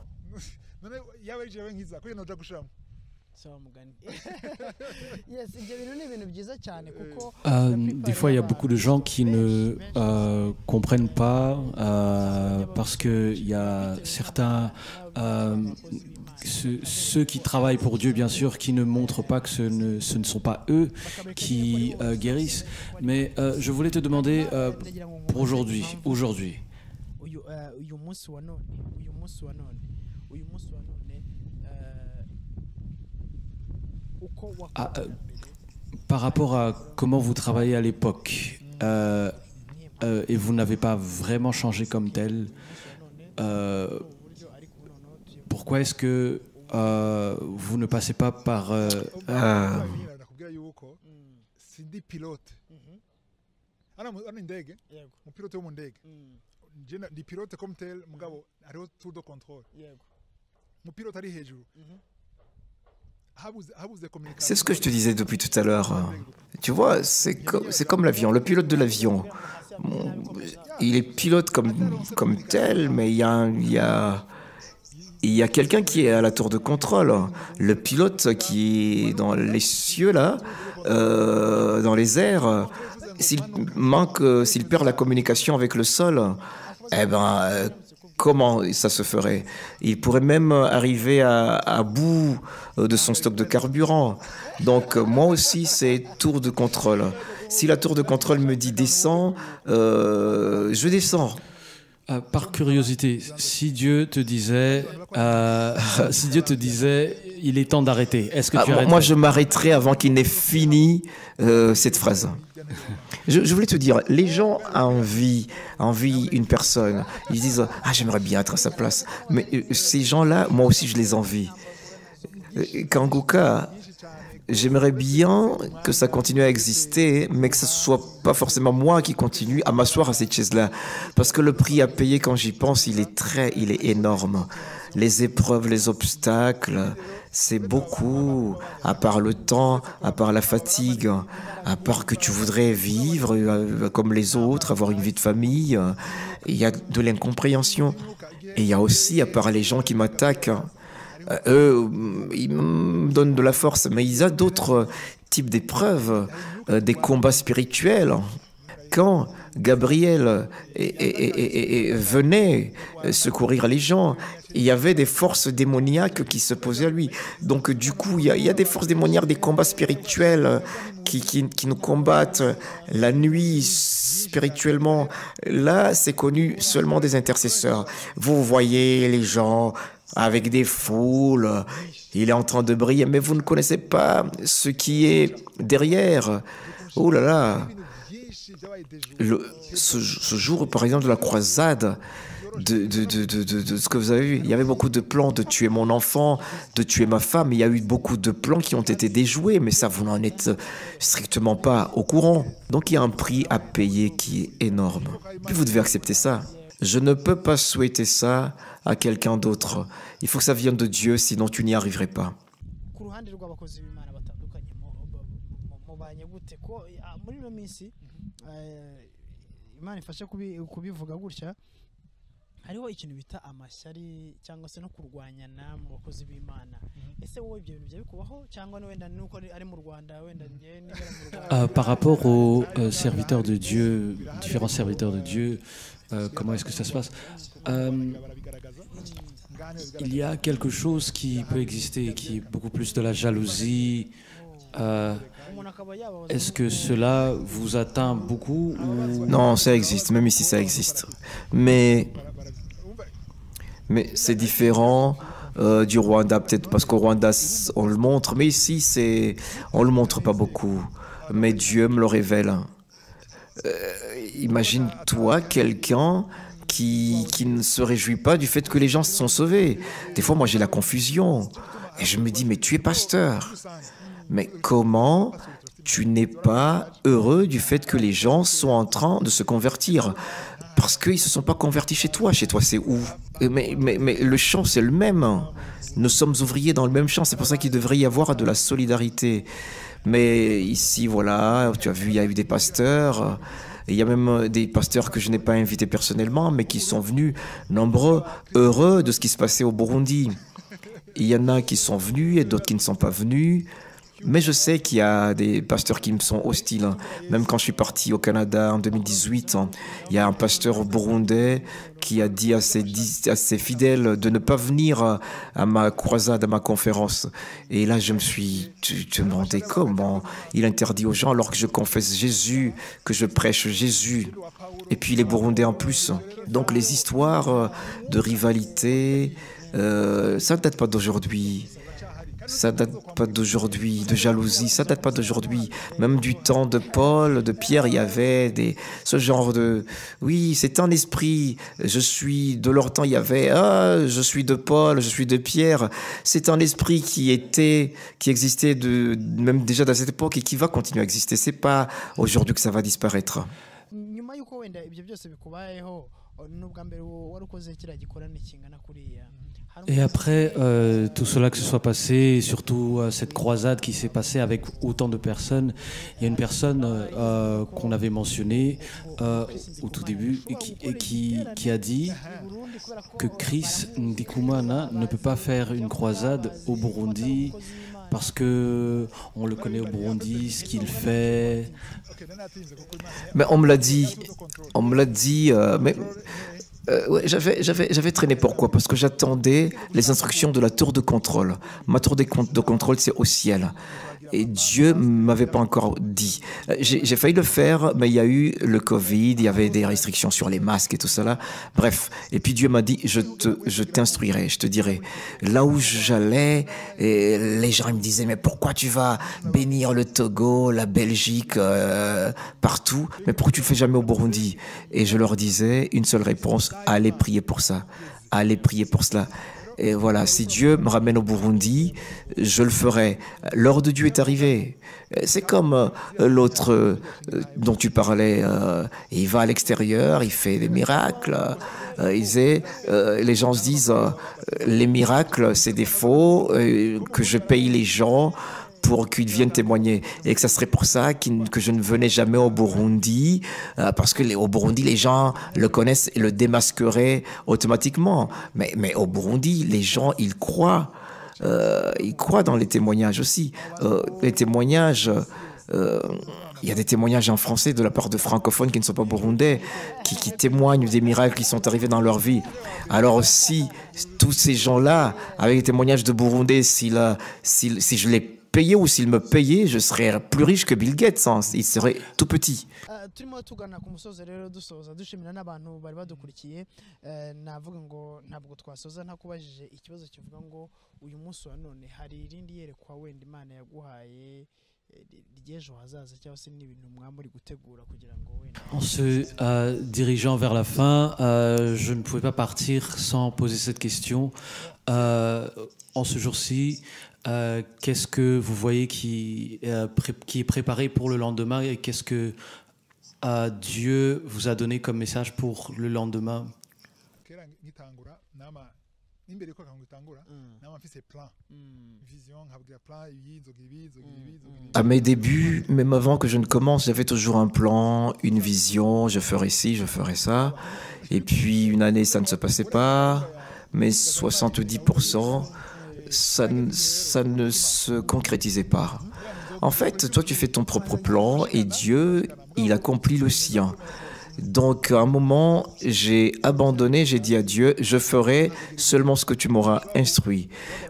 Euh, des fois, il y a beaucoup de gens qui ne euh, comprennent pas euh, parce qu'il y a certains... Euh, Ceux, ceux qui travaillent pour Dieu, bien sûr, qui ne montrent pas que ce ne, ce ne sont pas eux qui euh, guérissent. Mais euh, je voulais te demander, euh, pour aujourd'hui, aujourd'hui, ah, euh, par rapport à comment vous travaillez à l'époque, euh, euh, et vous n'avez pas vraiment changé comme tel, euh, pourquoi est-ce que euh, vous ne passez pas par... Euh, euh... C'est ce que je te disais depuis tout à l'heure. Tu vois, c'est co c'est comme l'avion, le pilote de l'avion. Bon, il est pilote comme, comme tel, mais il y a... Il y a Il y a quelqu'un qui est à la tour de contrôle. Le pilote qui est dans les cieux, là, euh, dans les airs, s'il manque, s'il perd la communication avec le sol, eh ben, comment ça se ferait? Il pourrait même arriver à, à bout de son stock de carburant. Donc, moi aussi, c'est tour de contrôle. Si la tour de contrôle me dit descends, euh, je descends. Euh, par curiosité, si Dieu te disait, euh, si Dieu te disait, il est temps d'arrêter, est-ce que tu ah, arrêterais? Moi, je m'arrêterai avant qu'il n'ait fini euh, cette phrase. Je, je voulais te dire, les gens envient, envient une personne. Ils disent, ah, j'aimerais bien être à sa place. Mais euh, ces gens-là, moi aussi, je les envie. Euh, Kanguka, j'aimerais bien que ça continue à exister, mais que ce ne soit pas forcément moi qui continue à m'asseoir à cette chaise-là. Parce que le prix à payer, quand j'y pense, il est très, il est énorme. Les épreuves, les obstacles, c'est beaucoup. À part le temps, à part la fatigue, à part que tu voudrais vivre comme les autres, avoir une vie de famille. Il y a de l'incompréhension. Et il y a aussi, à part les gens qui m'attaquent, eux, ils me donnent de la force, mais il y a d'autres types d'épreuves, euh, des combats spirituels. Quand Gabriel et, et, et, et venait secourir les gens, il y avait des forces démoniaques qui se posaient à lui. Donc du coup, il y a, il y a des forces démoniaques, des combats spirituels qui, qui, qui nous combattent la nuit spirituellement. Là, c'est connu seulement des intercesseurs. Vous voyez les gens avec des foules, il est en train de briller, mais vous ne connaissez pas ce qui est derrière. Oh là là, Le, ce, ce jour, par exemple, de la croisade, de, de, de, de, de, de ce que vous avez vu, il y avait beaucoup de plans de tuer mon enfant, de tuer ma femme. Il y a eu beaucoup de plans qui ont été déjoués, mais ça, vous n'en êtes strictement pas au courant. Donc, il y a un prix à payer qui est énorme. Puis vous devez accepter ça. Je ne peux pas souhaiter ça à quelqu'un d'autre. Il faut que ça vienne de Dieu, sinon tu n'y arriverais pas. hariho ikintu bita amashyari cyangwa se no kurwanyana mu bakozi b'Imana. Ese wowe ibyo bintu bya bikubaho cyangwa wenda nuko ari mu Rwanda wenda ngiye nibera mu Rwanda? Par rapport aux euh, serviteurs de Dieu, différents serviteurs de Dieu, euh, comment est-ce que ça se passe? euh, Il y a quelque chose qui peut exister, qui est beaucoup plus de la jalousie. Euh, Est-ce que cela vous atteint beaucoup ou... Non, ça existe, même ici ça existe. Mais, mais c'est différent euh, du Rwanda, peut-être parce qu'au Rwanda on le montre, mais ici c'est, on le montre pas beaucoup. Mais Dieu me le révèle. Euh, Imagine-toi quelqu'un qui, qui ne se réjouit pas du fait que les gens se sont sauvés. Des fois, moi j'ai la confusion et je me dis, mais tu es pasteur. Mais comment tu n'es pas heureux du fait que les gens sont en train de se convertir? Parce qu'ils ne se sont pas convertis chez toi. Chez toi, c'est où? mais, mais, mais le champ, c'est le même. Nous sommes ouvriers dans le même champ. C'est pour ça qu'il devrait y avoir de la solidarité. Mais ici, voilà, tu as vu, il y a eu des pasteurs. Il y a même des pasteurs que je n'ai pas invités personnellement, mais qui sont venus nombreux, heureux de ce qui se passait au Burundi. Il y en a qui sont venus et d'autres qui ne sont pas venus. Mais je sais qu'il y a des pasteurs qui me sont hostiles. Même quand je suis parti au Canada en deux mille dix-huit, il y a un pasteur burundais qui a dit à ses, à ses fidèles de ne pas venir à ma croisade, à ma conférence. Et là, je me suis demandé comment il interdit aux gens alors que je confesse Jésus, que je prêche Jésus. Et puis les Burundais en plus. Donc les histoires de rivalité, euh, ça ne date pas d'aujourd'hui. Ça date pas d'aujourd'hui, de jalousie, ça date pas d'aujourd'hui. Même du temps de Paul, de Pierre, il y avait des, ce genre de... Oui, c'est un esprit. Je suis... De leur temps, il y avait... Ah, je suis de Paul, je suis de Pierre. C'est un esprit qui était... qui existait de, même déjà dans cette époque et qui va continuer à exister. C'est pas aujourd'hui que ça va disparaître. Et après euh, tout cela que ce soit passé, et surtout euh, cette croisade qui s'est passée avec autant de personnes, il y a une personne euh, qu'on avait mentionnée euh, au tout début et, qui, et qui, qui a dit que Chris Ndikumana ne peut pas faire une croisade au Burundi parce que on le connaît au Burundi, ce qu'il fait. Mais on me l'a dit, on me l'a dit, euh, mais... Euh, ouais, j'avais, j'avais, j'avais traîné. Pourquoi? Parce que j'attendais les instructions de la tour de contrôle. Ma tour de, de contrôle, c'est au ciel. Et Dieu ne m'avait pas encore dit. J'ai, j'ai failli le faire, mais il y a eu le Covid, il y avait des restrictions sur les masques et tout cela. Bref, et puis Dieu m'a dit, je, te, je t'instruirai, je te dirai. Là où j'allais, et les gens ils me disaient, mais pourquoi tu vas bénir le Togo, la Belgique, euh, partout, mais pourquoi tu ne le fais jamais au Burundi? Et je leur disais une seule réponse, allez prier pour ça, allez prier pour cela. Et voilà, si Dieu me ramène au Burundi, je le ferai. L'heure de Dieu est arrivée. C'est comme euh, l'autre euh, dont tu parlais. Euh, il va à l'extérieur, il fait des miracles. Euh, il disait, euh, les gens se disent, euh, les miracles, c'est des faux, euh, que je paye les gens pour qu'ils viennent témoigner. Et que ça serait pour ça que je ne venais jamais au Burundi, euh, parce que les, au Burundi, les gens le connaissent et le démasqueraient automatiquement. Mais, mais au Burundi, les gens, ils croient. Euh, ils croient dans les témoignages aussi. Euh, les témoignages... Euh, il y a des témoignages en français de la part de francophones qui ne sont pas burundais, qui, qui témoignent des miracles qui sont arrivés dans leur vie. Alors aussi, tous ces gens-là, avec les témoignages de burundais, si, la, si, si je les payais ou s'ils me payaient, je serais plus riche que Bill Gates. Hein. Il serait tout petit. turimo tugana ku musozo rero dusoza dushimira n'abantu bari badukurikiye navuga ngo ntabwo twasoza ntakubajije ikibazo kivuga ngo uyu munsi wa none hari irindi yerekwa wenda Imana yaguhaye ry'ejo hazaza cyangwa se n'ibintu mwamuri gutegura kugira ngo wenda. En se euh, dirigeant vers la fin, euh, je ne pouvais pas partir sans poser cette question. Euh, en ce jour-ci, euh, qu'est-ce que vous voyez qui, euh, pré qui est préparé pour le lendemain et qu'est-ce que euh, Dieu vous a donné comme message pour le lendemain? imbere ko kangu itangura Mm. nama mfise plan Mm. vision nkabwira plan ibi nzogira ibi nzogira ibi nzogira ibi. À mes débuts, même avant que je ne commence, j'avais toujours un plan, une vision, je ferais ci, je ferais ça. Et puis une année, ça ne se passait pas, mais soixante-dix pour cent, ça, ne- ça ne se concrétisait pas. En fait, toi, tu fais ton propre plan et Dieu, il accomplit le sien. Donc, à un moment, j'ai abandonné, j'ai dit à Dieu, je ferai seulement ce que tu m'auras instruit.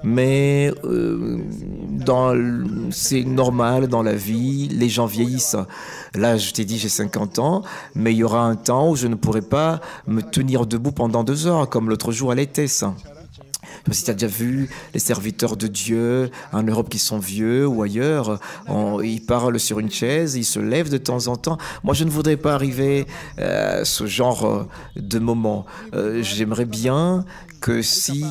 Mais euh, dans le- c'est normal dans la vie, les gens vieillissent. Là, je t'ai dit, j'ai cinquante ans, mais il y aura un temps où je ne pourrai pas me tenir debout pendant deux heures, comme l'autre jour à l'Étesse. Je sais pas si tu as déjà vu les serviteurs de Dieu en Europe qui sont vieux ou ailleurs, on- ils parlent sur une chaise, ils se lèvent de temps en temps. Moi, je ne voudrais pas arriver à ce genre euh, de moment. Euh, J'aimerais bien que si,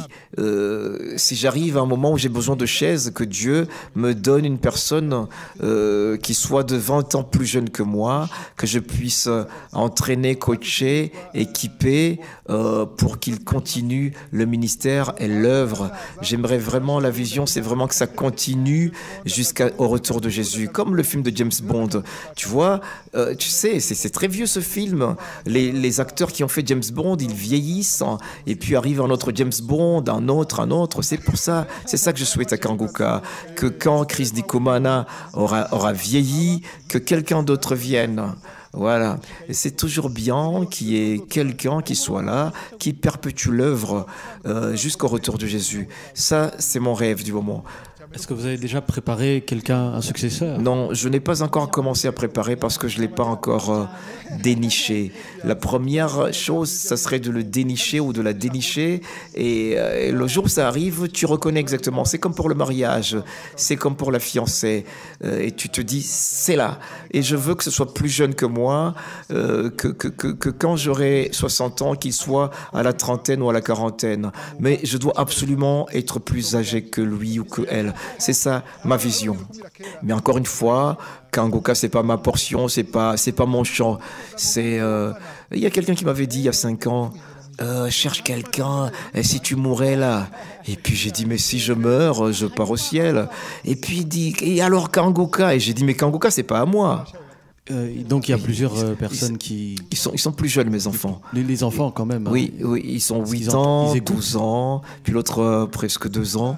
euh, si j'arrive à un moment où j'ai besoin de chaise, que Dieu me donne une personne euh, qui soit de vingt ans plus jeune que moi, que je puisse euh, entraîner, coacher, équiper euh, pour qu'il continue le ministère et l'œuvre. J'aimerais vraiment, la vision, c'est vraiment que ça continue jusqu'au retour de Jésus, comme le film de James Bond. Tu vois, euh, tu sais, c'est c'est très vieux ce film. Les, les acteurs qui ont fait James Bond, ils vieillissent hein, et puis arrive un autre James Bond, un autre, un autre. C'est pour ça, c'est ça que je souhaite à Kanguka, que quand Chris Ndikumana aura, aura vieilli, que quelqu'un d'autre vienne. Voilà. Et c'est toujours bien qu'il y ait quelqu'un qui soit là, qui perpétue l'œuvre euh, jusqu'au retour de Jésus. Ça, c'est mon rêve du moment. Est-ce que vous avez déjà préparé quelqu'un, un successeur? Non, je n'ai pas encore commencé à préparer parce que je ne l'ai pas encore euh, déniché. La première chose, ça serait de le dénicher ou de la dénicher. Et, euh, et le jour où ça arrive, tu reconnais exactement. C'est comme pour le mariage, c'est comme pour la fiancée. Euh, et tu te dis, c'est là. Et je veux que ce soit plus jeune que moi, euh, que, que, que, que quand j'aurai soixante ans, qu'il soit à la trentaine ou à la quarantaine. Mais je dois absolument être plus âgé que lui ou que elle. C'est ça ma vision. Mais encore une fois, Kanguka, c'est pas ma portion, c'est pas, c'est pas mon champ. C'est, euh, il y a quelqu'un qui m'avait dit il y a cinq ans, euh, cherche quelqu'un, et si tu mourais là. Et puis j'ai dit, mais si je meurs, je pars au ciel. Et puis il dit, et alors Kanguka? Et j'ai dit, mais Kanguka, c'est pas à moi. Euh, donc il y a plusieurs euh, personnes qui... Ils sont, ils sont plus jeunes, mes enfants. Les, les enfants quand même. hein. Oui, oui, ils sont Parce qu'ils huit ent- ans, ils écoutent. douze ans, puis l'autre euh, presque deux ans.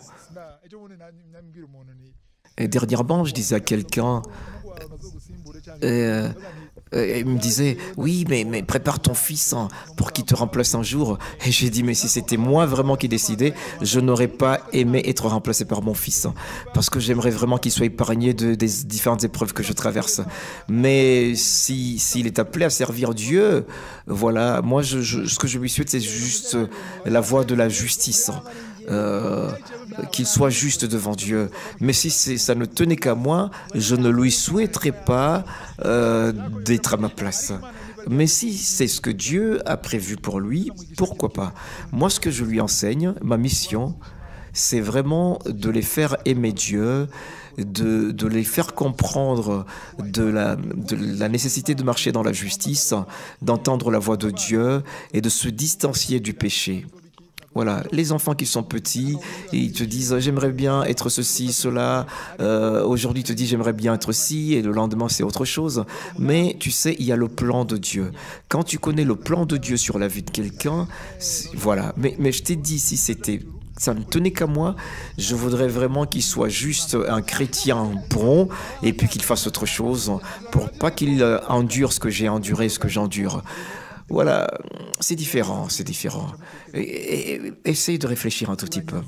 Et dernièrement, je disais à quelqu'un, euh, euh, il me disait, oui, mais, mais prépare ton fils hein, pour qu'il te remplace un jour. Et j'ai dit, mais si c'était moi vraiment qui décidais, je n'aurais pas aimé être remplacé par mon fils. hein, parce que j'aimerais vraiment qu'il soit épargné de, des différentes épreuves que je traverse. Mais si, s'il est appelé à servir Dieu, voilà, moi, je, je, ce que je lui souhaite, c'est juste la voie de la justice. hein. Euh, qu'il soit juste devant Dieu. Mais si c'est- ça ne tenait qu'à moi, je ne lui souhaiterais pas euh, d'être à ma place. Mais si c'est ce que Dieu a prévu pour lui, pourquoi pas? Moi, ce que je lui enseigne, ma mission, c'est vraiment de les faire aimer Dieu, de, de les faire comprendre de la, de la nécessité de marcher dans la justice, d'entendre la voix de Dieu et de se distancier du péché. Voilà, les enfants qui sont petits, ils te disent j'aimerais bien être ceci, cela. Euh, Aujourd'hui, ils te disent j'aimerais bien être ci, et le lendemain, c'est autre chose. Mais tu sais, il y a le plan de Dieu. Quand tu connais le plan de Dieu sur la vie de quelqu'un, c'est- voilà. Mais, mais je t'ai dit, si c'était, ça ne tenait qu'à moi, je voudrais vraiment qu'il soit juste un chrétien bon, et puis qu'il fasse autre chose, pour pas qu'il euh, endure ce que j'ai enduré, ce que j'endure. Voilà, c'est différent, c'est différent. Et, et- et- essaye de réfléchir un tout petit peu.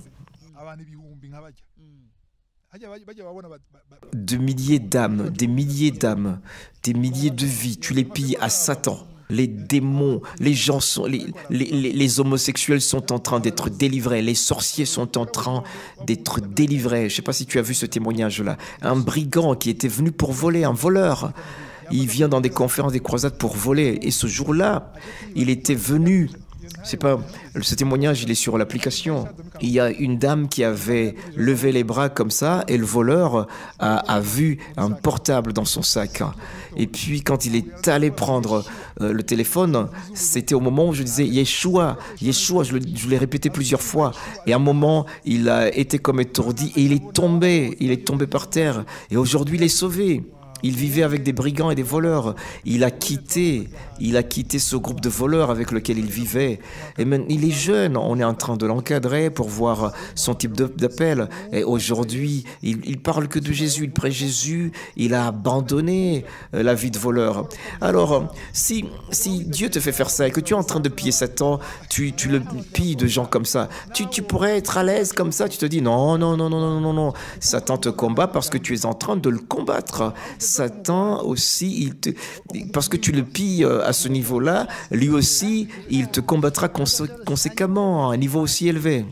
De milliers d'âmes, des milliers d'âmes, des milliers de vies, tu les pilles à Satan. Les démons, les gens sont, les, les, les- les homosexuels sont en train d'être délivrés, les sorciers sont en train d'être délivrés. Je ne sais pas si tu as vu ce témoignage-là. Un brigand qui était venu pour voler, un voleur. Il vient dans des conférences, des croisades pour voler. Et ce jour-là, il était venu c'est pas, ce témoignage, il est sur l'application. Il y a une dame qui avait levé les bras comme ça et le voleur a, a vu un portable dans son sac. Et puis quand il est allé prendre euh, le téléphone, c'était au moment où je disais Yeshua, Yeshua, je, le, je l'ai répété plusieurs fois. Et à un moment, il a été comme étourdi et il est tombé, il est tombé par terre. Et aujourd'hui, il est sauvé. Il vivait avec des brigands et des voleurs. Il a quitté, il a quitté ce groupe de voleurs avec lequel il vivait. Et maintenant, il est jeune. On est en train de l'encadrer pour voir son type de, d'appel. Et aujourd'hui, il, il parle que de Jésus. Il prêche Jésus. Il a abandonné la vie de voleur. Alors, si, si Dieu te fait faire ça et que tu es en train de piller Satan, tu, tu le pilles de gens comme ça, tu, tu pourrais être à l'aise comme ça. Tu te dis non, non, non, non, non, non, non. Satan te combat parce que tu es en train de le combattre. Satan aussi, il te, parce que tu le pilles à ce niveau-là, lui aussi, il te combattra consé- conséquemment à un niveau aussi élevé.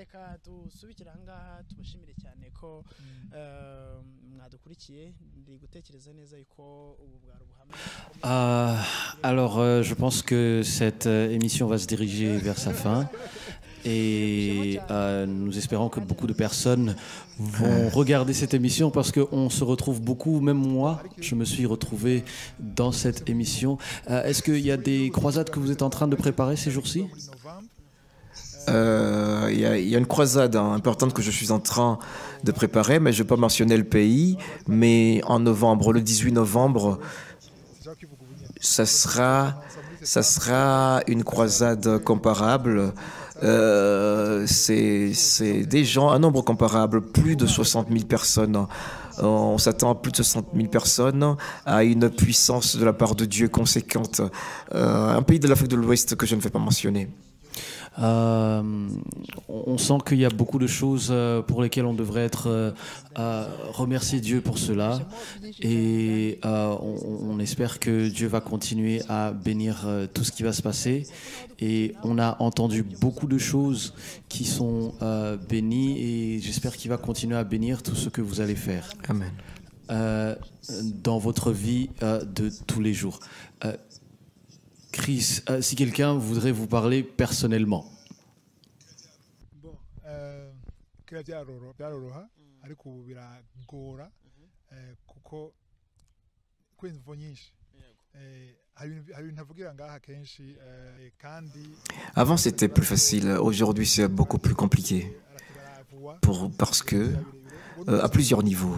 Euh, alors, euh, je pense que cette euh, émission va se diriger vers sa fin. Et euh, nous espérons que beaucoup de personnes vont regarder cette émission parce qu'on se retrouve beaucoup, même moi, je me suis retrouvé dans cette émission. Euh, est-ce qu'il y a des croisades que vous êtes en train de préparer ces jours-ci ? Euh, Il y, y a une croisade hein, importante que je suis en train de préparer, mais je ne vais pas mentionner le pays. Mais en novembre, le dix-huit novembre, ça sera, ça sera une croisade comparable. Euh, c'est, c'est des gens, un nombre comparable, plus de soixante mille personnes. On s'attend à plus de soixante mille personnes, à une puissance de la part de Dieu conséquente. Euh, un pays de l'Afrique de l'Ouest que je ne vais pas mentionner. Euh, on sent qu'il y a beaucoup de choses pour lesquelles on devrait être euh, à remercier Dieu pour cela et euh, on, on espère que Dieu va continuer à bénir euh, tout ce qui va se passer et on a entendu beaucoup de choses qui sont euh, bénies et j'espère qu'il va continuer à bénir tout ce que vous allez faire. Amen. Euh, dans votre vie euh, de tous les jours. Euh, Chris, euh, si quelqu'un voudrait vous parler personnellement. Bon, euh, kera byaroro byaroroha ariko ubu biragora kuko kwenza imvo nyinshi hari ibintu ntavugira ngaha kenshi kandi. Avant c'était plus facile, aujourd'hui c'est beaucoup plus compliqué pour, parce que euh, à plusieurs niveaux.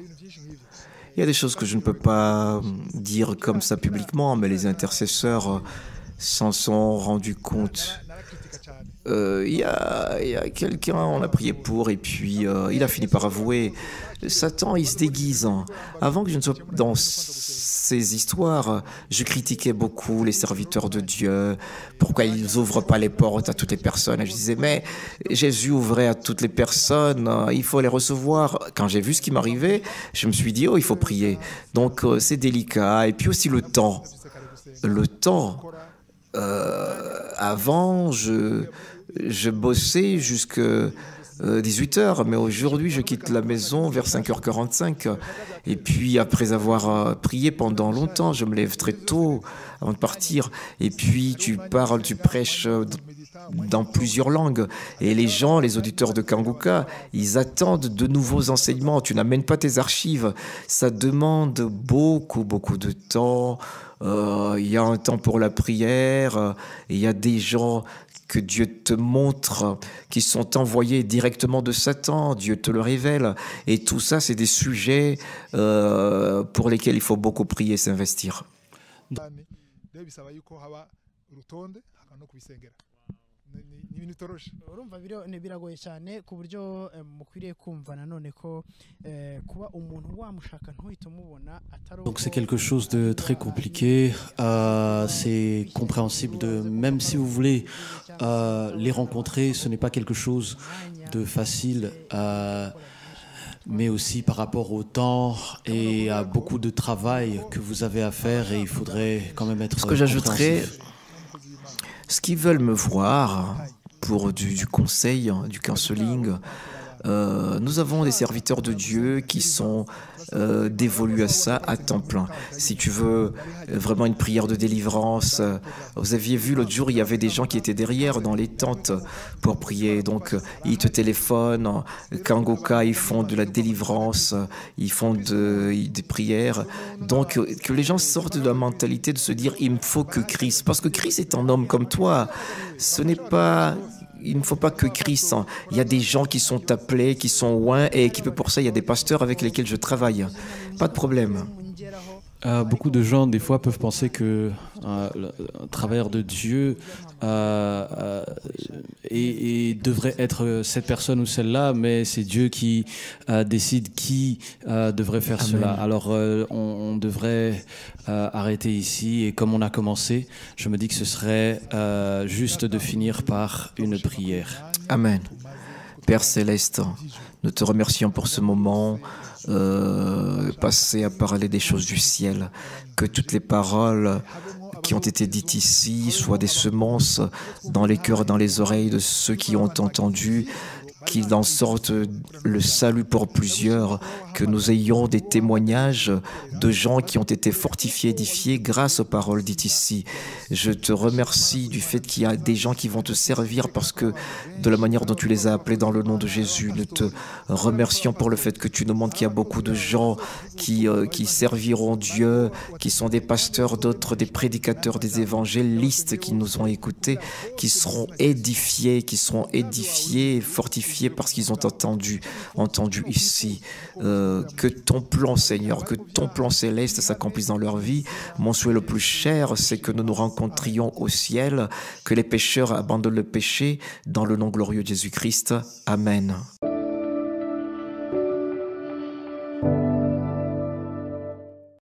Il y a des choses que je ne peux pas dire comme ça publiquement, mais les intercesseurs s'en sont rendus compte. Euh, il y a, il y a quelqu'un, on a prié pour, et puis euh, il a fini par avouer. Satan, il se déguise. Avant que je ne sois dans ces histoires, je critiquais beaucoup les serviteurs de Dieu. Pourquoi ils n'ouvrent pas les portes à toutes les personnes? Et je disais, mais Jésus ouvrait à toutes les personnes, il faut les recevoir. Quand j'ai vu ce qui m'arrivait, je me suis dit, oh, il faut prier. Donc euh, c'est délicat. Et puis aussi le temps. Le temps. Euh, avant, je, je bossais jusqu'à dix-huit heures, mais aujourd'hui, je quitte la maison vers cinq heures quarante-cinq. Et puis, après avoir prié pendant longtemps, je me lève très tôt avant de partir. Et puis, tu parles, tu prêches dans plusieurs langues. Et les gens, les auditeurs de Kanguka, ils attendent de nouveaux enseignements. Tu n'amènes pas tes archives. Ça demande beaucoup, beaucoup de temps. Euh, il y a un temps pour la prière. Il y a des gens que Dieu te montre, qui sont envoyés directement de Satan, Dieu te le révèle. Et tout ça, c'est des sujets euh, pour lesquels il faut beaucoup prier et s'investir. urumva biragoye cyane ku buryo mukwiriye kumva nanone ko kuba umuntu wamushaka ntuhite umubona atari. Donc c'est quelque chose de très compliqué, euh, c'est compréhensible de même si vous voulez euh, les rencontrer, ce n'est pas quelque chose de facile. Euh, mais aussi par rapport au temps et à beaucoup de travail que vous avez à faire et il faudrait quand même être. Ce que j'ajouterais, ce qu'ils veulent me voir pour du, du conseil, du counseling, Euh, nous avons des serviteurs de Dieu qui sont euh, dévolus à ça à temps plein. Si tu veux euh, vraiment une prière de délivrance, euh, vous aviez vu l'autre jour, il y avait des gens qui étaient derrière dans les tentes pour prier. Donc, euh, ils te téléphonent. Kangoka, ils font de la délivrance, ils font de, des prières. Donc, euh, que les gens sortent de la mentalité de se dire, il me faut que Christ. Parce que Christ est un homme comme toi. Ce n'est pas... Il ne faut pas que Christ. Il y a des gens qui sont appelés, qui sont loin et équipés pour ça. Il y a des pasteurs avec lesquels je travaille. Pas de problème. Euh, beaucoup de gens, des fois, peuvent penser que euh, le travailleur de Dieu euh, euh, et, et devrait être cette personne ou celle-là, mais c'est Dieu qui euh, décide qui euh, devrait faire Amen. Cela. Alors, euh, on, on devrait euh, arrêter ici. Et comme on a commencé, je me dis que ce serait euh, juste de finir par une prière. Amen. Père Céleste, nous te remercions pour ce moment. Euh, passer à parler des choses du ciel, que toutes les paroles qui ont été dites ici soient des semences dans les cœurs, dans les oreilles de ceux qui ont entendu, qu'il en sorte le salut pour plusieurs, que nous ayons des témoignages de gens qui ont été fortifiés, édifiés grâce aux paroles dites ici. Je te remercie du fait qu'il y a des gens qui vont te servir parce que de la manière dont tu les as appelés dans le nom de Jésus, nous te remercions pour le fait que tu nous montres qu'il y a beaucoup de gens qui, euh, qui serviront Dieu, qui sont des pasteurs, d'autres des prédicateurs, des évangélistes qui nous ont écoutés, qui seront édifiés, qui seront édifiés, fortifiés parce qu'ils ont entendu, entendu ici. Euh, que ton plan, Seigneur, que ton plan céleste s'accomplisse dans leur vie. Mon souhait le plus cher, c'est que nous nous rencontrions au ciel, que les pécheurs abandonnent le péché dans le nom glorieux de Jésus-Christ. Amen.